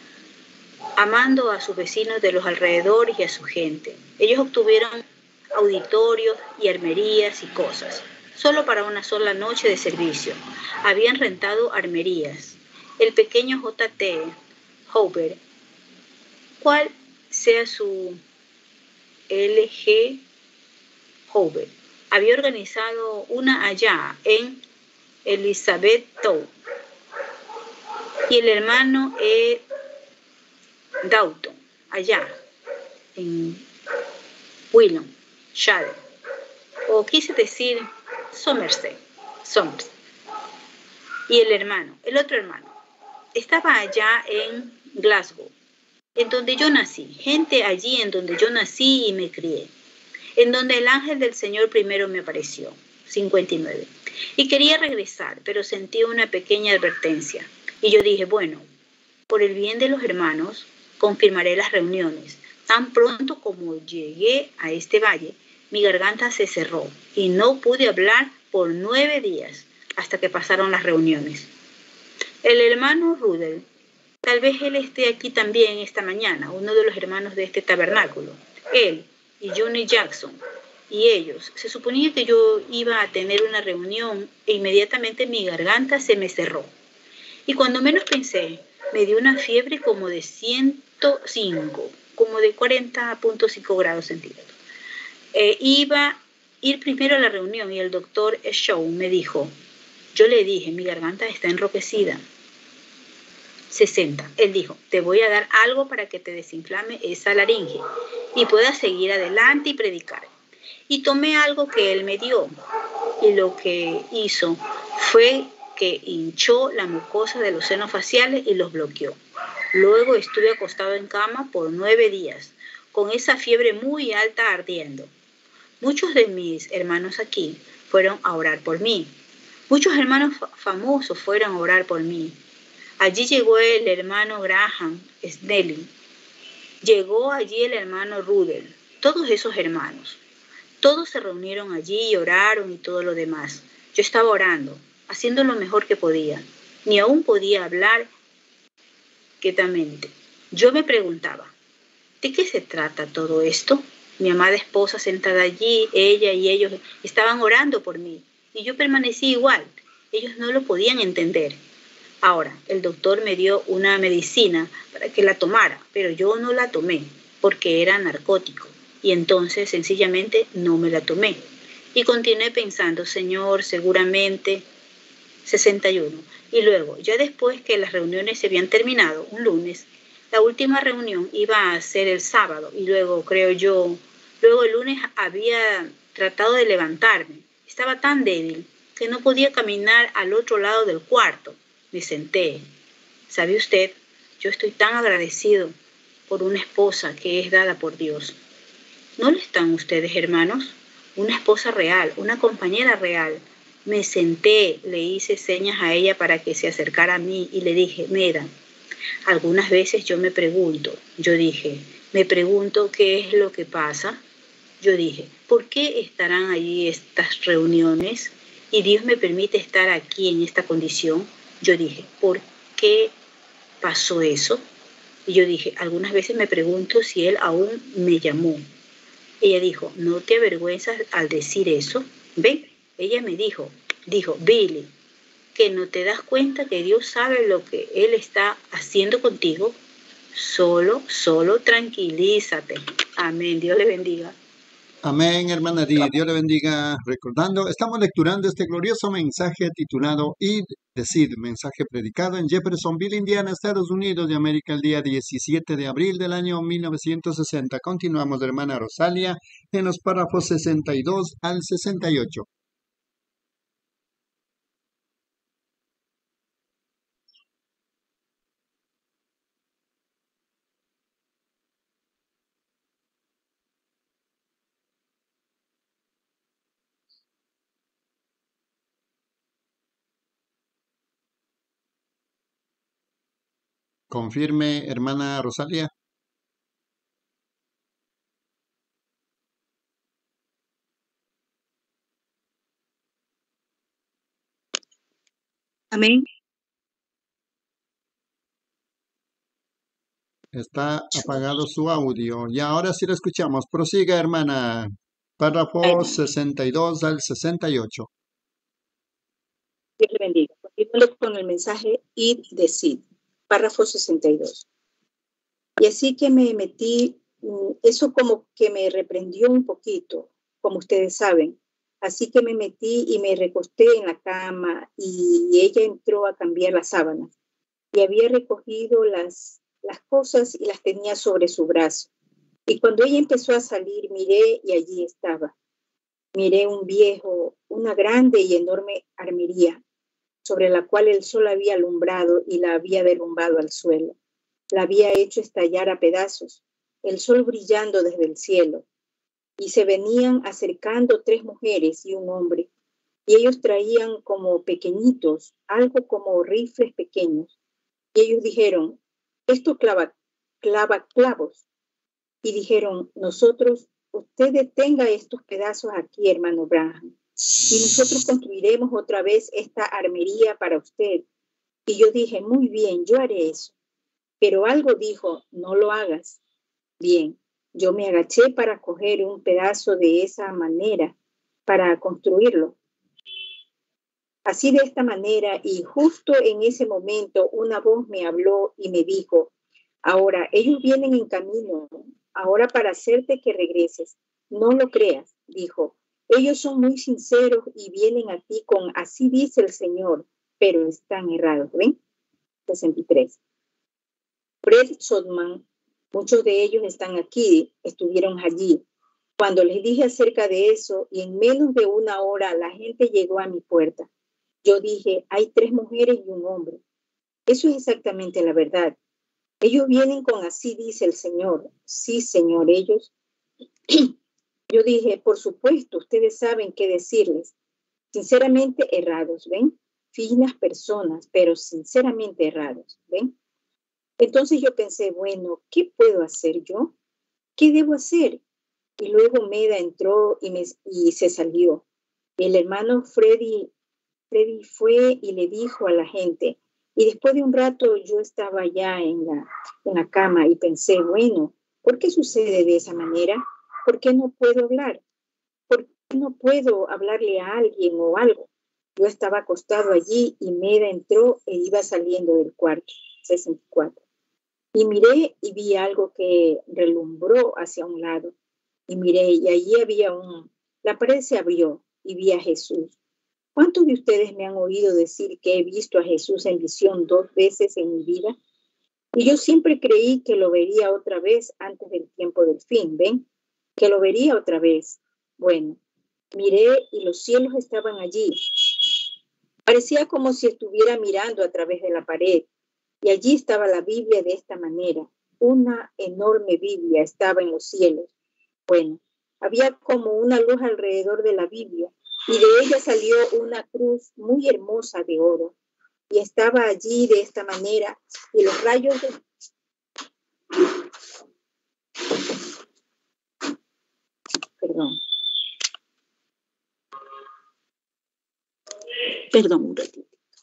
amando a sus vecinos de los alrededores y a su gente. Ellos obtuvieron auditorios y armerías y cosas, solo para una sola noche de servicio. Habían rentado armerías. El pequeño J.T. Hoover, cual sea su L.G. Hoover, había organizado una allá en Elizabethtown. Y el hermano E. Dalton, allá en Shire, o quise decir Somerset. Y el otro hermano, estaba allá en Glasgow, en donde yo nací, gente allí en donde yo nací y me crié, en donde el ángel del Señor primero me apareció. 59. Y quería regresar, pero sentí una pequeña advertencia. Y yo dije, bueno, por el bien de los hermanos, confirmaré las reuniones. Tan pronto como llegué a este valle, mi garganta se cerró y no pude hablar por 9 días hasta que pasaron las reuniones. El hermano Rudel, tal vez él esté aquí también esta mañana, uno de los hermanos de este tabernáculo. Él y Johnny Jackson y ellos. Se suponía que yo iba a tener una reunión e inmediatamente mi garganta se me cerró. Y cuando menos pensé, me dio una fiebre como de 105, como de 40.5 grados centígrados. Iba a ir primero a la reunión y el doctor Shaw me dijo, yo le dije, mi garganta está enrojecida. 60. Él dijo, te voy a dar algo para que te desinflame esa laringe y puedas seguir adelante y predicar. Y tomé algo que él me dio y lo que hizo fue que hinchó la mucosa de los senos faciales y los bloqueó. Luego estuve acostado en cama por 9 días, con esa fiebre muy alta ardiendo. Muchos de mis hermanos aquí fueron a orar por mí. Muchos hermanos famosos fueron a orar por mí. Allí llegó el hermano Graham Snelling. Llegó allí el hermano Rudel. Todos esos hermanos. Todos se reunieron allí y oraron y todo lo demás. Yo estaba orando, haciendo lo mejor que podía. Ni aún podía hablar quietamente. Yo me preguntaba, ¿de qué se trata todo esto? Mi amada esposa sentada allí, ella y ellos estaban orando por mí. Y yo permanecí igual. Ellos no lo podían entender. Ahora, el doctor me dio una medicina para que la tomara, pero yo no la tomé porque era narcótico. Y entonces sencillamente no me la tomé. Y continué pensando, Señor, seguramente 61. Y luego, ya después que las reuniones se habían terminado, un lunes, la última reunión iba a ser el sábado. Y luego, luego el lunes había tratado de levantarme. Estaba tan débil que no podía caminar al otro lado del cuarto. Me senté. ¿Sabe usted? Yo estoy tan agradecido por una esposa que es dada por Dios. ¿No lo están ustedes, hermanos? Una esposa real, una compañera real. Me senté, le hice señas a ella para que se acercara a mí y le dije, mira, algunas veces me pregunto qué es lo que pasa. Yo dije, ¿por qué estarán allí estas reuniones? Y Dios me permite estar aquí en esta condición. Yo dije, ¿por qué pasó eso? Y yo dije, algunas veces me pregunto si Él aún me llamó. Ella dijo, ¿no te avergüenzas al decir eso? ¿Ven? Ella me dijo, Billy, que no te das cuenta que Dios sabe lo que Él está haciendo contigo. Solo tranquilízate. Amén. Dios le bendiga.
Amén, hermana Di, Dios le bendiga. Recordando, estamos lecturando este glorioso mensaje titulado Id, Decid, mensaje predicado en Jeffersonville, Indiana, Estados Unidos de América, el día 17 de abril del año 1960. Continuamos, hermana Rosalia, en los párrafos 62 al 68. Confirme, hermana Rosalia.
Amén.
Está apagado su audio. Y ahora sí lo escuchamos. Prosiga, hermana.
Ahí
Párrafo
va.
62 al 68.
Dios le bendiga. Continuando con el mensaje Id, Decid, párrafo 62. Y así que me metí, eso como que me reprendió un poquito, como ustedes saben. Así que me metí y me recosté en la cama y ella entró a cambiar las sábanas. Y había recogido las cosas y las tenía sobre su brazo. Y cuando ella empezó a salir, miré y allí estaba. Miré una grande y enorme armería, sobre la cual el sol había alumbrado y la había derrumbado al suelo. La había hecho estallar a pedazos, el sol brillando desde el cielo. Y se venían acercando 3 mujeres y un hombre, y ellos traían como pequeñitos, algo como rifles pequeños. Y ellos dijeron, esto clava clavos. Y dijeron, usted detenga estos pedazos aquí, hermano Branham, y nosotros construiremos otra vez esta armería para usted. Y yo dije, muy bien, yo haré eso. Pero algo dijo, no lo hagas. Bien, yo me agaché para coger un pedazo de esa manera, para construirlo. Así de esta manera, y justo en ese momento una voz me habló y me dijo, ahora ellos vienen en camino, ahora para hacerte que regreses. No lo creas, dijo. Ellos son muy sinceros y vienen a ti con así dice el Señor, pero están errados. ¿Ven? 63. Fred Sodman, muchos de ellos están aquí, estuvieron allí. Cuando les dije acerca de eso, y en menos de una hora la gente llegó a mi puerta. Yo dije, hay 3 mujeres y un hombre. Eso es exactamente la verdad. Ellos vienen con así dice el Señor. Sí, Señor, ellos. Yo dije, por supuesto, ustedes saben qué decirles. Sinceramente errados, ¿ven? Finas personas, pero sinceramente errados, ¿ven? Entonces yo pensé, bueno, ¿qué puedo hacer yo? ¿Qué debo hacer? Y luego Meda entró y se salió. El hermano Freddy fue y le dijo a la gente, y después de un rato yo estaba ya en la cama y pensé, bueno, ¿por qué sucede de esa manera? ¿Por qué no puedo hablar? ¿Por qué no puedo hablarle a alguien o algo? Yo estaba acostado allí y Meda entró e iba saliendo del cuarto. 64. Y miré y vi algo que relumbró hacia un lado. Y miré y allí había la pared se abrió y vi a Jesús. ¿Cuántos de ustedes me han oído decir que he visto a Jesús en visión 2 veces en mi vida? Y yo siempre creí que lo vería otra vez antes del tiempo del fin, ¿ven? Que lo vería otra vez. Bueno, miré y los cielos estaban allí. Parecía como si estuviera mirando a través de la pared. Y allí estaba la Biblia de esta manera. Una enorme Biblia estaba en los cielos. Bueno, había como una luz alrededor de la Biblia y de ella salió una cruz muy hermosa de oro. Y estaba allí de esta manera y los rayos de... Perdón un ratito.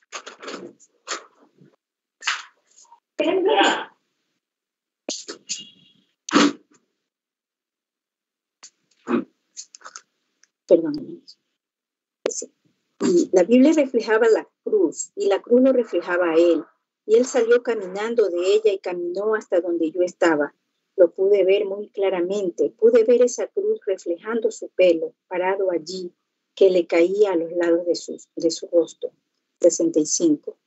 Perdón. Sí. Y la Biblia reflejaba la cruz y la cruz lo reflejaba a él. Y él salió caminando de ella y caminó hasta donde yo estaba. Lo pude ver muy claramente. Pude ver esa cruz reflejando su pelo, parado allí, que le caía a los lados de su rostro. 65.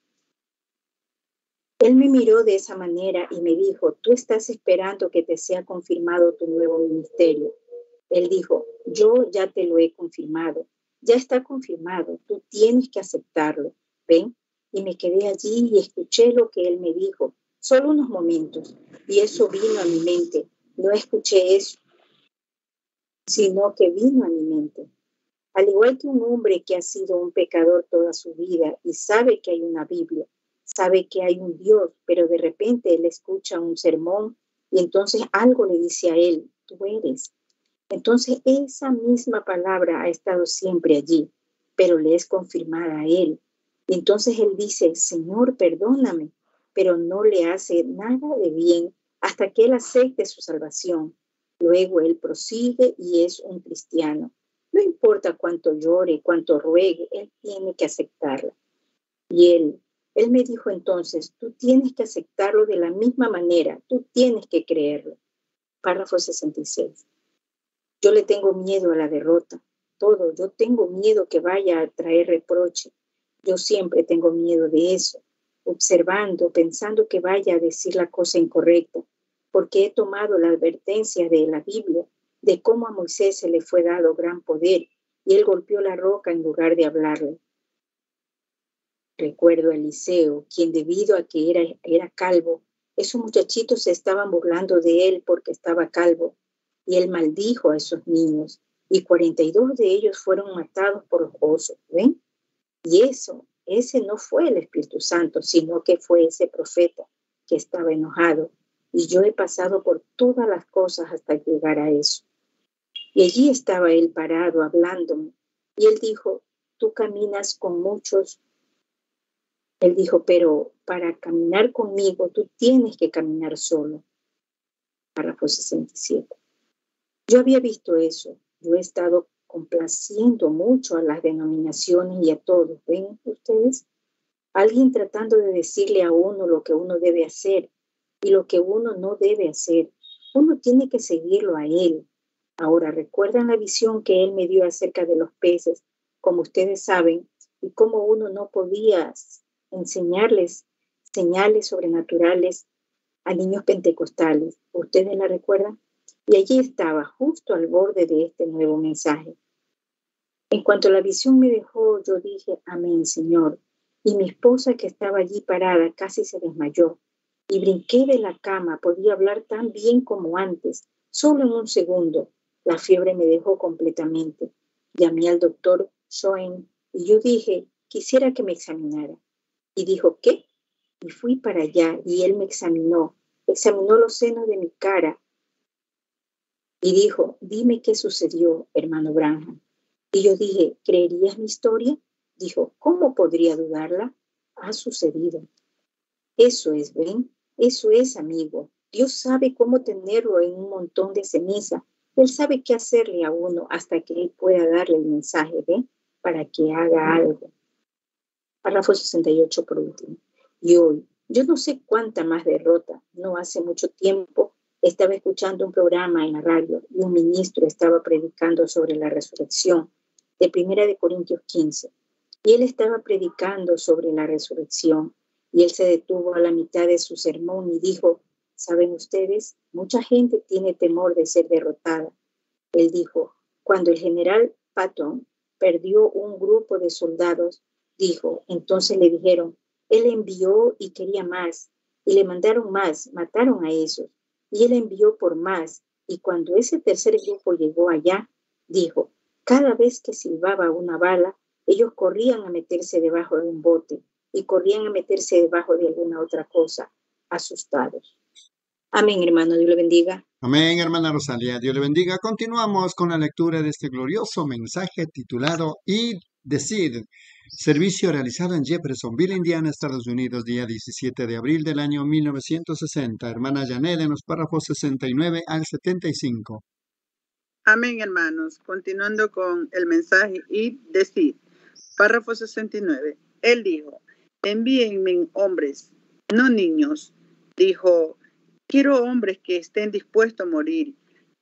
Él me miró de esa manera y me dijo, tú estás esperando que te sea confirmado tu nuevo ministerio. Él dijo, yo ya te lo he confirmado. Ya está confirmado, tú tienes que aceptarlo. ¿Ven? Y me quedé allí y escuché lo que él me dijo, solo unos momentos, y eso vino a mi mente. No escuché eso, sino que vino a mi mente. Al igual que un hombre que ha sido un pecador toda su vida y sabe que hay una Biblia, sabe que hay un Dios, pero de repente él escucha un sermón y entonces algo le dice a él, tú eres. Entonces esa misma palabra ha estado siempre allí, pero le es confirmada a él. Y entonces él dice, Señor, perdóname, pero no le hace nada de bien hasta que él acepte su salvación. Luego él prosigue y es un cristiano. No importa cuánto llore, cuánto ruegue, él tiene que aceptarla. Y él me dijo entonces, tú tienes que aceptarlo de la misma manera, tú tienes que creerlo. Párrafo 66. Yo le tengo miedo a la derrota, todo. Yo tengo miedo que vaya a traer reproche. Yo siempre tengo miedo de eso, observando, pensando que vaya a decir la cosa incorrecta, porque he tomado la advertencia de la Biblia de cómo a Moisés se le fue dado gran poder y él golpeó la roca en lugar de hablarle. Recuerdo a Eliseo, quien debido a que era calvo, esos muchachitos se estaban burlando de él porque estaba calvo. Y él maldijo a esos niños, y 42 de ellos fueron matados por los osos, ¿ven? Y ese no fue el Espíritu Santo, sino que fue ese profeta que estaba enojado. Y yo he pasado por todas las cosas hasta llegar a eso. Y allí estaba él parado, hablándome. Y él dijo, tú caminas con muchos Él dijo, pero para caminar conmigo tú tienes que caminar solo. Párrafo 67. Yo había visto eso. Yo he estado complaciendo mucho a las denominaciones y a todos. ¿Ven ustedes? Alguien tratando de decirle a uno lo que uno debe hacer y lo que uno no debe hacer. Uno tiene que seguirlo a él. Ahora, ¿recuerdan la visión que él me dio acerca de los peces? Como ustedes saben, y cómo uno no podía enseñarles señales sobrenaturales a niños pentecostales. ¿Ustedes la recuerdan? Y allí estaba, justo al borde de este nuevo mensaje. En cuanto la visión me dejó, yo dije, amén, Señor. Y mi esposa, que estaba allí parada, casi se desmayó. Y brinqué de la cama, podía hablar tan bien como antes, solo en un segundo. La fiebre me dejó completamente. Llamé al doctor Schoen y yo dije, quisiera que me examinara. Y dijo, ¿qué? Y fui para allá y él me examinó los senos de mi cara y dijo, dime qué sucedió, hermano Branham. Y yo dije, ¿creerías mi historia? Dijo, ¿cómo podría dudarla? Ha sucedido. Eso es, ¿ven? Eso es, amigo. Dios sabe cómo tenerlo en un montón de ceniza. Él sabe qué hacerle a uno hasta que él pueda darle el mensaje, ¿ven? Para que haga algo. Párrafo 68 por último. Y hoy, yo no sé cuánta más derrota. No hace mucho tiempo estaba escuchando un programa en la radio y un ministro estaba predicando sobre la resurrección de 1 Corintios 15. Y él estaba predicando sobre la resurrección y él se detuvo a la mitad de su sermón y dijo, ¿saben ustedes? Mucha gente tiene temor de ser derrotada. Él dijo, cuando el general Patton perdió un grupo de soldados, dijo, entonces le dijeron, él envió y quería más, y le mandaron más, mataron a esos, y él envió por más, y cuando ese tercer grupo llegó allá, dijo, cada vez que silbaba una bala, ellos corrían a meterse debajo de un bote, y corrían a meterse debajo de alguna otra cosa, asustados. Amén, hermano, Dios le bendiga.
Amén, hermana Rosalía, Dios le bendiga. Continuamos con la lectura de este glorioso mensaje titulado Id, Decid. Servicio realizado en Jeffersonville, Indiana, Estados Unidos, día 17 de abril del año 1960. Hermana Janet, en los párrafos 69 al 75.
Amén, hermanos. Continuando con el mensaje y decir. Párrafo 69. Él dijo, envíenme hombres, no niños. Dijo, quiero hombres que estén dispuestos a morir.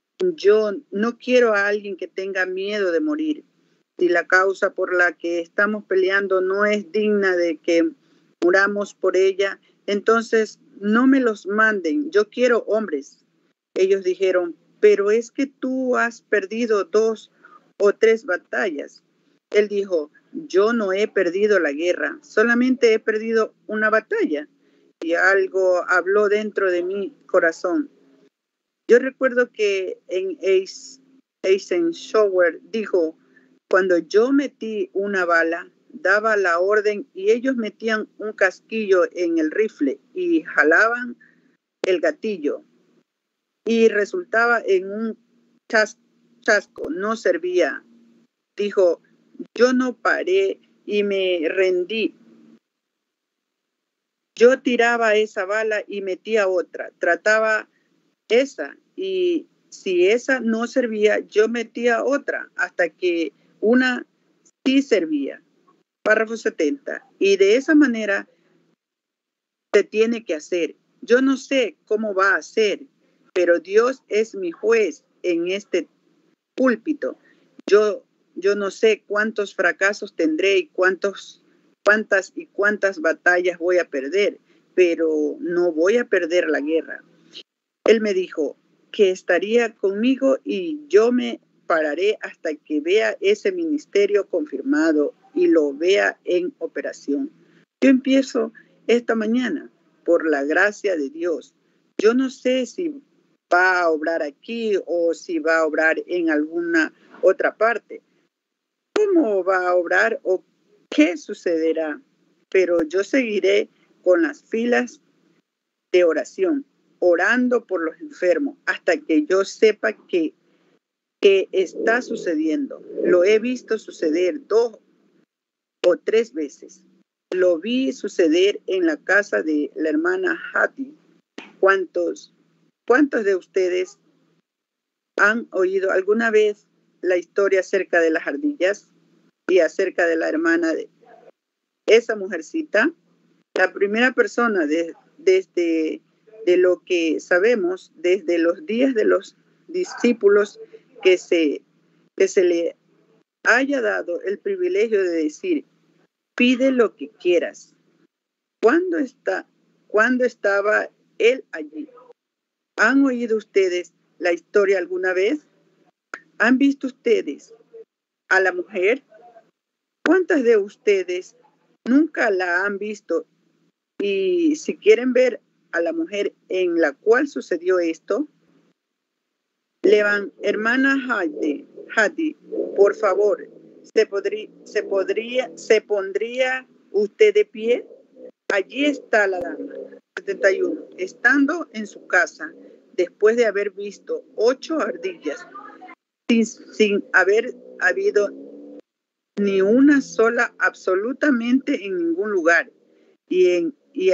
Yo no quiero a alguien que tenga miedo de morir. Si la causa por la que estamos peleando no es digna de que muramos por ella, entonces no me los manden. Yo quiero hombres. Ellos dijeron, pero es que tú has perdido 2 o 3 batallas. Él dijo, yo no he perdido la guerra, solamente he perdido una batalla. Y algo habló dentro de mi corazón. Yo recuerdo que en Eisenhower dijo, cuando yo metí una bala, daba la orden y ellos metían un casquillo en el rifle y jalaban el gatillo y resultaba en un chasco, no servía. Dijo, yo no paré y me rendí. Yo tiraba esa bala y metía otra, trataba esa y si esa no servía, yo metía otra hasta que una sí servía. Párrafo 70. Y de esa manera se tiene que hacer. Yo no sé cómo va a ser, pero Dios es mi juez en este púlpito. Yo no sé cuántos fracasos tendré y cuántas batallas voy a perder, pero no voy a perder la guerra. Él me dijo que estaría conmigo y yo me pararé hasta que vea ese ministerio confirmado y lo vea en operación. Yo empiezo esta mañana por la gracia de Dios. Yo no sé si va a obrar aquí o si va a obrar en alguna otra parte. ¿Cómo va a obrar o qué sucederá? Pero yo seguiré con las filas de oración, orando por los enfermos hasta que yo sepa que está sucediendo. Lo he visto suceder 2 o 3 veces. lo vi suceder en la casa de la hermana Hattie. ¿Cuántos de ustedes han oído alguna vez la historia acerca de las ardillas y acerca de la hermana de esa mujercita? La primera persona desde lo que sabemos, desde los días de los discípulos, que se le haya dado el privilegio de decir, pide lo que quieras. ¿Cuándo estaba él allí? ¿Han oído ustedes la historia alguna vez? ¿Han visto ustedes a la mujer? ¿Cuántas de ustedes nunca la han visto? Y si quieren ver a la mujer en la cual sucedió esto, hermana Hattie, por favor, ¿se pondría usted de pie? Allí está la dama. 71. Estando en su casa, después de haber visto 8 ardillas, sin haber habido ni una sola absolutamente en ningún lugar, y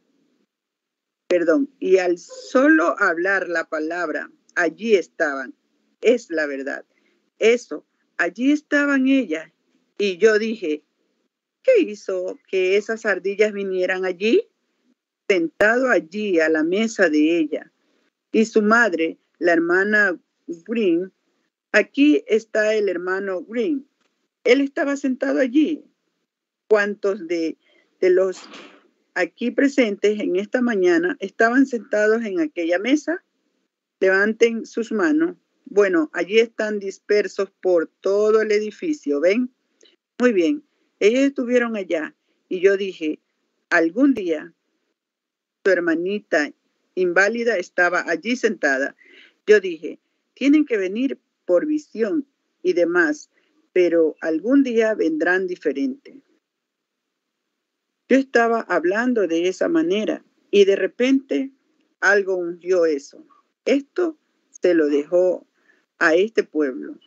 al solo hablar la palabra, allí estaban. Es la verdad. Eso, allí estaban ellas. Y yo dije, ¿qué hizo que esas ardillas vinieran allí? Sentado allí a la mesa de ella. Y su madre, la hermana Green, aquí está el hermano Green. Él estaba sentado allí. ¿Cuántos de los aquí presentes en esta mañana estaban sentados en aquella mesa? Levanten sus manos. Bueno, allí están dispersos por todo el edificio, ¿ven? Muy bien, ellos estuvieron allá y yo dije, algún día su hermanita inválida estaba allí sentada. Yo dije, tienen que venir por visión y demás, pero algún día vendrán diferente. Yo estaba hablando de esa manera y de repente algo ungió eso. Esto se lo dejó a este pueblo.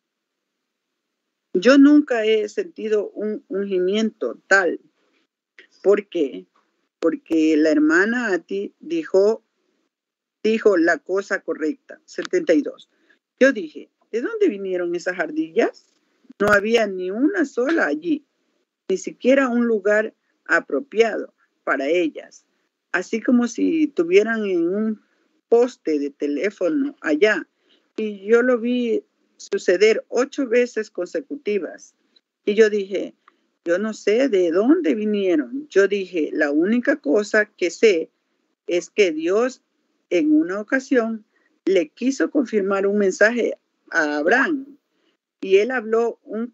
Yo nunca he sentido un ungimiento tal. ¿Por qué? Porque la hermana Ati dijo la cosa correcta. 72. Yo dije, ¿de dónde vinieron esas ardillas? No había ni una sola allí, ni siquiera un lugar apropiado para ellas, así como si tuvieran en un poste de teléfono allá. Y yo lo vi suceder 8 veces consecutivas. Y yo dije, yo no sé de dónde vinieron. Yo dije, la única cosa que sé es que Dios en una ocasión le quiso confirmar un mensaje a Abraham y él habló un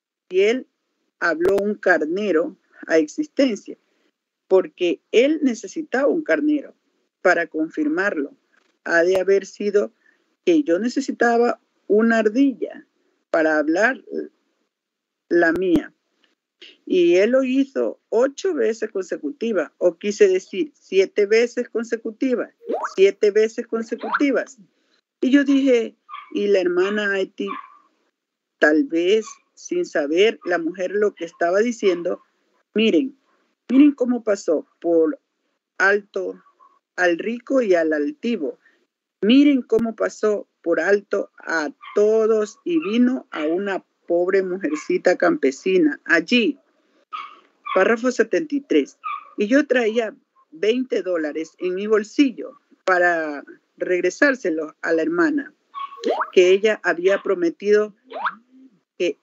carnero a existencia, porque él necesitaba un carnero para confirmarlo. Ha de haber sido que yo necesitaba una ardilla para hablar la mía. Y él lo hizo 8 veces consecutivas, o quise decir 7 veces consecutivas, 7 veces consecutivas. Y yo dije, y la hermana Haití, tal vez sin saber la mujer lo que estaba diciendo, miren cómo pasó por alto al rico y al altivo. Miren cómo pasó por alto a todos y vino a una pobre mujercita campesina allí. Párrafo 73. Y yo traía $20 en mi bolsillo para regresárselo a la hermana, que ella había prometido que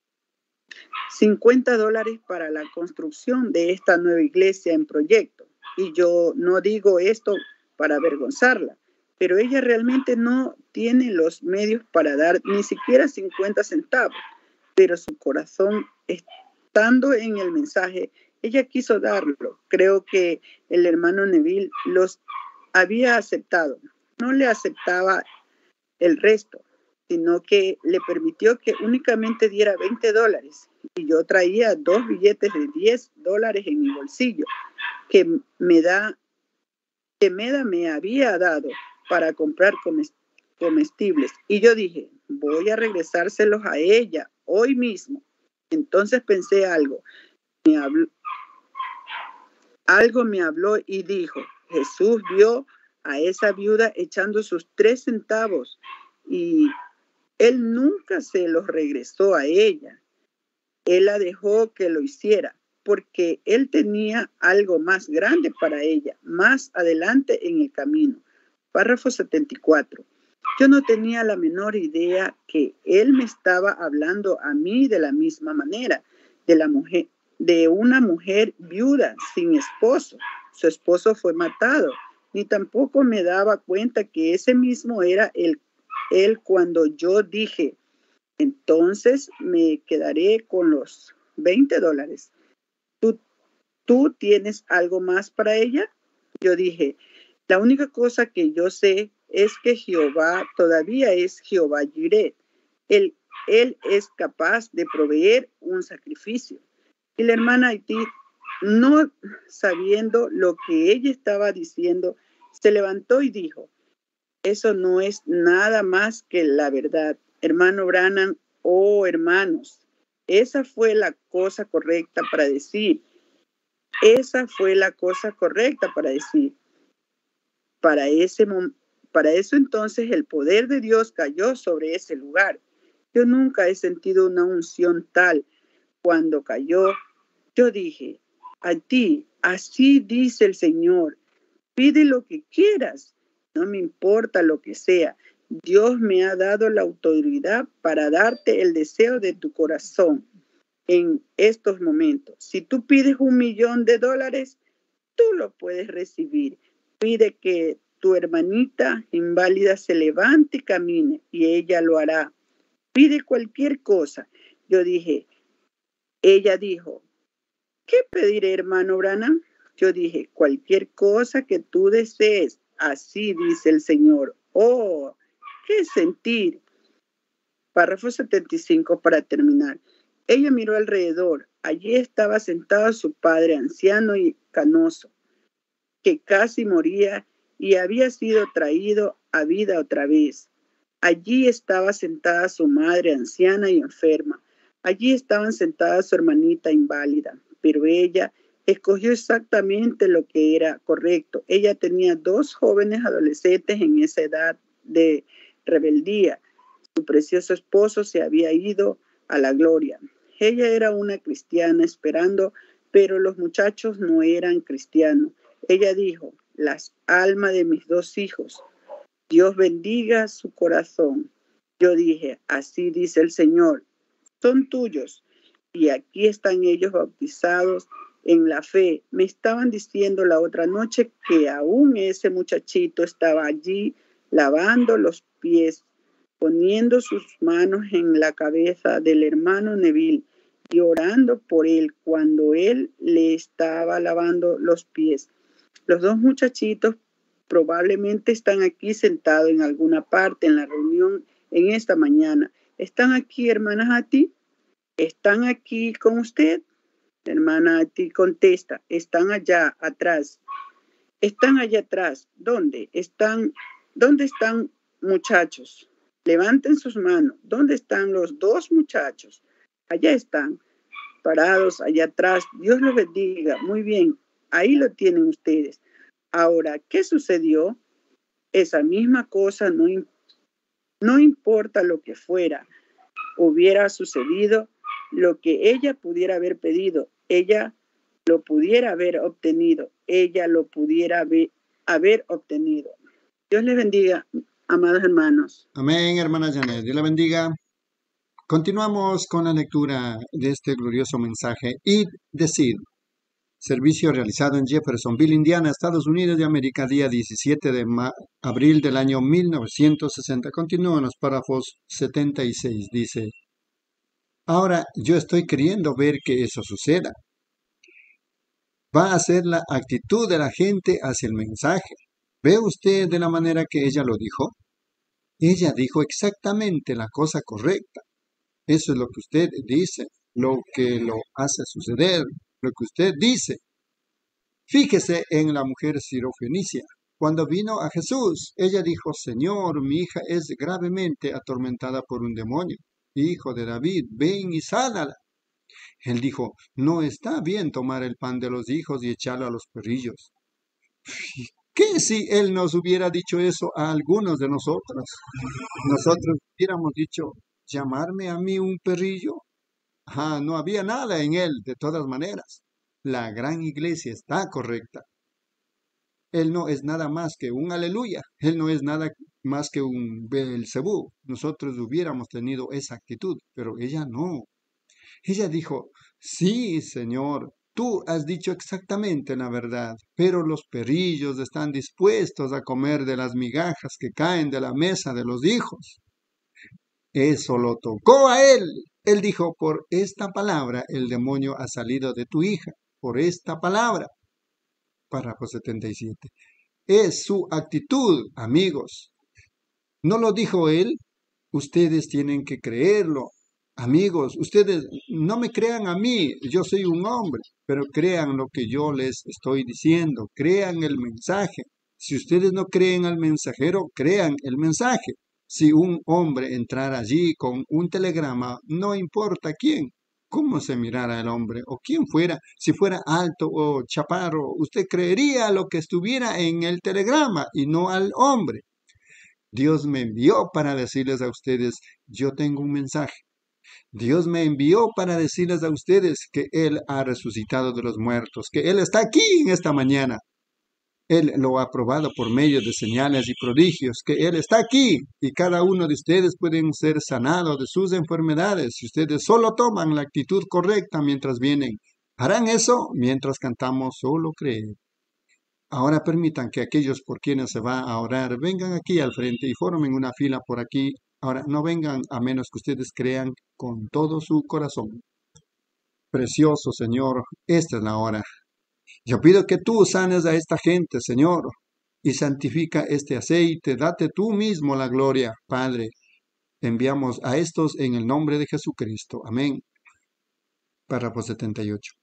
$50 para la construcción de esta nueva iglesia en proyecto. Y yo no digo esto para avergonzarla, pero ella realmente no tiene los medios para dar ni siquiera 50 centavos, pero su corazón, estando en el mensaje, ella quiso darlo. Creo que el hermano Neville los había aceptado. No le aceptaba el resto, sino que le permitió que únicamente diera $20. Y yo traía 2 billetes de $10 en mi bolsillo que Meda me había dado para comprar comestibles. Y yo dije, voy a regresárselos a ella hoy mismo. Entonces pensé algo. algo me habló y dijo, Jesús vio a esa viuda echando sus 3 centavos y él nunca se los regresó a ella. Él la dejó que lo hiciera porque él tenía algo más grande para ella, más adelante en el camino. Párrafo 74. Yo no tenía la menor idea que él me estaba hablando a mí de la misma manera, de una mujer viuda sin esposo. Su esposo fue matado, ni tampoco me daba cuenta que ese mismo era él cuando yo dije, entonces me quedaré con los $20. ¿Tú tienes algo más para ella? Yo dije, la única cosa que yo sé es que Jehová todavía es Jehová Jireh. Él es capaz de proveer un sacrificio. Y la hermana Haití, no sabiendo lo que ella estaba diciendo, se levantó y dijo, eso no es nada más que la verdad. Hermano Branham, oh hermanos, esa fue la cosa correcta para decir. Esa fue la cosa correcta para decir. Para eso entonces el poder de Dios cayó sobre ese lugar. Yo nunca he sentido una unción tal. Cuando cayó, yo dije, a ti, así dice el Señor, pide lo que quieras, no me importa lo que sea. Dios me ha dado la autoridad para darte el deseo de tu corazón en estos momentos. Si tú pides $1 millón, tú lo puedes recibir. Pide que tu hermanita inválida se levante y camine y ella lo hará. Pide cualquier cosa. Ella dijo, ¿qué pediré, hermano Branham? Yo dije, cualquier cosa que tú desees. Así dice el Señor. Oh, qué sentir. Párrafo 75 para terminar. Ella miró alrededor. Allí estaba sentado su padre, anciano y canoso, que casi moría y había sido traído a vida otra vez. Allí estaba sentada su madre, anciana y enferma. Allí estaban sentadas su hermanita inválida, pero ella escogió exactamente lo que era correcto. Ella tenía 2 jóvenes adolescentes en esa edad de rebeldía. Su precioso esposo se había ido a la gloria. Ella era una cristiana esperando, pero los muchachos no eran cristianos. Ella dijo, las almas de mis 2 hijos, Dios bendiga su corazón. Yo dije, así dice el Señor, son tuyos. Y aquí están ellos bautizados en la fe. Me estaban diciendo la otra noche que aún ese muchachito estaba allí lavando los pies, poniendo sus manos en la cabeza del hermano Neville y orando por él cuando él le estaba lavando los pies. Los 2 muchachitos probablemente están aquí sentados en alguna parte en la reunión en esta mañana. ¿Están aquí, hermanas Haití? ¿Están aquí con usted? Hermana Haití contesta, están allá atrás. Están allá atrás. ¿Dónde están muchachos? Levanten sus manos. ¿Dónde están los 2 muchachos? Allá están, parados allá atrás. Dios los bendiga. Muy bien, ahí lo tienen ustedes. Ahora, ¿qué sucedió? Esa misma cosa, no importa lo que fuera, hubiera sucedido, lo que ella pudiera haber pedido, ella lo pudiera haber obtenido, ella lo pudiera haber obtenido. Dios les bendiga, amados hermanos.
Amén, hermana Janet. Dios la bendiga. Continuamos con la lectura de este glorioso mensaje. Id, decid. Servicio realizado en Jeffersonville, Indiana, Estados Unidos de América, día 17 de abril del año 1960. Continúa en los párrafos 76. Dice, ahora yo estoy queriendo ver que eso suceda. Va a ser la actitud de la gente hacia el mensaje. ¿Ve usted de la manera que ella lo dijo? Ella dijo exactamente la cosa correcta. Eso es lo que usted dice, lo que lo hace suceder, lo que usted dice. Fíjese en la mujer sirofenicia. Cuando vino a Jesús, ella dijo, Señor, mi hija es gravemente atormentada por un demonio. Hijo de David, ven y sánala. Él dijo, no está bien tomar el pan de los hijos y echarlo a los perrillos. ¿Qué si él nos hubiera dicho eso a algunos de nosotros? Nosotros hubiéramos dicho, ¿llamarme a mí un perrillo? No había nada en él, de todas maneras. La gran iglesia está correcta. Él no es nada más que un aleluya. Él no es nada más que un Belcebú. Nosotros hubiéramos tenido esa actitud, pero ella no. Ella dijo, sí, Señor, tú has dicho exactamente la verdad, pero los perrillos están dispuestos a comer de las migajas que caen de la mesa de los hijos. Eso lo tocó a él. Él dijo, por esta palabra el demonio ha salido de tu hija, por esta palabra. Párrafo 77. Es su actitud, amigos. ¿No lo dijo él? Ustedes tienen que creerlo. Amigos, ustedes no me crean a mí, yo soy un hombre, pero crean lo que yo les estoy diciendo, crean el mensaje. Si ustedes no creen al mensajero, crean el mensaje. Si un hombre entrara allí con un telegrama, no importa quién, cómo se mirara el hombre o quién fuera, si fuera alto o chaparro, usted creería lo que estuviera en el telegrama y no al hombre. Dios me envió para decirles a ustedes, yo tengo un mensaje. Dios me envió para decirles a ustedes que Él ha resucitado de los muertos, que Él está aquí en esta mañana. Él lo ha probado por medio de señales y prodigios, que Él está aquí y cada uno de ustedes pueden ser sanados de sus enfermedades si ustedes solo toman la actitud correcta mientras vienen. Harán eso mientras cantamos Solo Creer. Ahora permitan que aquellos por quienes se va a orar vengan aquí al frente y formen una fila por aquí. Ahora, no vengan a menos que ustedes crean con todo su corazón. Precioso Señor, esta es la hora. Yo pido que tú sanes a esta gente, Señor, y santifica este aceite. Date tú mismo la gloria, Padre. Enviamos a estos en el nombre de Jesucristo. Amén. Párrafo 78.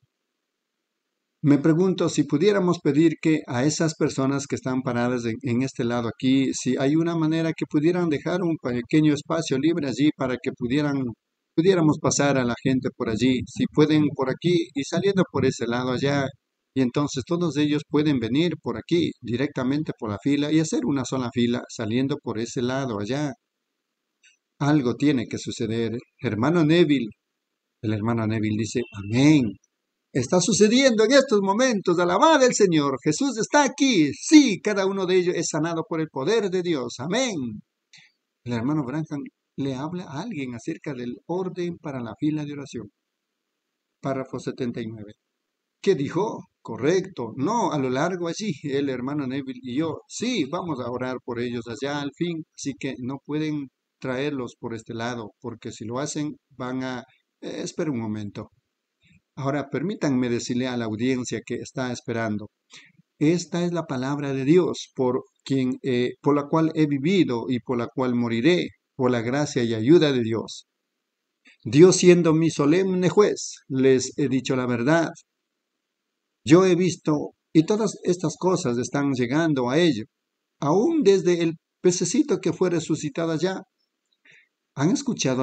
Me pregunto si pudiéramos pedir que a esas personas que están paradas en este lado aquí, si hay una manera que pudieran dejar un pequeño espacio libre allí para que pudiéramos pasar a la gente por allí, si pueden por aquí y saliendo por ese lado allá, y entonces todos ellos pueden venir por aquí directamente por la fila y hacer una sola fila saliendo por ese lado allá. Algo tiene que suceder. Hermano Neville, el hermano Neville dice, amén. Está sucediendo en estos momentos, alabad al Señor, Jesús está aquí, sí, cada uno de ellos es sanado por el poder de Dios, amén. El hermano Branham le habla a alguien acerca del orden para la fila de oración. Párrafo 79. ¿Qué dijo? Correcto, no, a lo largo allí, el hermano Neville y yo, sí, vamos a orar por ellos allá al fin, así que no pueden traerlos por este lado, porque si lo hacen van a... espera un momento. Ahora permítanme decirle a la audiencia que está esperando. Esta es la palabra de Dios por la cual he vivido y por la cual moriré, por la gracia y ayuda de Dios. Dios siendo mi solemne juez, les he dicho la verdad. Yo he visto y todas estas cosas están llegando a ello, aún desde el pececito que fue resucitado allá. ¿Han escuchado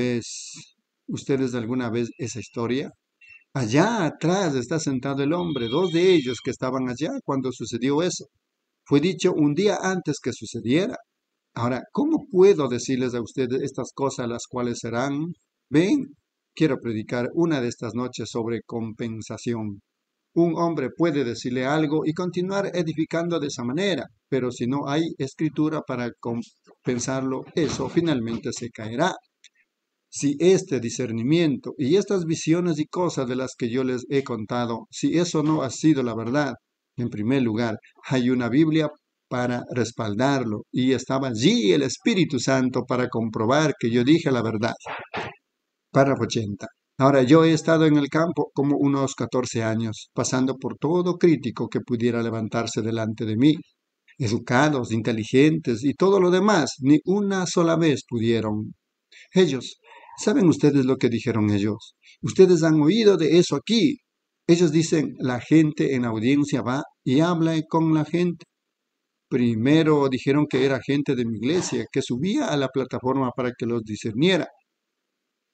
ustedes alguna vez esa historia? Allá atrás está sentado el hombre, 2 de ellos que estaban allá cuando sucedió eso. Fue dicho un día antes que sucediera. Ahora, ¿cómo puedo decirles a ustedes estas cosas las cuales serán? Ven, quiero predicar una de estas noches sobre compensación. Un hombre puede decirle algo y continuar edificando de esa manera, pero si no hay escritura para compensarlo, eso finalmente se caerá. Si este discernimiento y estas visiones y cosas de las que yo les he contado, si eso no ha sido la verdad, en primer lugar, hay una Biblia para respaldarlo y estaba allí el Espíritu Santo para comprobar que yo dije la verdad. Párrafo 80. Ahora, yo he estado en el campo como unos 14 años, pasando por todo crítico que pudiera levantarse delante de mí. Educados, inteligentes y todo lo demás, ni una sola vez pudieron. Ellos, ¿saben ustedes lo que dijeron ellos? Ustedes han oído de eso aquí. Ellos dicen, la gente en audiencia va y habla con la gente. Primero dijeron que era gente de mi iglesia, que subía a la plataforma para que los discerniera.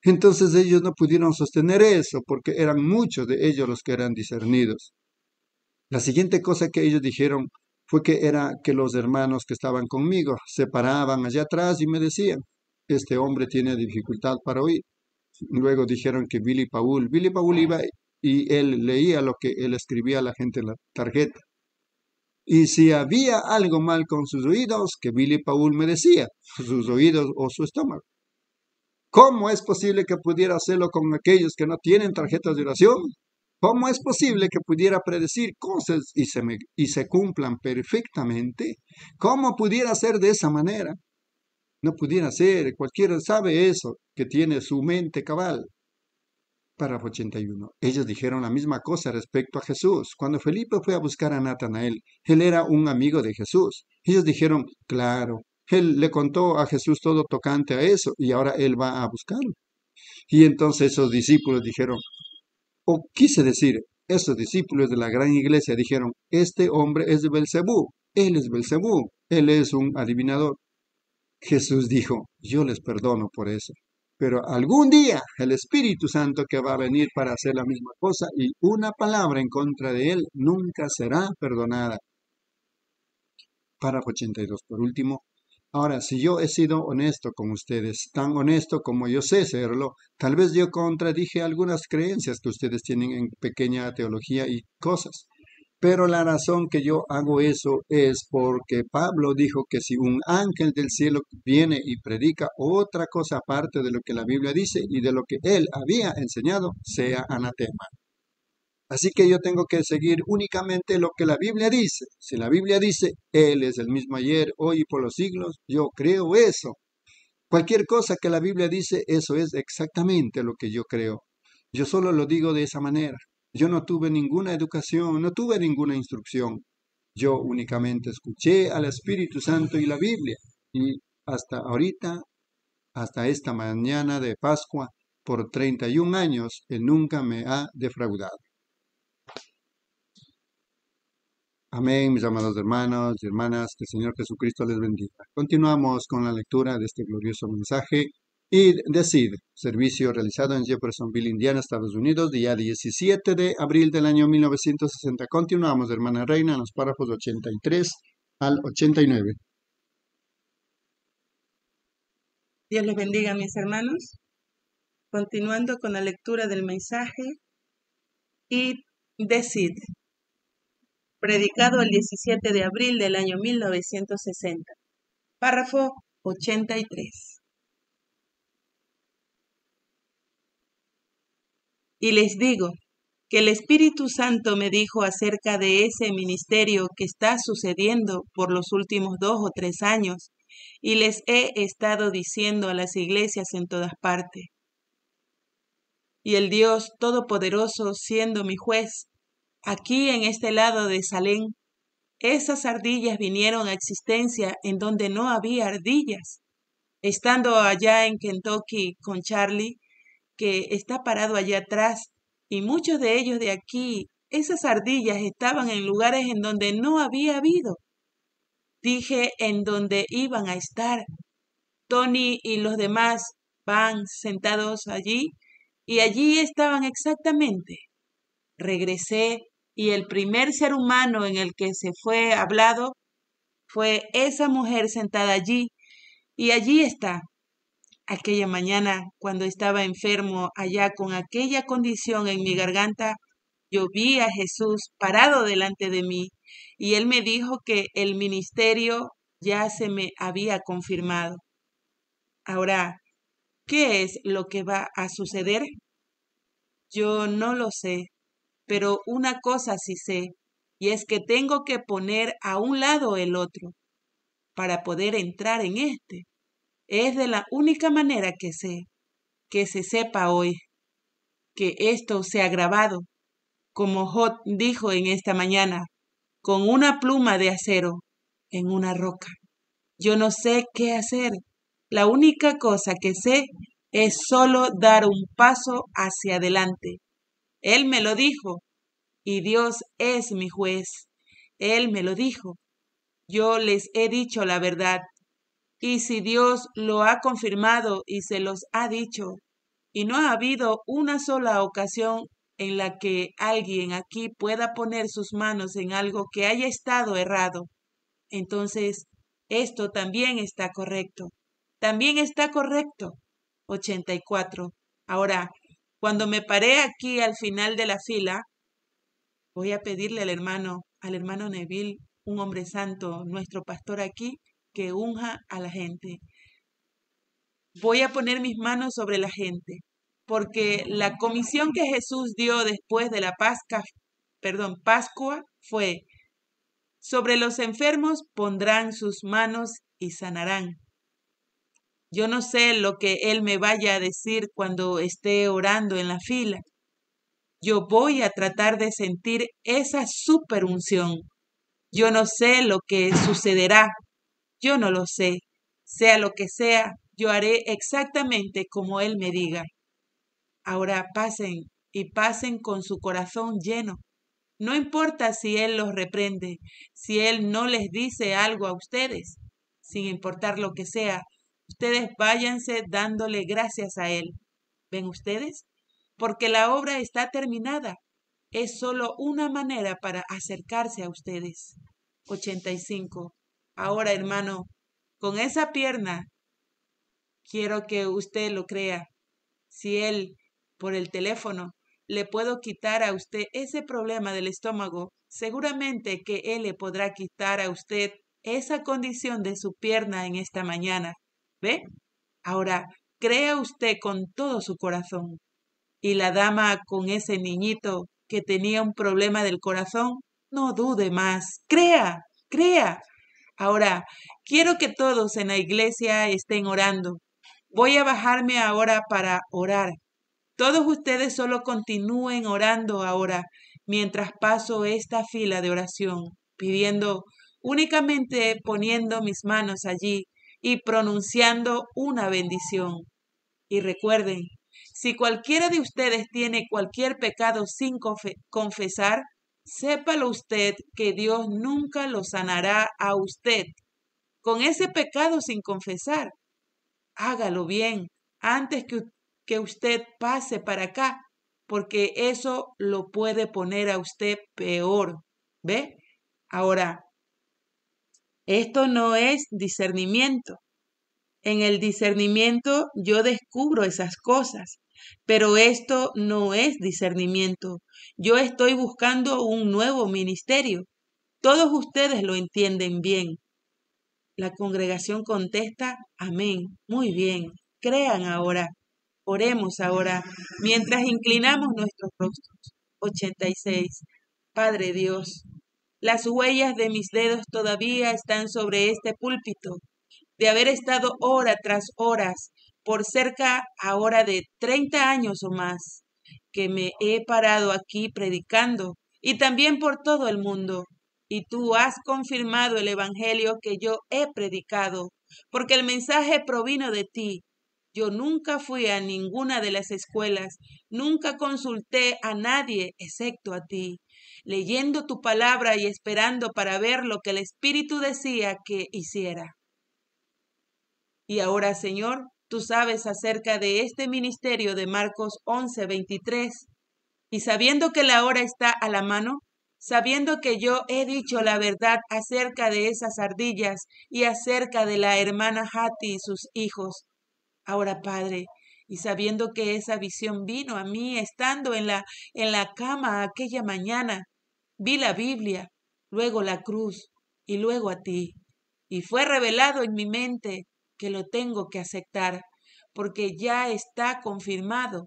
Entonces ellos no pudieron sostener eso porque eran muchos de ellos los que eran discernidos. La siguiente cosa que ellos dijeron fue que era que los hermanos que estaban conmigo se paraban allá atrás y me decían, este hombre tiene dificultad para oír. Luego dijeron que Billy Paul iba y él leía lo que él escribía a la gente en la tarjeta. Y si había algo mal con sus oídos, que Billy Paul me decía, sus oídos o su estómago. ¿Cómo es posible que pudiera hacerlo con aquellos que no tienen tarjetas de oración? ¿Cómo es posible que pudiera predecir cosas y se cumplan perfectamente? ¿Cómo pudiera ser de esa manera? No pudiera ser, cualquiera sabe eso, que tiene su mente cabal. Párrafo 81. Ellos dijeron la misma cosa respecto a Jesús. Cuando Felipe fue a buscar a Natanael, él era un amigo de Jesús. Ellos dijeron, claro, él le contó a Jesús todo tocante a eso y ahora él va a buscarlo. Y entonces esos discípulos dijeron, o quise decir, esos discípulos de la gran iglesia dijeron, este hombre es de Belcebú, él es Belcebú, él es un adivinador. Jesús dijo, yo les perdono por eso. Pero algún día el Espíritu Santo que va a venir para hacer la misma cosa y una palabra en contra de él nunca será perdonada. Párrafo 82. Por último, ahora, si yo he sido honesto con ustedes, tan honesto como yo sé serlo, tal vez yo contradije algunas creencias que ustedes tienen en pequeña teología y cosas. Pero la razón que yo hago eso es porque Pablo dijo que si un ángel del cielo viene y predica otra cosa aparte de lo que la Biblia dice y de lo que él había enseñado, sea anatema. Así que yo tengo que seguir únicamente lo que la Biblia dice. Si la Biblia dice, Él es el mismo ayer, hoy y por los siglos, yo creo eso. Cualquier cosa que la Biblia dice, eso es exactamente lo que yo creo. Yo solo lo digo de esa manera. Yo no tuve ninguna educación, no tuve ninguna instrucción. Yo únicamente escuché al Espíritu Santo y la Biblia. Y hasta ahorita, hasta esta mañana de Pascua, por 31 años, Él nunca me ha defraudado. Amén, mis amados hermanos y hermanas, que el Señor Jesucristo les bendiga. Continuamos con la lectura de este glorioso mensaje. Y decid, servicio realizado en Jeffersonville, Indiana, Estados Unidos, día 17 de abril del año 1960. Continuamos, hermana Reina, en los párrafos 83 al 89.
Dios les bendiga, mis hermanos. Continuando con la lectura del mensaje. Y decid, predicado el 17 de abril del año 1960. Párrafo 83. Y les digo que el Espíritu Santo me dijo acerca de ese ministerio que está sucediendo por los últimos 2 o 3 años, y les he estado diciendo a las iglesias en todas partes. Y el Dios Todopoderoso, siendo mi juez, aquí en este lado de Salem, esas ardillas vinieron a existencia en donde no había ardillas. Estando allá en Kentucky con Charlie, que está parado allá atrás, y muchos de ellos de aquí, esas ardillas estaban en lugares en donde no había habido. Dije en donde iban a estar. Tony y los demás van sentados allí, y allí estaban exactamente. Regresé, y el primer ser humano en el que se fue hablado fue esa mujer sentada allí, y allí está. Aquella mañana, cuando estaba enfermo allá con aquella condición en mi garganta, yo vi a Jesús parado delante de mí, y él me dijo que el ministerio ya se me había confirmado. Ahora, ¿qué es lo que va a suceder? Yo no lo sé, pero una cosa sí sé, y es que tengo que poner a un lado el otro para poder entrar en este. Es de la única manera que sé, que se sepa hoy, que esto se ha grabado, como Jod dijo en esta mañana, con una pluma de acero en una roca. Yo no sé qué hacer. La única cosa que sé es solo dar un paso hacia adelante. Él me lo dijo, y Dios es mi juez. Él me lo dijo. Yo les he dicho la verdad. Y si Dios lo ha confirmado y se los ha dicho, y no ha habido una sola ocasión en la que alguien aquí pueda poner sus manos en algo que haya estado errado. Entonces, esto también está correcto. También está correcto. 84. Ahora, cuando me paré aquí al final de la fila, voy a pedirle al hermano Neville, un hombre santo, nuestro pastor aquí, que unja a la gente. Voy a poner mis manos sobre la gente, porque la comisión que Jesús dio después de la Pascua fue: sobre los enfermos pondrán sus manos y sanarán. Yo no sé lo que Él me vaya a decir cuando esté orando en la fila. Yo voy a tratar de sentir esa superunción. Yo no sé lo que sucederá. Yo no lo sé. Sea lo que sea, yo haré exactamente como Él me diga. Ahora pasen y pasen con su corazón lleno. No importa si Él los reprende, si Él no les dice algo a ustedes, sin importar lo que sea, ustedes váyanse dándole gracias a Él. ¿Ven ustedes? Porque la obra está terminada. Es solo una manera para acercarse a ustedes. 85. Ahora, hermano, con esa pierna, quiero que usted lo crea. Si Él, por el teléfono, le puedo quitar a usted ese problema del estómago, seguramente que Él le podrá quitar a usted esa condición de su pierna en esta mañana. ¿Ve? Ahora, crea usted con todo su corazón. Y la dama con ese niñito que tenía un problema del corazón, no dude más. Crea, crea. Ahora, quiero que todos en la iglesia estén orando. Voy a bajarme ahora para orar. Todos ustedes solo continúen orando ahora mientras paso esta fila de oración, pidiendo, únicamente poniendo mis manos allí y pronunciando una bendición. Y recuerden, si cualquiera de ustedes tiene cualquier pecado sin confesar, sépalo usted que Dios nunca lo sanará a usted. Con ese pecado sin confesar, hágalo bien antes que usted pase para acá, porque eso lo puede poner a usted peor. ¿Ve? Ahora, esto no es discernimiento. En el discernimiento yo descubro esas cosas, pero esto no es discernimiento. Yo estoy buscando un nuevo ministerio. Todos ustedes lo entienden bien. La congregación contesta, amén. Muy bien. Crean ahora. Oremos ahora mientras inclinamos nuestros rostros. 86. Padre Dios, las huellas de mis dedos todavía están sobre este púlpito, de haber estado hora tras horas, por cerca ahora de 30 años o más, que me he parado aquí predicando, y también por todo el mundo. Y tú has confirmado el evangelio que yo he predicado, porque el mensaje provino de ti. Yo nunca fui a ninguna de las escuelas, nunca consulté a nadie excepto a ti, leyendo tu palabra y esperando para ver lo que el Espíritu decía que hiciera. Y ahora, Señor, tú sabes acerca de este ministerio de Marcos 11:23, y sabiendo que la hora está a la mano, sabiendo que yo he dicho la verdad acerca de esas ardillas y acerca de la hermana Hattie y sus hijos, ahora, Padre, y sabiendo que esa visión vino a mí estando en la cama aquella mañana, vi la Biblia, luego la cruz y luego a ti, y fue revelado en mi mente que lo tengo que aceptar, porque ya está confirmado.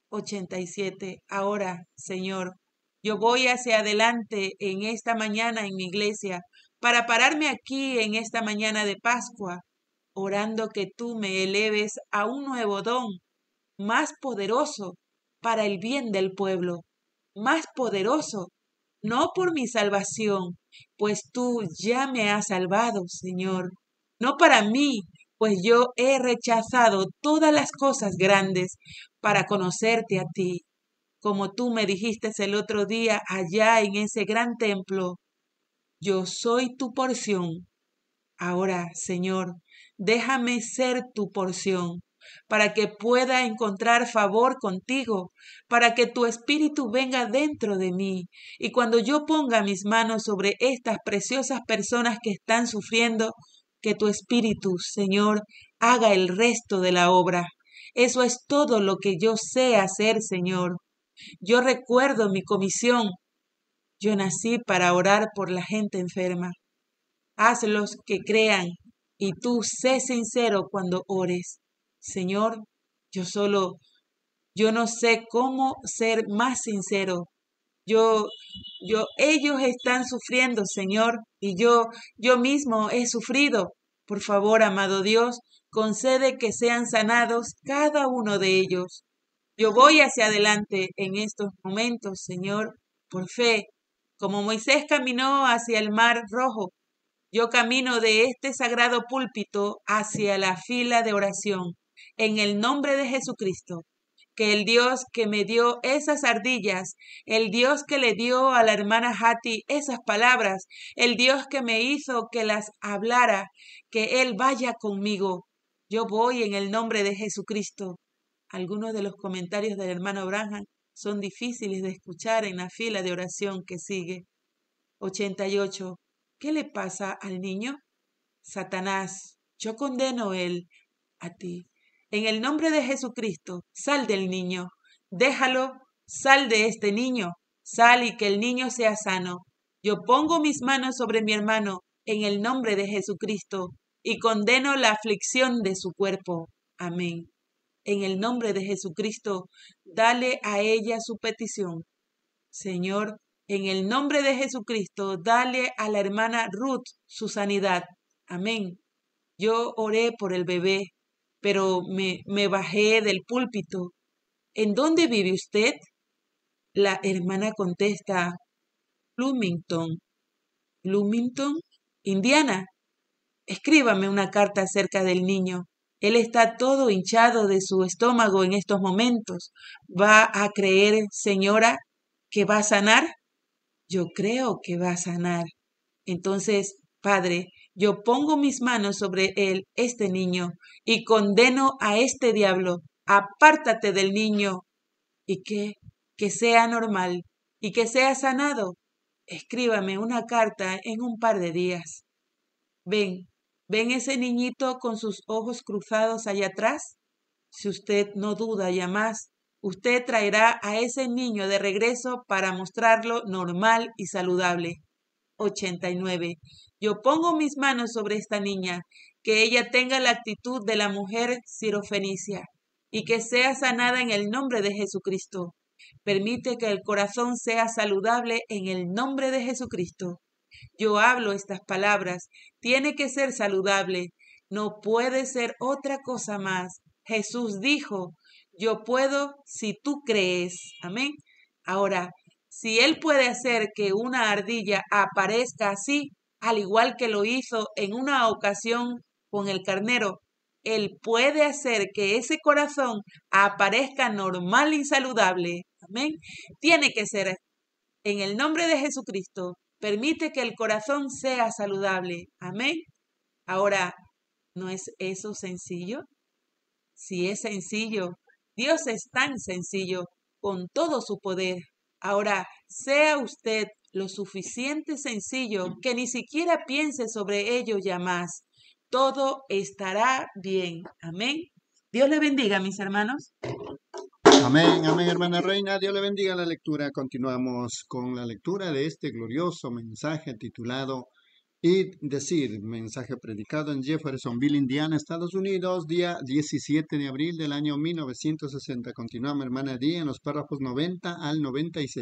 87. Ahora, Señor, yo voy hacia adelante en esta mañana en mi iglesia para pararme aquí en esta mañana de Pascua, orando que tú me eleves a un nuevo don, más poderoso para el bien del pueblo, más poderoso, no por mi salvación, pues tú ya me has salvado, Señor, no para mí, pues yo he rechazado todas las cosas grandes para conocerte a ti, como tú me dijiste el otro día allá en ese gran templo. Yo soy tu porción. Ahora, Señor, déjame ser tu porción, para que pueda encontrar favor contigo, para que tu espíritu venga dentro de mí. Y cuando yo ponga mis manos sobre estas preciosas personas que están sufriendo, que tu espíritu, Señor, haga el resto de la obra. Eso es todo lo que yo sé hacer, Señor. Yo recuerdo mi comisión. Yo nací para orar por la gente enferma. Hazlos que crean y tú sé sincero cuando ores. Señor, yo no sé cómo ser más sincero. Ellos están sufriendo, Señor, y yo mismo he sufrido. Por favor, amado Dios, concede que sean sanados cada uno de ellos. Yo voy hacia adelante en estos momentos, Señor, por fe, como Moisés caminó hacia el mar rojo. Yo camino de este sagrado púlpito hacia la fila de oración, en el nombre de Jesucristo. Que el Dios que me dio esas ardillas, el Dios que le dio a la hermana Hati esas palabras, el Dios que me hizo que las hablara, que Él vaya conmigo. Yo voy en el nombre de Jesucristo. Algunos de los comentarios del hermano Branham son difíciles de escuchar en la fila de oración que sigue. 88. ¿Qué le pasa al niño? Satanás, yo condeno él a ti. En el nombre de Jesucristo, sal del niño. Déjalo, sal de este niño. Sal y que el niño sea sano. Yo pongo mis manos sobre mi hermano en el nombre de Jesucristo y condeno la aflicción de su cuerpo. Amén. En el nombre de Jesucristo, dale a ella su petición. Señor, en el nombre de Jesucristo, dale a la hermana Ruth su sanidad. Amén. Yo oré por el bebé, pero me bajé del púlpito. ¿En dónde vive usted? La hermana contesta, Bloomington, Indiana. Escríbame una carta acerca del niño. Él está todo hinchado de su estómago en estos momentos. ¿Va a creer, señora, que va a sanar? Yo creo que va a sanar. Entonces, Padre, yo pongo mis manos sobre él, este niño, y condeno a este diablo. Apártate del niño y que sea normal y que sea sanado. Escríbame una carta en un par de días. ¿Ven ese niñito con sus ojos cruzados allá atrás? Si usted no duda ya más, usted traerá a ese niño de regreso para mostrarlo normal y saludable. 89. Yo pongo mis manos sobre esta niña, que ella tenga la actitud de la mujer sirofenicia y que sea sanada en el nombre de Jesucristo. Permite que el corazón sea saludable en el nombre de Jesucristo. Yo hablo estas palabras. Tiene que ser saludable. No puede ser otra cosa más. Jesús dijo, yo puedo si tú crees. Amén. Ahora, si Él puede hacer que una ardilla aparezca así, al igual que lo hizo en una ocasión con el carnero, Él puede hacer que ese corazón aparezca normal y saludable. Amén. Tiene que ser en el nombre de Jesucristo. Permite que el corazón sea saludable. Amén. Ahora, ¿no es eso sencillo? Si es sencillo, Dios es tan sencillo con todo su poder. Ahora, sea usted lo suficiente sencillo que ni siquiera piense sobre ello ya más. Todo estará bien. Amén. Dios le bendiga, mis hermanos.
Amén, amén, hermana Reina. Dios le bendiga la lectura. Continuamos con la lectura de este glorioso mensaje titulado Id Decid, mensaje predicado en Jeffersonville, Indiana, Estados Unidos, día 17 de abril del año 1960. Continuamos, hermana Díaz, en los párrafos 90 al 96.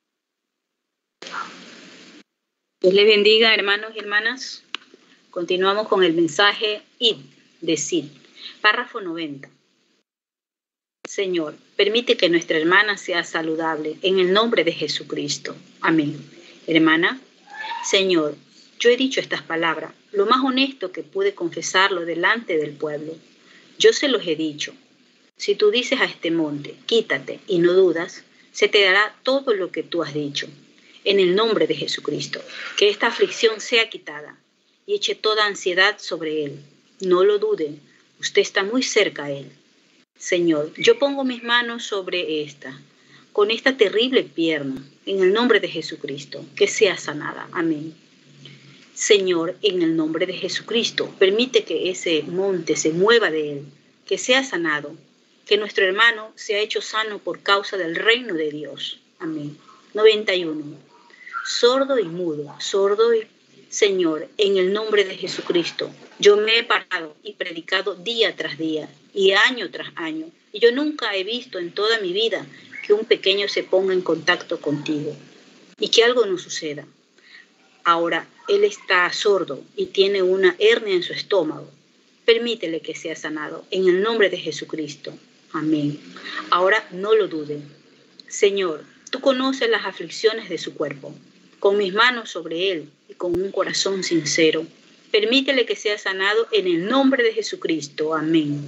Dios le bendiga, hermanos y hermanas. Continuamos con el mensaje Id Decid, párrafo 90. Señor, permite que nuestra hermana sea saludable en el nombre de Jesucristo. Amén. Hermana, Señor, yo he dicho estas palabras, lo más honesto que pude confesarlo delante del pueblo. Yo se los he dicho. Si tú dices a este monte, quítate, y no dudas, se te dará todo lo que tú has dicho. En el nombre de Jesucristo, que esta aflicción sea quitada y eche toda ansiedad sobre él. No lo duden, usted está muy cerca a él. Señor, yo pongo mis manos sobre con esta terrible pierna, en el nombre de Jesucristo, que sea sanada. Amén. Señor, en el nombre de Jesucristo, permite que ese monte se mueva de él, que sea sanado, que nuestro hermano sea hecho sano por causa del reino de Dios. Amén. 91. Sordo y mudo, Señor, en el nombre de Jesucristo, yo me he parado y predicado día tras día y año tras año, y yo nunca he visto en toda mi vida que un pequeño se ponga en contacto contigo y que algo no suceda. Ahora él está sordo y tiene una hernia en su estómago. Permítele que sea sanado en el nombre de Jesucristo. Amén. Ahora no lo duden. Señor, tú conoces las aflicciones de su cuerpo. Con mis manos sobre él y con un corazón sincero, permítele que sea sanado en el nombre de Jesucristo. Amén.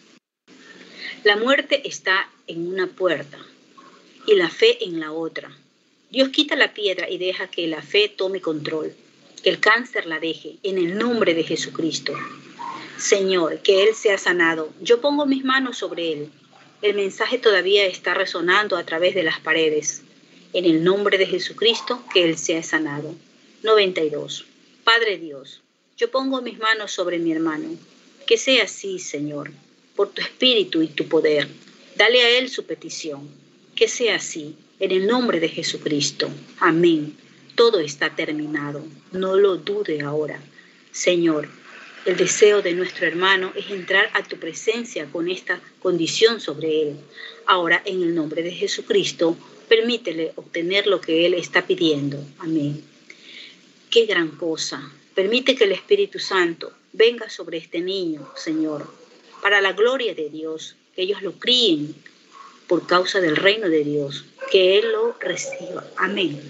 La muerte está en una puerta y la fe en la otra. Dios quita la piedra y deja que la fe tome control, que el cáncer la deje en el nombre de Jesucristo. Señor, que él sea sanado. Yo pongo mis manos sobre él. El mensaje todavía está resonando a través de las paredes. En el nombre de Jesucristo, que él sea sanado. 92. Padre Dios, yo pongo mis manos sobre mi hermano. Que sea así, Señor, por tu espíritu y tu poder. Dale a él su petición. Que sea así, en el nombre de Jesucristo. Amén. Todo está terminado. No lo dude ahora. Señor, el deseo de nuestro hermano es entrar a tu presencia con esta condición sobre él. Ahora, en el nombre de Jesucristo, permítele obtener lo que él está pidiendo. Amén. Qué gran cosa. Permite que el Espíritu Santo venga sobre este niño, Señor, para la gloria de Dios, que ellos lo críen por causa del reino de Dios, que él lo reciba. Amén.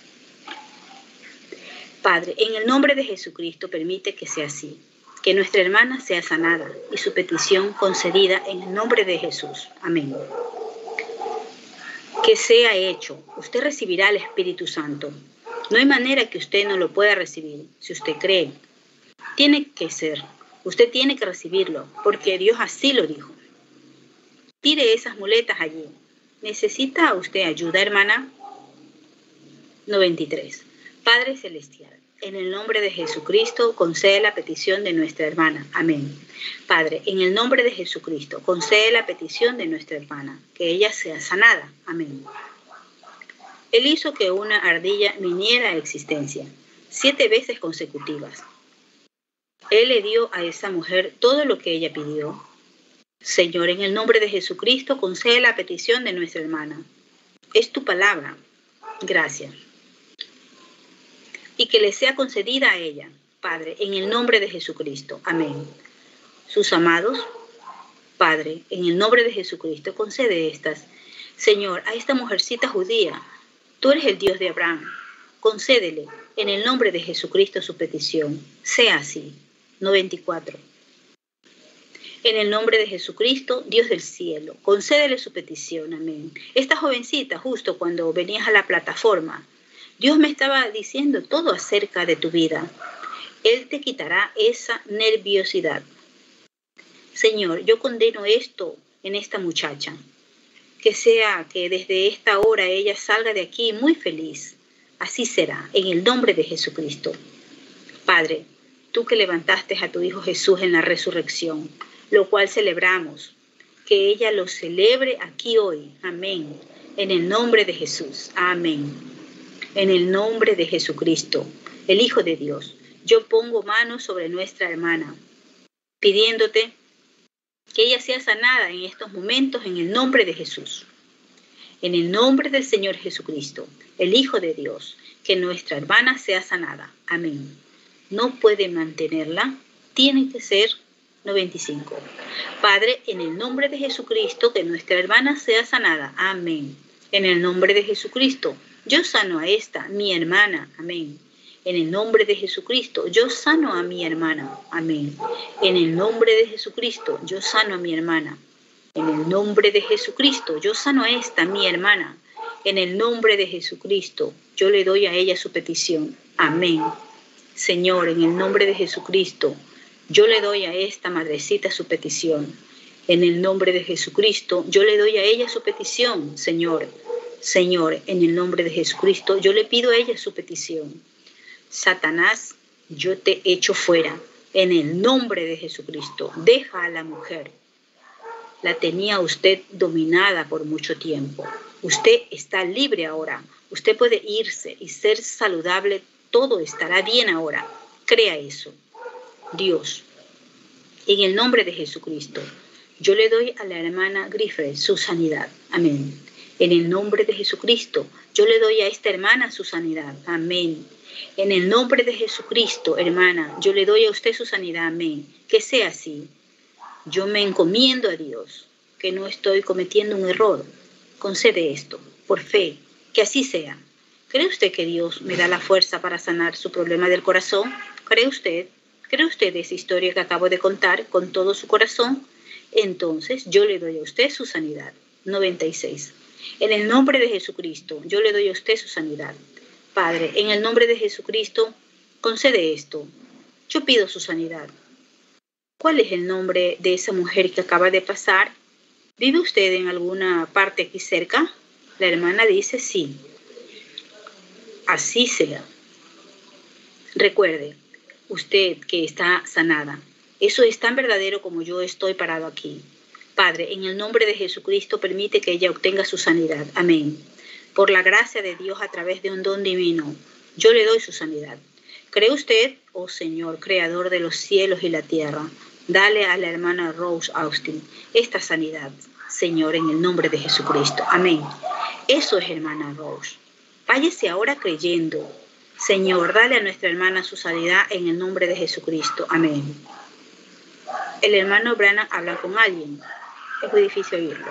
Padre, en el nombre de Jesucristo, permite que sea así, que nuestra hermana sea sanada y su petición concedida en el nombre de Jesús. Amén. Que sea hecho. Usted recibirá el Espíritu Santo. No hay manera que usted no lo pueda recibir, si usted cree. Tiene que ser. Usted tiene que recibirlo, porque Dios así lo dijo. Tire esas muletas allí. ¿Necesita usted ayuda, hermana? 93. Padre Celestial, en el nombre de Jesucristo, concede la petición de nuestra hermana. Amén. Padre, en el nombre de Jesucristo, concede la petición de nuestra hermana, que ella sea sanada. Amén. Él hizo que una ardilla viniera a existencia 7 veces consecutivas. Él le dio a esa mujer todo lo que ella pidió. Señor, en el nombre de Jesucristo, concede la petición de nuestra hermana. Es tu palabra. Gracias. Y que le sea concedida a ella, Padre, en el nombre de Jesucristo. Amén. Sus amados, Padre, en el nombre de Jesucristo, concede estas. Señor, a esta mujercita judía, tú eres el Dios de Abraham. Concédele, en el nombre de Jesucristo, su petición. Sea así. 94. En el nombre de Jesucristo, Dios del cielo, concédele su petición. Amén. Esta jovencita, justo cuando venías a la plataforma, Dios me estaba diciendo todo acerca de tu vida. Él te quitará esa nerviosidad. Señor, yo condeno esto en esta muchacha. Que sea que desde esta hora ella salga de aquí muy feliz. Así será, en el nombre de Jesucristo. Padre, tú que levantaste a tu Hijo Jesús en la resurrección, lo cual celebramos, que ella lo celebre aquí hoy. Amén. En el nombre de Jesús. Amén. En el nombre de Jesucristo, el Hijo de Dios, yo pongo manos sobre nuestra hermana, pidiéndote que ella sea sanada en estos momentos en el nombre de Jesús. En el nombre del Señor Jesucristo, el Hijo de Dios, que nuestra hermana sea sanada. Amén. No puede mantenerla, tiene que ser 95. Padre, en el nombre de Jesucristo, que nuestra hermana sea sanada. Amén. En el nombre de Jesucristo, yo sano a esta, mi hermana. Amén. En el nombre de Jesucristo, yo sano a mi hermana. Amén. En el nombre de Jesucristo, yo sano a mi hermana. En el nombre de Jesucristo, yo sano a esta, mi hermana. En el nombre de Jesucristo, yo le doy a ella su petición. Amén. Señor, en el nombre de Jesucristo, yo le doy a esta madrecita su petición. En el nombre de Jesucristo, yo le doy a ella su petición, Señor. Señor, en el nombre de Jesucristo, yo le pido a ella su petición. Satanás, yo te echo fuera. En el nombre de Jesucristo, deja a la mujer. La tenía usted dominada por mucho tiempo. Usted está libre ahora. Usted puede irse y ser saludable. Todo estará bien ahora. Crea eso. Dios, en el nombre de Jesucristo, yo le doy a la hermana Griffith su sanidad. Amén. En el nombre de Jesucristo, yo le doy a esta hermana su sanidad. Amén. En el nombre de Jesucristo, hermana, yo le doy a usted su sanidad. Amén. Que sea así. Yo me encomiendo a Dios, que no estoy cometiendo un error. Concede esto, por fe, que así sea. ¿Cree usted que Dios me da la fuerza para sanar su problema del corazón? ¿Cree usted esa historia que acabo de contar con todo su corazón? Entonces yo le doy a usted su sanidad. 96. En el nombre de Jesucristo, yo le doy a usted su sanidad. Padre, en el nombre de Jesucristo, concede esto. Yo pido su sanidad. ¿Cuál es el nombre de esa mujer que acaba de pasar? ¿Vive usted en alguna parte aquí cerca? La hermana dice sí. Así sea. Recuerde, usted que está sanada, eso es tan verdadero como yo estoy parado aquí. Padre, en el nombre de Jesucristo, permite que ella obtenga su sanidad. Amén. Por la gracia de Dios a través de un don divino, yo le doy su sanidad. ¿Cree usted, oh Señor, creador de los cielos y la tierra? Dale a la hermana Rose Austin esta sanidad, Señor, en el nombre de Jesucristo. Amén. Eso es, hermana Rose. Váyase ahora creyendo. Señor, dale a nuestra hermana su sanidad en el nombre de Jesucristo. Amén. El hermano Branham habla con alguien. Es muy difícil oírlo.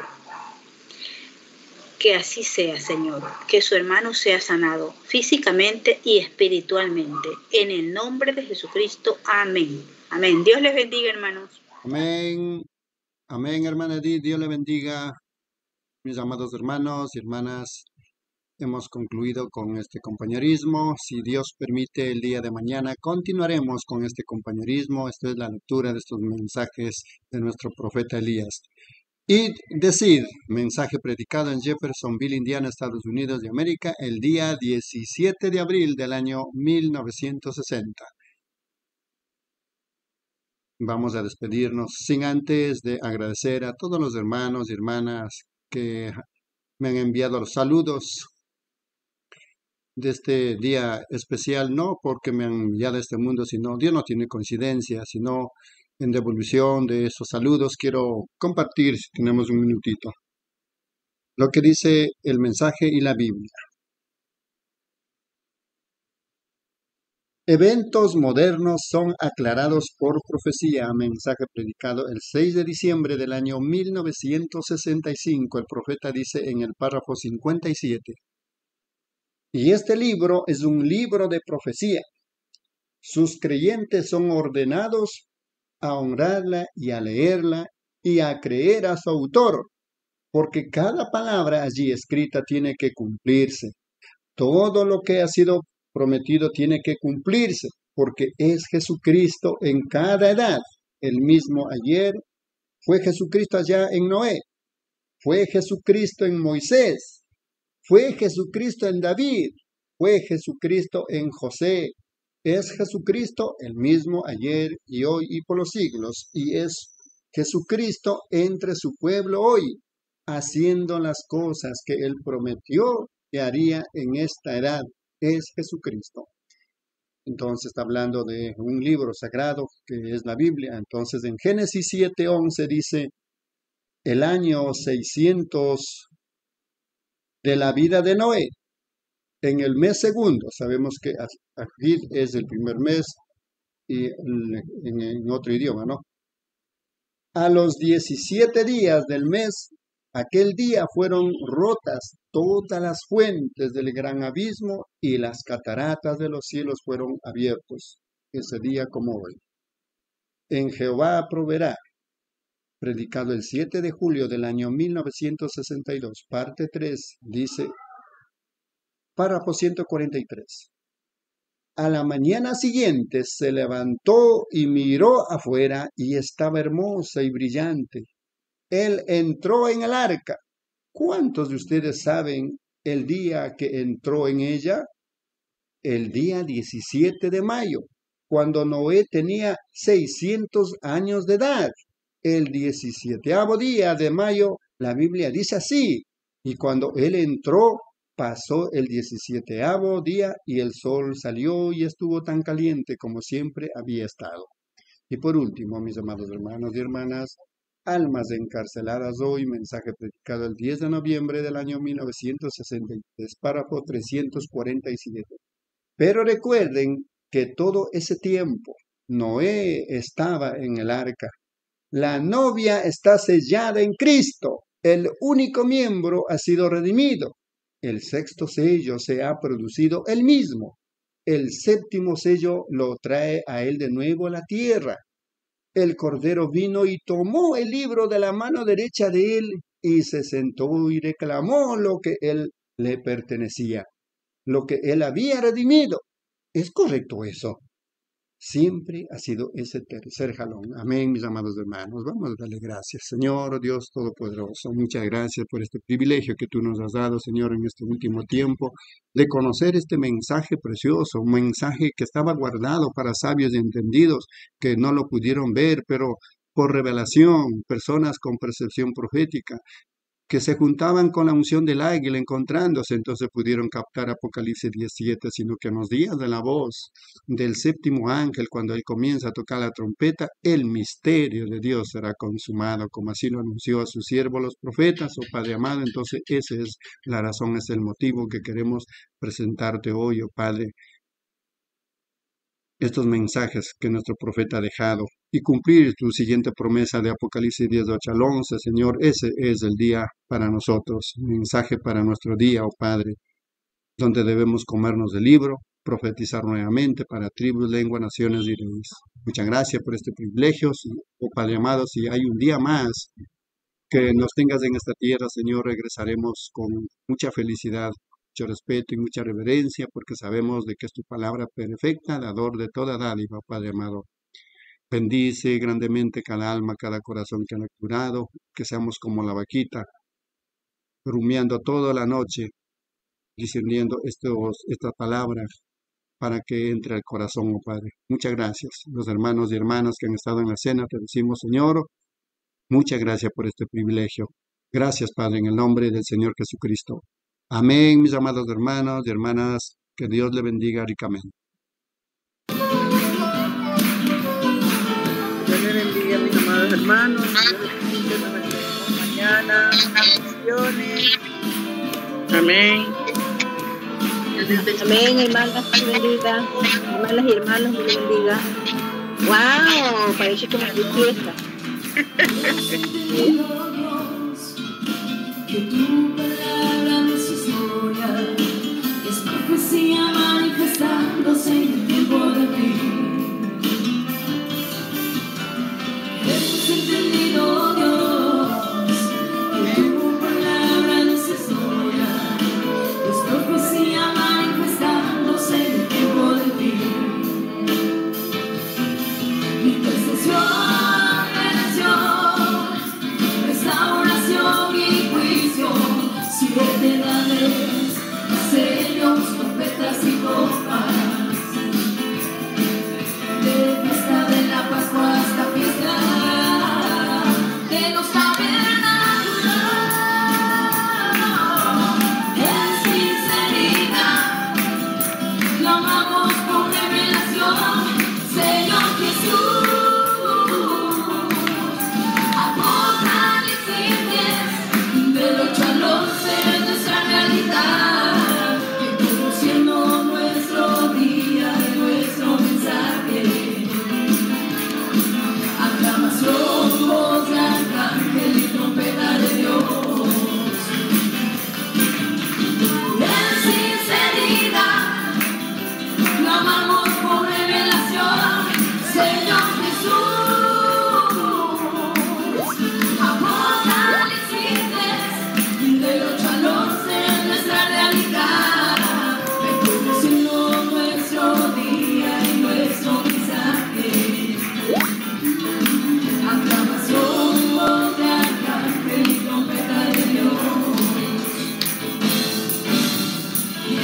Que así sea, Señor. Que su hermano sea sanado físicamente y espiritualmente. En el nombre de Jesucristo. Amén. Amén. Dios les bendiga, hermanos.
Amén. Amén, hermana Edith. Dios le bendiga. Mis amados hermanos y hermanas, hemos concluido con este compañerismo. Si Dios permite, el día de mañana continuaremos con este compañerismo. Esta es la lectura de estos mensajes de nuestro profeta Elías. Y decir, mensaje predicado en Jeffersonville, Indiana, Estados Unidos de América, el día 17 de abril del año 1960. Vamos a despedirnos sin antes de agradecer a todos los hermanos y hermanas que me han enviado los saludos de este día especial, no porque me han enviado a este mundo, sino Dios no tiene coincidencia, sino en devolución de esos saludos quiero compartir, si tenemos un minutito, lo que dice el mensaje y la Biblia. Eventos modernos son aclarados por profecía. Mensaje predicado el 6 de diciembre del año 1965. El profeta dice en el párrafo 57. Y este libro es un libro de profecía. Sus creyentes son ordenados a honrarla y a leerla y a creer a su autor, porque cada palabra allí escrita tiene que cumplirse. Todo lo que ha sido prometido tiene que cumplirse, porque es Jesucristo en cada edad. El mismo ayer fue Jesucristo allá en Noé, fue Jesucristo en Moisés, fue Jesucristo en David, fue Jesucristo en José. Es Jesucristo el mismo ayer y hoy y por los siglos, y es Jesucristo entre su pueblo hoy, haciendo las cosas que Él prometió que haría en esta edad. Es Jesucristo. Entonces está hablando de un libro sagrado que es la Biblia. Entonces en Génesis 7:11 dice, el año 600 de la vida de Noé, en el mes segundo, sabemos que aquí es el primer mes y en otro idioma, ¿no? A los 17 días del mes, aquel día fueron rotas todas las fuentes del gran abismo y las cataratas de los cielos fueron abiertos, ese día como hoy. En Jehová proveerá, predicado el 7 de julio del año 1962, parte 3, dice, párrafo 143. A la mañana siguiente se levantó y miró afuera y estaba hermosa y brillante. Él entró en el arca. ¿Cuántos de ustedes saben el día que entró en ella? El día 17 de mayo, cuando Noé tenía 600 años de edad. El 17º día de mayo, la Biblia dice así, y cuando él entró, pasó el 17º día y el sol salió y estuvo tan caliente como siempre había estado. Y por último, mis amados hermanos y hermanas, almas encarceladas hoy, mensaje predicado el 10 de noviembre del año 1963, párrafo 347. Pero recuerden que todo ese tiempo Noé estaba en el arca. La novia está sellada en Cristo. El único miembro ha sido redimido. El 6º sello se ha producido él mismo. El 7º sello lo trae a él de nuevo a la tierra. El Cordero vino y tomó el libro de la mano derecha de él y se sentó y reclamó lo que él le pertenecía, lo que él había redimido. ¿Es correcto eso? Siempre ha sido ese tercer jalón. Amén, mis amados hermanos. Vamos a darle gracias. Señor Dios Todopoderoso, muchas gracias por este privilegio que tú nos has dado, Señor, en este último tiempo, de conocer este mensaje precioso, un mensaje que estaba guardado para sabios y entendidos, que no lo pudieron ver, pero por revelación, personas con percepción profética, que se juntaban con la unción del águila encontrándose, entonces pudieron captar Apocalipsis 17, sino que en los días de la voz del 7º ángel, cuando él comienza a tocar la trompeta, el misterio de Dios será consumado, como así lo anunció a sus siervos los profetas, oh Padre amado. Entonces esa es la razón, es el motivo que queremos presentarte hoy, oh Padre, estos mensajes que nuestro profeta ha dejado y cumplir tu siguiente promesa de Apocalipsis 10, 8 al 11, Señor. Ese es el día para nosotros, mensaje para nuestro día, oh Padre, donde debemos comernos del libro, profetizar nuevamente para tribus, lenguas, naciones y reyes. Muchas gracias por este privilegio, oh Padre amado. Si hay un día más que nos tengas en esta tierra, Señor, regresaremos con mucha felicidad, mucho respeto y mucha reverencia, porque sabemos de que es tu palabra perfecta, dador de toda dádiva, Padre amado. Bendice grandemente cada alma, cada corazón que han curado, que seamos como la vaquita, rumiando toda la noche, discerniendo estas palabras para que entre al corazón, oh Padre. Muchas gracias. Los hermanos y hermanas que han estado en la cena, te decimos, Señor, muchas gracias por este privilegio. Gracias, Padre, en el nombre del Señor Jesucristo. Amén, mis amados hermanos y hermanas, que Dios le bendiga ricamente.
Dios le bendiga, mis amados hermanos. Dios les bendiga. Mañana, bendiciones.
Amén.
Amén, hermanas, Dios bendiga. Hermanas y hermanos, Dios bendiga. ¡Wow! Parece como de fiesta.
Que tu palabra no es historia, es profecía manifestándose en el tiempo de fin. Hemos entendido, Dios, que tu palabra no es historia, es profecía manifestándose en el tiempo de fin. Intercesión, redención, restauración y juicio. Si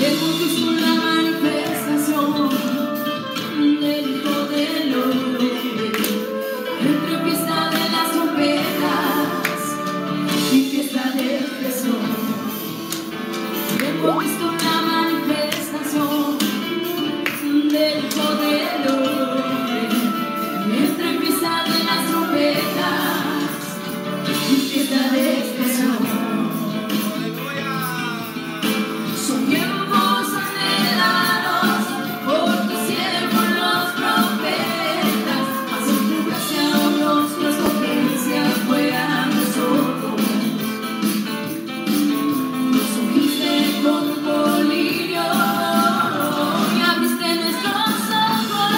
Hemos visto la manifestación del Hijo del Hombre entre fiesta de las trompetas y fiesta de expresión. Hemos visto la manifestación del Hijo del Hombre entre fiesta de las trompetas y fiesta de expresión. Son tiempos anhelados por tu siervo los profetas, mas en tu gracia, oh Dios, tu escogencia fue a nosotros. Nos ungiste con un colirio y abriste nuestros ojos.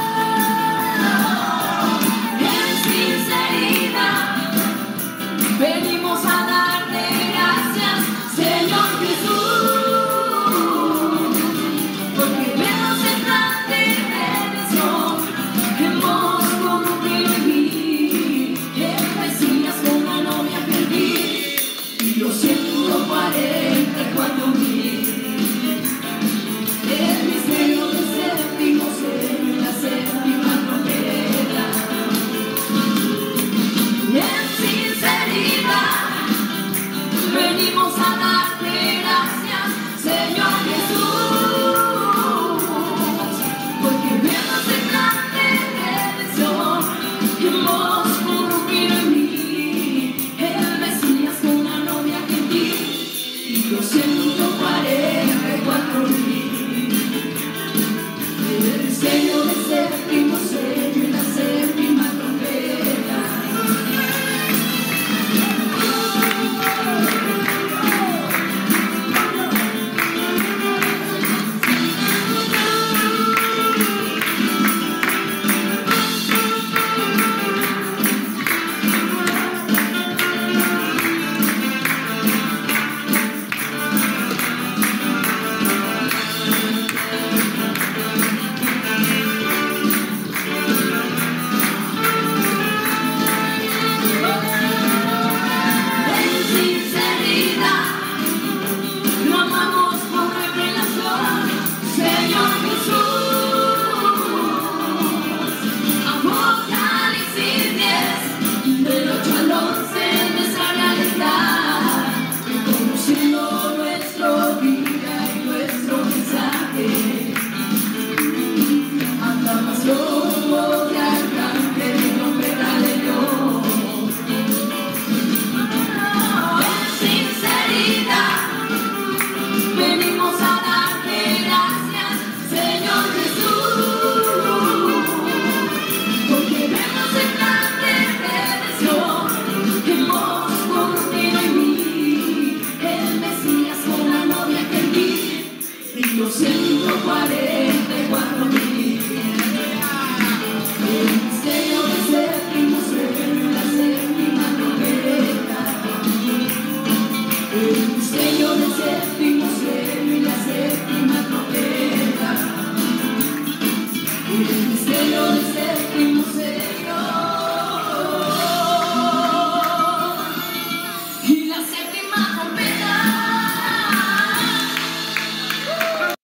En sinceridad venimos a darte gracias, Señor Jesús, porque vemos el plan de redención que hemos cumplido en mí. El Mesías con la novia perdí y los 144,000. El misterio del séptimo sello y la séptima trompeta. En sinceridad venimos a darte gracias, Señor Jesús, porque vemos el plan de redención que hemos cumplido en mí. El Mesías con la novia que di y los 144,000. El sello del séptimo sello y la séptima trompeta. En sinceridad, lo amamos por revelación, Señor Jesús. Apocalipsis 10, del 8 al 11, nuestra realidad, reconociendo nuestra vida y nuestro mensaje. Aclamación de arcángel y trompeta de Dios. En sinceridad venimos a darte gracias, Señor Jesús, porque vemos el plan de redención que hemos cumplido en mí. El Mesías con la novia que vi y los 144,000.